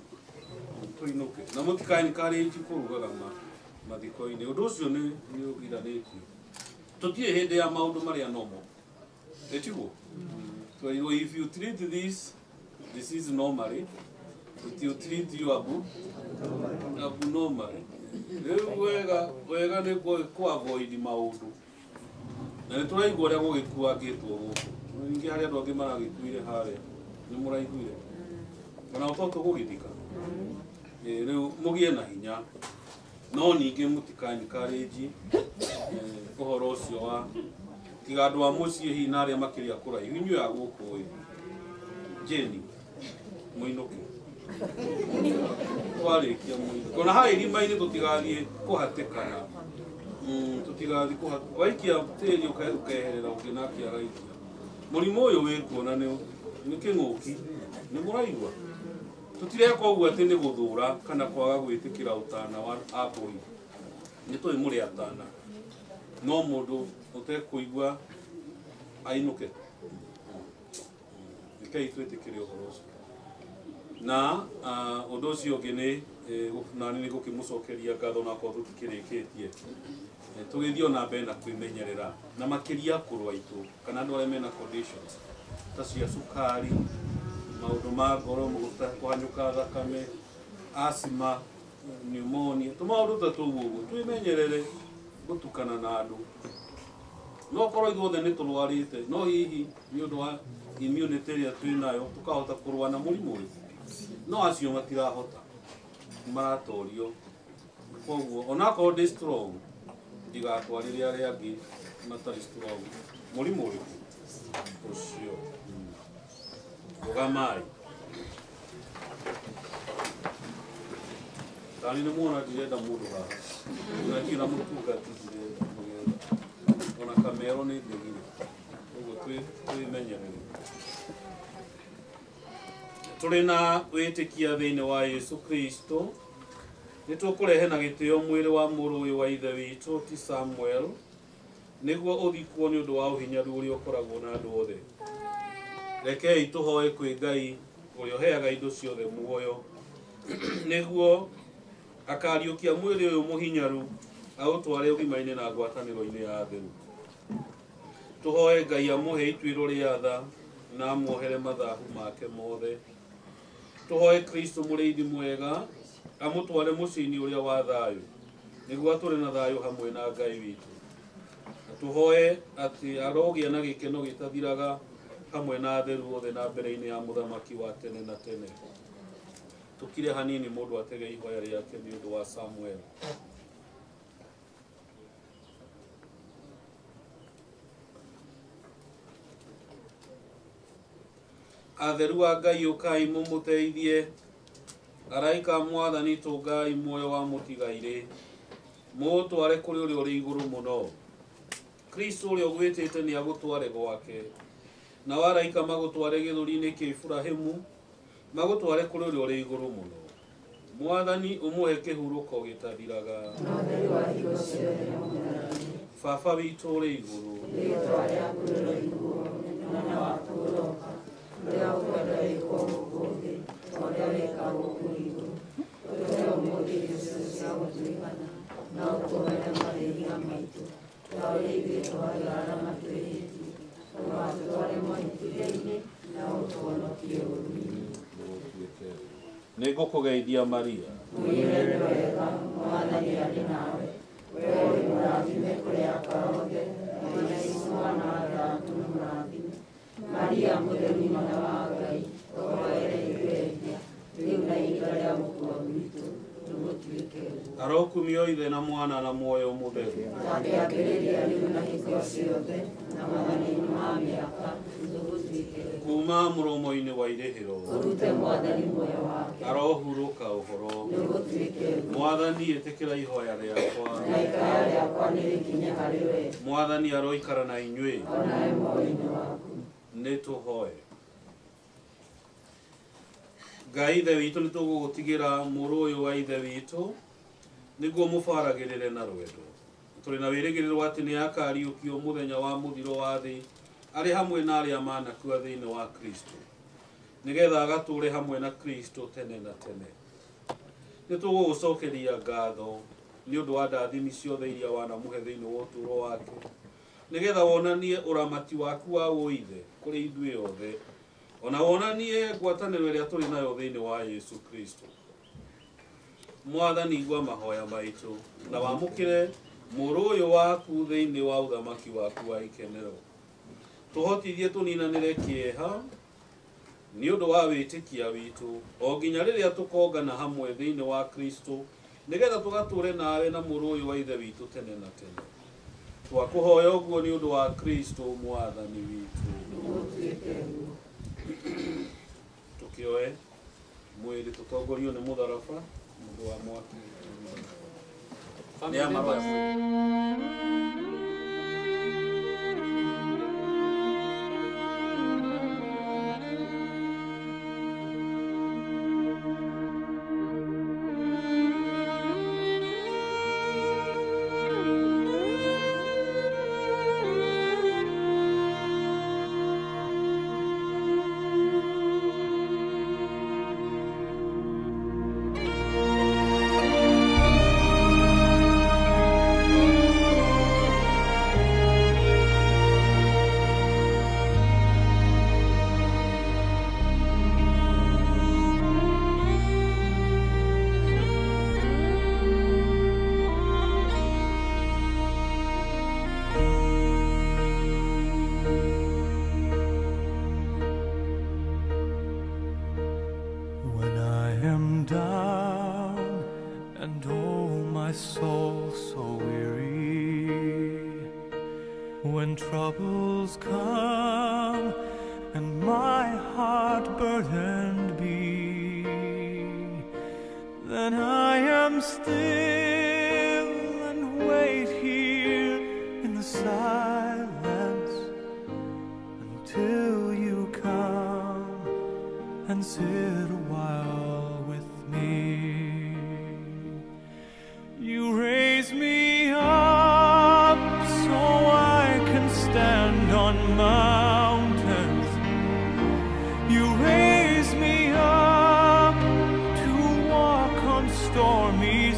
Na mũtikaencourage kũrugaga mathiko-inĩ. Ũndũ ũcio nĩ ũgiranĩtio. Tũtirĩ hĩndĩ ya maũndũ marĩa normal. Etiguo. So if you treat this is normally, if you treat you abnormally, wega nĩ kũ-avoid maũndũ. Na nĩ tũraigua ũrĩa gũgĩkuangĩtwo gũkũ. Ningĩ harĩa andũ angĩ maragĩkuire harĩa. Nĩ mũraiguire. Ona ũtotũ gũgĩthika. Rĩu mũgĩe na hinya. No ningĩ mũtikaencourage ũhoro ũcio wa tiga andũ a mũciĩ hihi na arĩa makĩria kũraihu inyuĩ a gũkũ ĩ Jeni mũinũke twarĩkia mũinũke ona haha irima-inĩ tũtigathiĩ kũhatĩkana tũtigathiĩ waikia tĩri ũkeherera ũngĩ nake agaikia mũrimũ ũyũ wĩkuo na nĩ kĩng'ũki nĩ mũraigua tũtireka ũguo atĩ nĩ gũthũra kana kwaga gwĩtĩkĩra ũtana wa abũi nĩ tũĩ mũrĩ atana no mũndũ ũtekũigua ainũke rekei twĩtĩkĩre ũhoro ũcio na ũndũ ũcio ũngĩ nĩ gũkĩmũcokeria ngatho na korwo tũtikĩrĩkĩtie tũgĩthiĩ ona mbere na kwĩmenyerera na makĩria akũrũ aitũ kana andũ arĩa mena conditions ta cia cukari maũndũ ma ngoro kũhanyũka thakame asthma pneumonia tũmaũndũ ta tũguo ũguo twĩmenyerere gũtukana na andũ no korwo ithuothe nĩ tũrwarĩte no hihi nĩ ũndũ wa immunity ĩrĩa twĩnayo tũkahota kũrũa na mũrimũ ũyũ no acio matirahota maratorio koguo onakorwo ndĩ strong ndigatwarĩre arĩa angĩ matarĩ strong mũrimũ ũyũ ũcio rũgamai tani nĩ muona ndirenda mũndũ haha ngatira mũtungati ndirenda ona kamero nĩ ndĩgire ũguo twĩmenyerere tũrĩ na wĩtĩkia thĩinĩ wa Yesu Kristo nĩ tũkũrehe na gĩtĩo mwĩrĩ wa mũrũ ũyũ wa ithe witũ ti Samuel nĩguo ũthikwo nĩ ũndũ wa ũhinyaru ũrĩa ũkoragwo na andũ othe rekei tũhoe kwĩ Ngai ũrĩa ũheaga indo ciothe muoyo nĩguo akariũkia mwĩrĩ ũyũ mũhinyaru aũtware ũgima-inĩ na ngwatanĩro-inĩ ya theru tũhoe Ngai amũhe ituĩro rĩa tha na amuohere mathahu make mothe tũhoe Kristo mũrĩithi mwega amũtware mũciĩ-inĩ ũrĩa wa thayũ nĩguo atũre na thayũ hamwe na Ngai witũ tũhoe atĩ arogĩa na gĩkeno gĩtathiraga hamwe na atheru othe na mbere-inĩ ya mũthamaki wa tene na tene tukire hanini mũndũ atege ihoya rĩake nĩ ũndũ wa Samuel atheru a Ngai ũkai mũmũteithie araika mwathani tũngai muoyo wa mũtigairĩ mũtware kũrĩ ũrĩa ũrĩ igũrũ mũno Kristo ũrĩa ũgwĩtĩte nĩ agũtware gwake na waraika magũtware gĩthũri-inĩ kĩa Ibrahimu magũtware kũrĩ ũrĩa ũrĩ igũrũ mũno mwathani ũmũhe kĩhurũko gĩtathiraga baba witũ ũrĩ igũrũ rĩĩtwa rĩaku rĩroihwo mũnene waku ũroka ũrĩa ũkwenda wĩkwo gũkũ thĩ ũrĩa wĩkagwo kũu igũrũ ũtũhe ũmũthĩ irio ciothe cia gũtũigana na ũtũhere mahĩtia maitũ ta ũrĩa ithuĩ twagĩra arĩa matwĩhĩtie ndũgatũtware mahĩtia-inĩ na ũtũhonokie ũũru-inĩ nĩ ngũkũgeithia Maria wĩrere wega mwathani arĩ nawe wee ũrĩ mũrathime kũrĩ akaothe na Jesũ mwana wa thathũ nĩ mũrathime Maria mũtheru nyina wa Ngai tũhoere ithuĩ ehia rĩu na arokumio ithe na mwana na muoyo mutheru kuma muromo-ini wa irihiro arohuruka uhoro mwathani itikira ihoya riakwa mwathani aroikara na inyui nituhoe Ngai ithe witũ nĩ tũgũgũtigĩra mũrũ ũyũ wa ithe witũ nĩguo mũbaragĩrĩre na rwendo. Tũrĩ na wĩrĩgĩrĩro atĩ nĩ akariũkio mũthenya wa mũthiro wa thĩ arĩ hamwe na arĩa manakua thĩinĩ wa Kristo, nĩgetha agatũũre hamwe na Kristo tene na tene. Nĩ tũgũgũcokeria ngatho nĩ ũndũ wa ndathimi ciothe iria wanamũhe thĩinĩ wa ũtũũro wake, nĩgetha wonanie ũramati waku wa ũithe kũrĩ ithuĩ othe, ona wonanie ngwatanĩro ĩrĩa tũrĩ nayo thĩinĩ wa Yesu Kristo. Mwathani igua mahoya maitũ na wamũkĩre mũrũ ũyũ waku thĩinĩ wa ũthamaki waku wa ikenero. Tũhotithie tũninanĩre kĩeha nĩ ũndũ wa wĩtĩkia witũ o nginya rĩrĩa tũkongana hamwe thĩinĩ wa Kristo, nĩgetha tũgatũũre nawe na mũrũ ũyũ wa ithe witũ tene na tene. Twakũhoya ũguo nĩ ũndũ wa Kristo mwathani witũ. Tukioe mwĩrĩ tũtongorio nĩ mũtharaba mũndũ wa mwaki nĩ amarũa. When troubles come and my heart burdened be, then I am still and wait here in the silence until you come and sit a while with me. You raise me up so I can stand on mountains. You raise me up to walk on stormy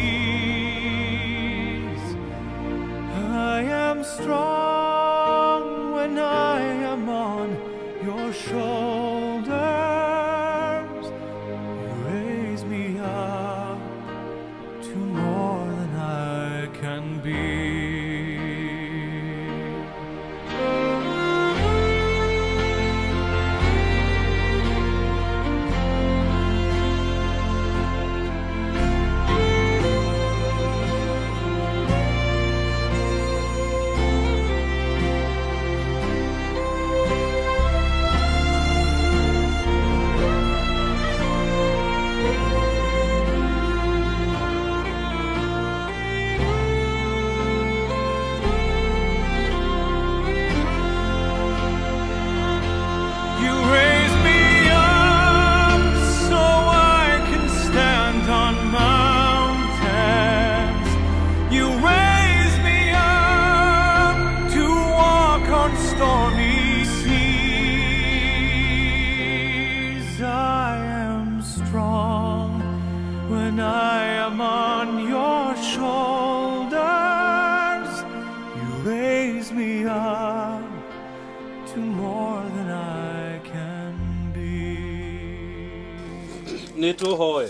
seas. I am strong when I am on your shoulders. You raise me up to more than I can be. When I am on your shoulders, you raise me up to more than I can be. Nituhoe.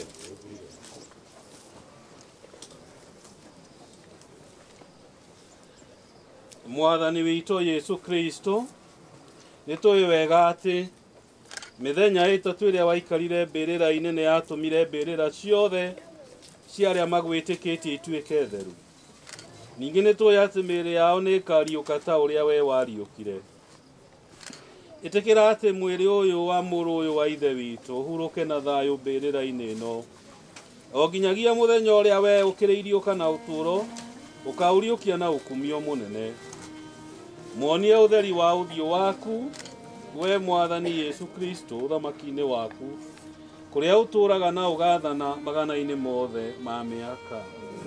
Mwathani witũ Yesu Kristo, nĩtũĩ wega atĩ Mĩthenya ĩtatũ ĩrĩa waikarire mbĩrĩra-inĩ nĩ yatũmire mbĩrĩra ciothe cia arĩa magwĩtĩkĩtie ituĩke theru. Ningĩ nĩ tũĩ atĩ mĩĩrĩ yao nĩ ĩkariũka ta ũrĩa we wariũkire. Ĩtĩkĩra atĩ mwĩrĩ ũyũ wa mũrũ ũyũ wa ithe witũ ũhurũke na thayũ mbĩrĩra-inĩ ĩno, o nginyagia mũthenya ũrĩa we ũkĩrĩiriũka na ũtũũro ũkaũriũkia na ũkumio mũnene. Muonie ũtheri wa ũthiũ waku, we Mwathani Yesu Kristo, ũthamaki-inĩ waku, kũrĩa ũtũũraga na ũgathana magana-inĩ mothe ma mĩaka.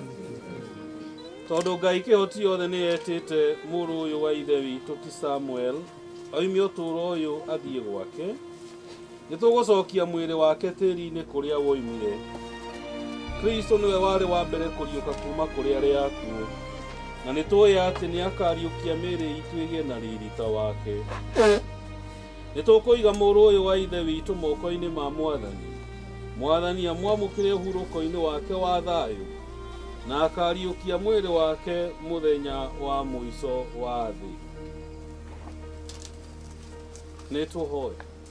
Tondũ Ngai kĩhoti yothe nĩ etĩte mũrũ ũyũ wa ithe witũ ti Samuel oime ũtũũro ũyũ athiĩ gwake, nĩ tũgũcokia mwĩrĩ wake tĩĩri-inĩ kũrĩa woimire. Kristo nĩwe warĩ wa mbere kũriũka kuuma kũrĩ arĩa akuũ, na nĩ tũĩ atĩ nĩ akariũkia mĩĩrĩ itũ ĩgĩe na riri ta wake. Nĩ tũkũiga mũrũ ũyũ wa ithe witũ moko-inĩ ma Mwathani. Mwathani amwamũkĩre ũhurũko-inĩ wake wa thayũ, na akariũkia mwĩrĩ wake mũthenya wa mũico wa thĩ. Nĩ tũhoe.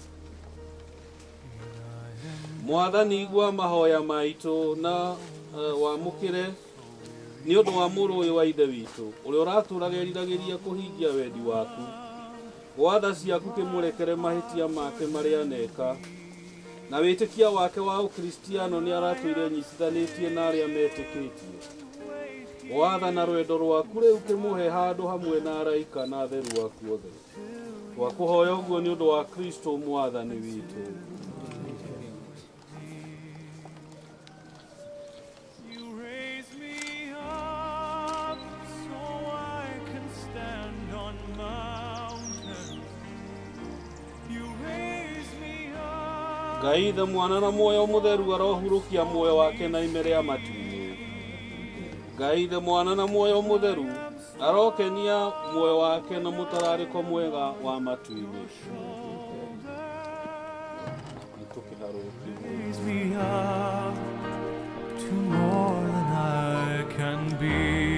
Mwathani igua mahoya maitũ na wamũkĩre nĩ ũndũ wa mũrũ ũyũ wa ithe witũ ũrĩa ũratũũraga eriragĩria kũhingia wendi waku. Watha ciaku kĩmũrekere mahĩtia make marĩa aneka, na wĩtĩkia wake wa ũkristiano nĩ aratũire nyitithanĩtie na arĩa metĩkĩtie. Watha na rwendo rwaku rĩu kĩmũhe handũ hamwe na araika na atheru aku othe. Twakũhoya ũguo nĩ ũndũ wa Kristo Mwathani witũ. Ngai Ithe, Mwana na Muoyo Mũtheru arohurũkia muoyo wake na ime rĩa matu-inĩ. Ngai Ithe, Mwana na Muoyo Mũtheru arokenia muoyo wake na mũtararĩko mwega wa matu-inĩ. Raise me up to more than I can be.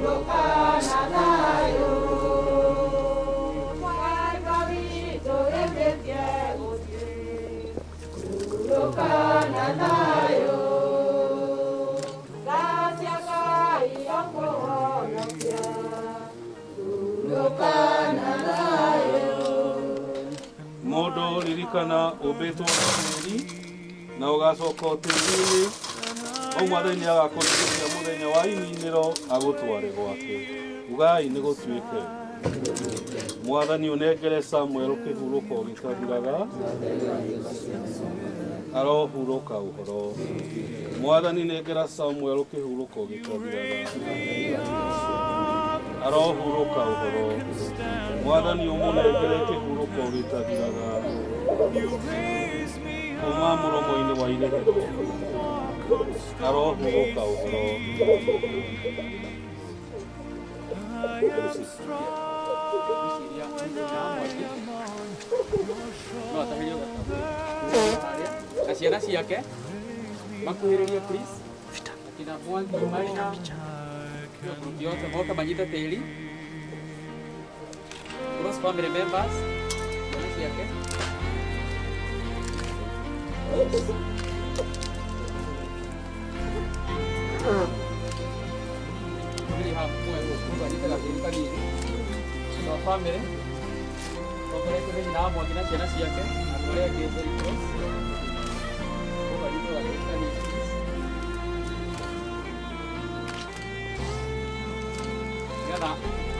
Modo ririkana ubetwo tĩri na ũgacoka tĩri-inĩ o mwathani agakũrĩkĩria mũthenya wa ininĩro agũtware gwake. Ugai nĩ gũtuĩke. Mwathani ũnengere Samuel kĩhurũko gĩtathiraga, arohurũka ũhoro. Mwathani nengera Samuel kĩhurũko gĩtathiraga, arohurũka ũhoro. Mwathani ũmũnengere kĩhurũko gĩtathiraga, kuma mũromo-inĩ wa irĩhĩro, arohurũka ũhoro. Na ciana ciake makuhĩrĩrie please, akina Mwangi marĩ na group yote moka manyite tĩri. Close family members, ciana ciake. Really have manyite gatĩri kanini. So family, tũkoretwo hihi na Mwangi na ciana ciake, atũrĩa angĩ very close. Manyite gatĩri kanini. Ngetha,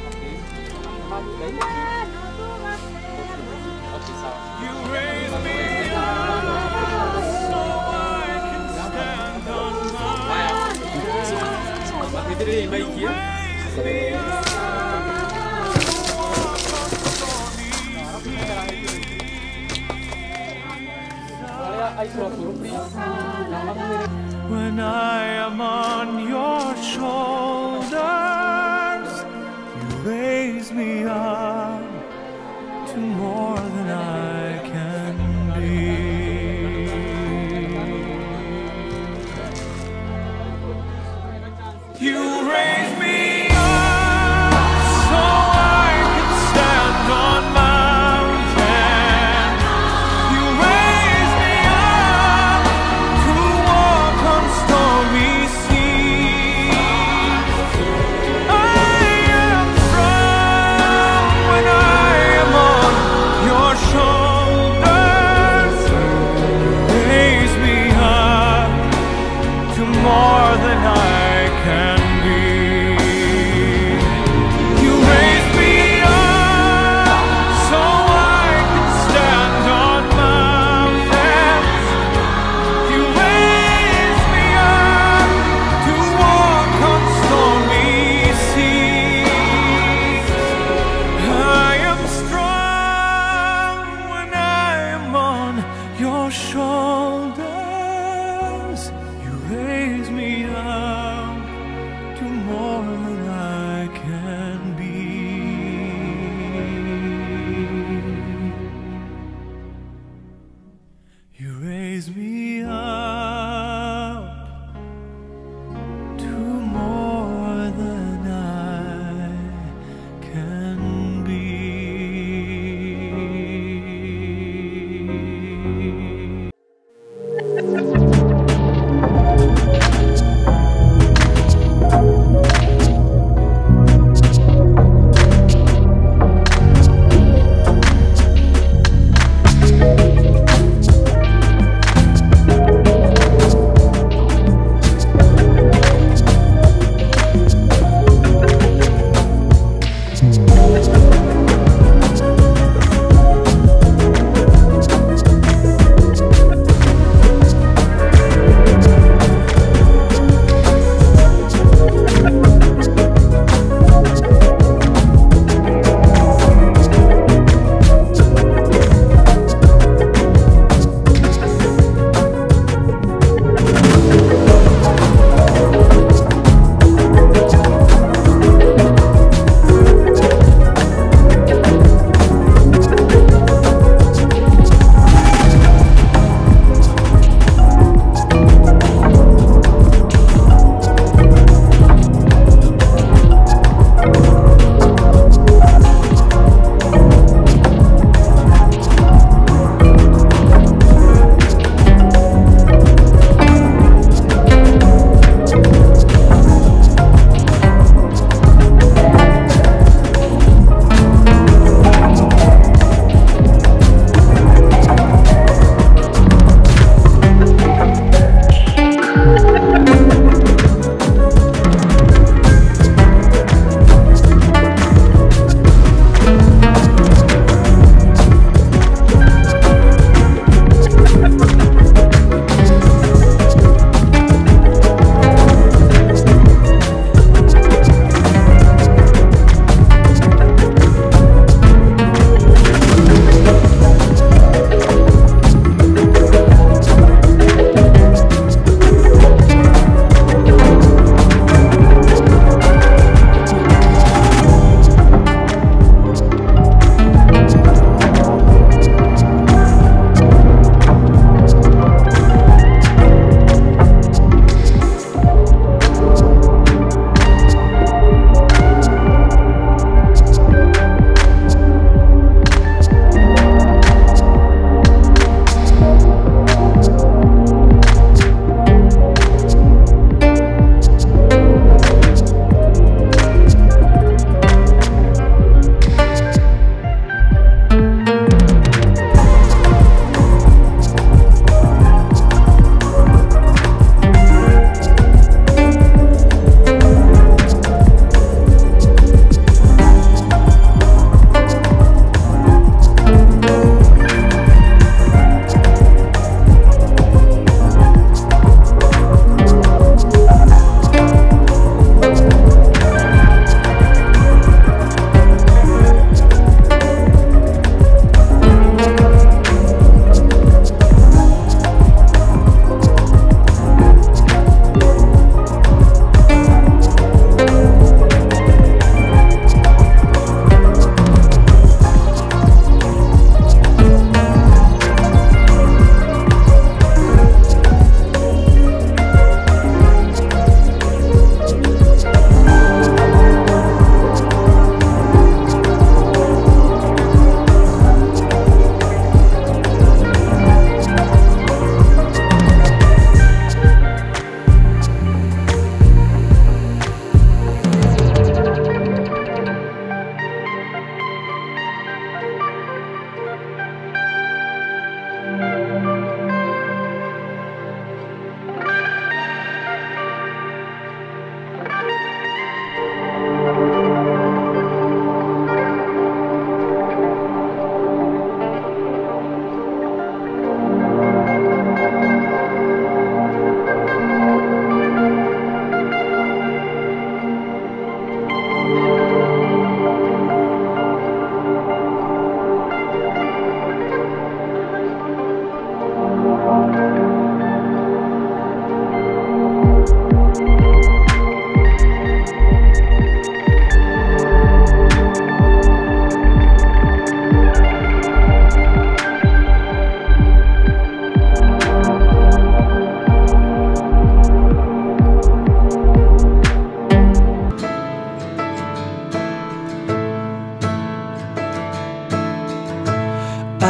You raise me up so I can stand on when I am on your shoulders, you raise me up to more than I can be. You raise me up so I can stand on mountains. You raise me up to walk on stormy seas. I am strong when I am on your shoulders.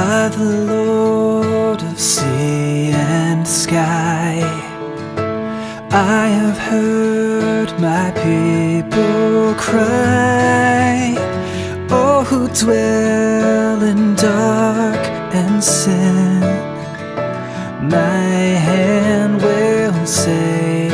by the Lord of sea and sky. I have heard my people cry, all who dwell in dark and sin, my hand will save.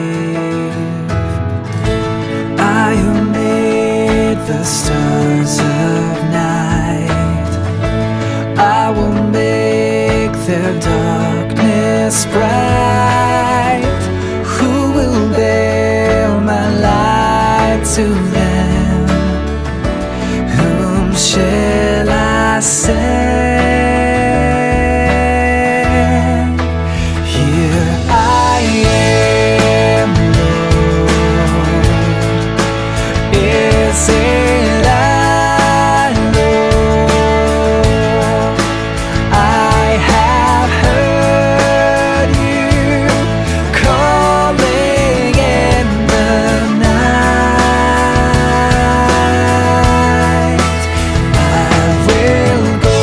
I who made the stars of night, I will make their darkness bright. Who will bear my light to them? Whom shall I send? Here I am, Lord. Is it I, Lord? I have heard you calling in the night. I will go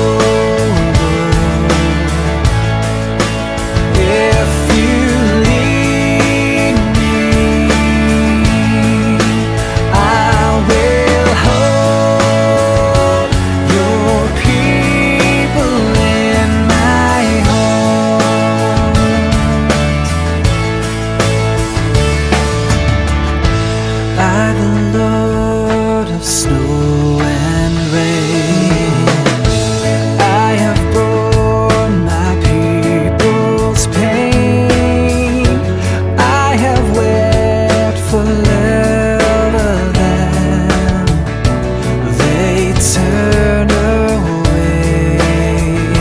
if you lead me. I will hold your people in my heart. I, the Lord of snow and rain, I have borne my people's pain. I have wept for love of them, they turn away.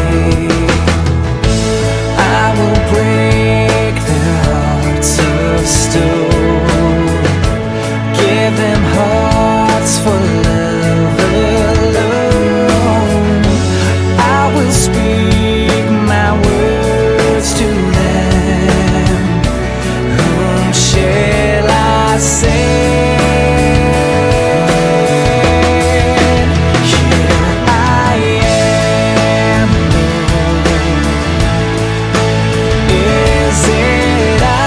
I will break their hearts of stone, give them hearts for love alone. I will speak my words to them. Whom shall I send? Here I am, Lord. Is it I,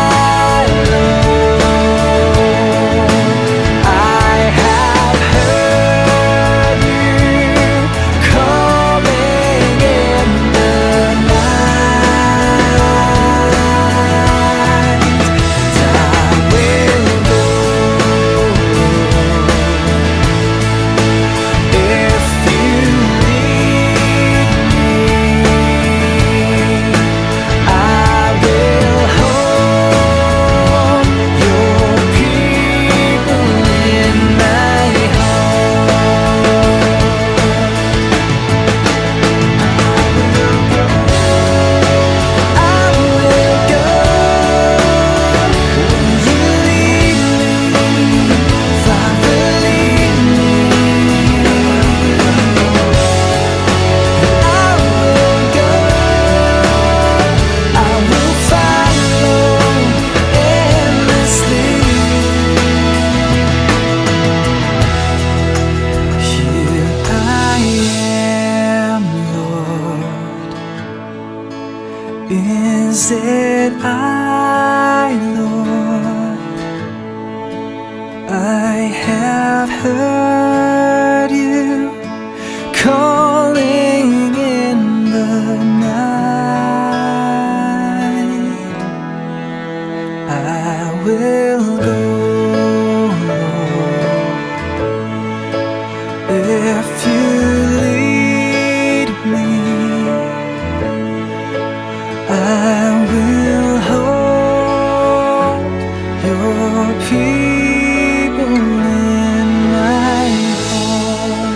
Lord? I have heard you calling in the night, and I will go if you lead me. I will hold your people in my heart. I will go when you lead me. Father, lead me. I will go, I will follow endlessly. Here I am, Lord. Is it I, Lord? I have heard you calling in the night. I will go, Lord, if you lead me. I will hold your people in my heart.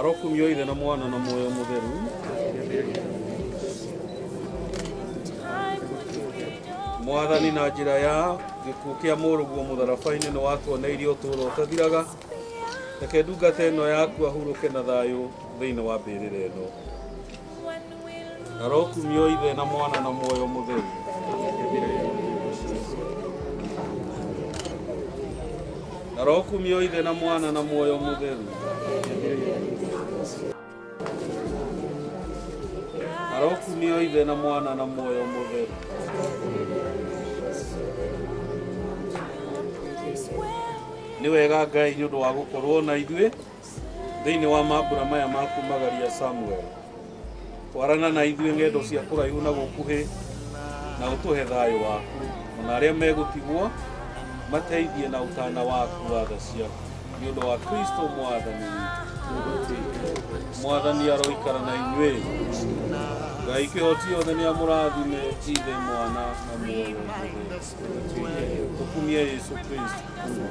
arokumio ithe na mwana na muoyo mutheru mwathani na njira ya gikuo kia muruguo mutharabai-ini ni watuoneirie uturo utathiraga reke ndungata ĩno yaku ahuruke na thayu thĩinĩ wa mbĩrĩra ĩno arokumio ithe na mwana na muoyo mutheru arokumio ithe na mwana na muoyo mutheru arokumio ithe na mwana na muoyo mutheru ni wega Ngai nĩ ũndũ wa gũkorwo na ithuĩ thĩinĩ wa mambura maya ma kumagaria Samuel twarana na ithuĩ ng'endo cia kũraihu na gũkuhĩ na ũtũhe thayũ waku ona arĩa megũtigwo mateithie na ũtana waku wa tha ciaku nĩ ũndũ wa Kristo mwathani witũ mwathani aroikara na inyuĩ Ngai kĩhoti othe nĩ amũrathime ithe mwana na muoyo tũkumie Yesu Kristo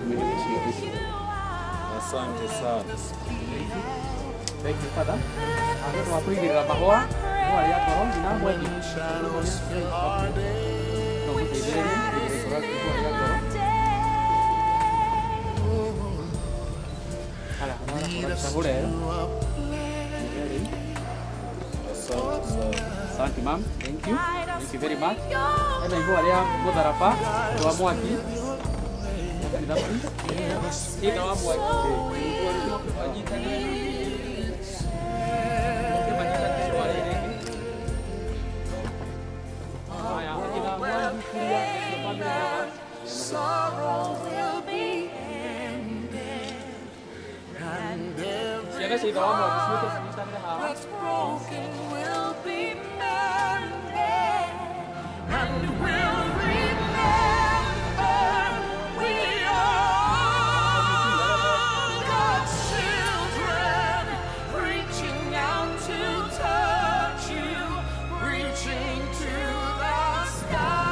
asante sana. Thank you, Father. Andũ wakuigĩrĩra mahũa no arĩa ngoro na mwenyi no mũteithĩrĩrie Asante ma'am, thank you very much. Ena igua arĩa mũtharaba wa mwaki ina wa mwaki sorrow will be ended, and everything that's broken will be mended, and we'll remember we are God's children, reaching out to touch you, reaching to the sky.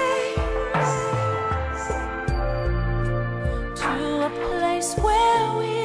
Where we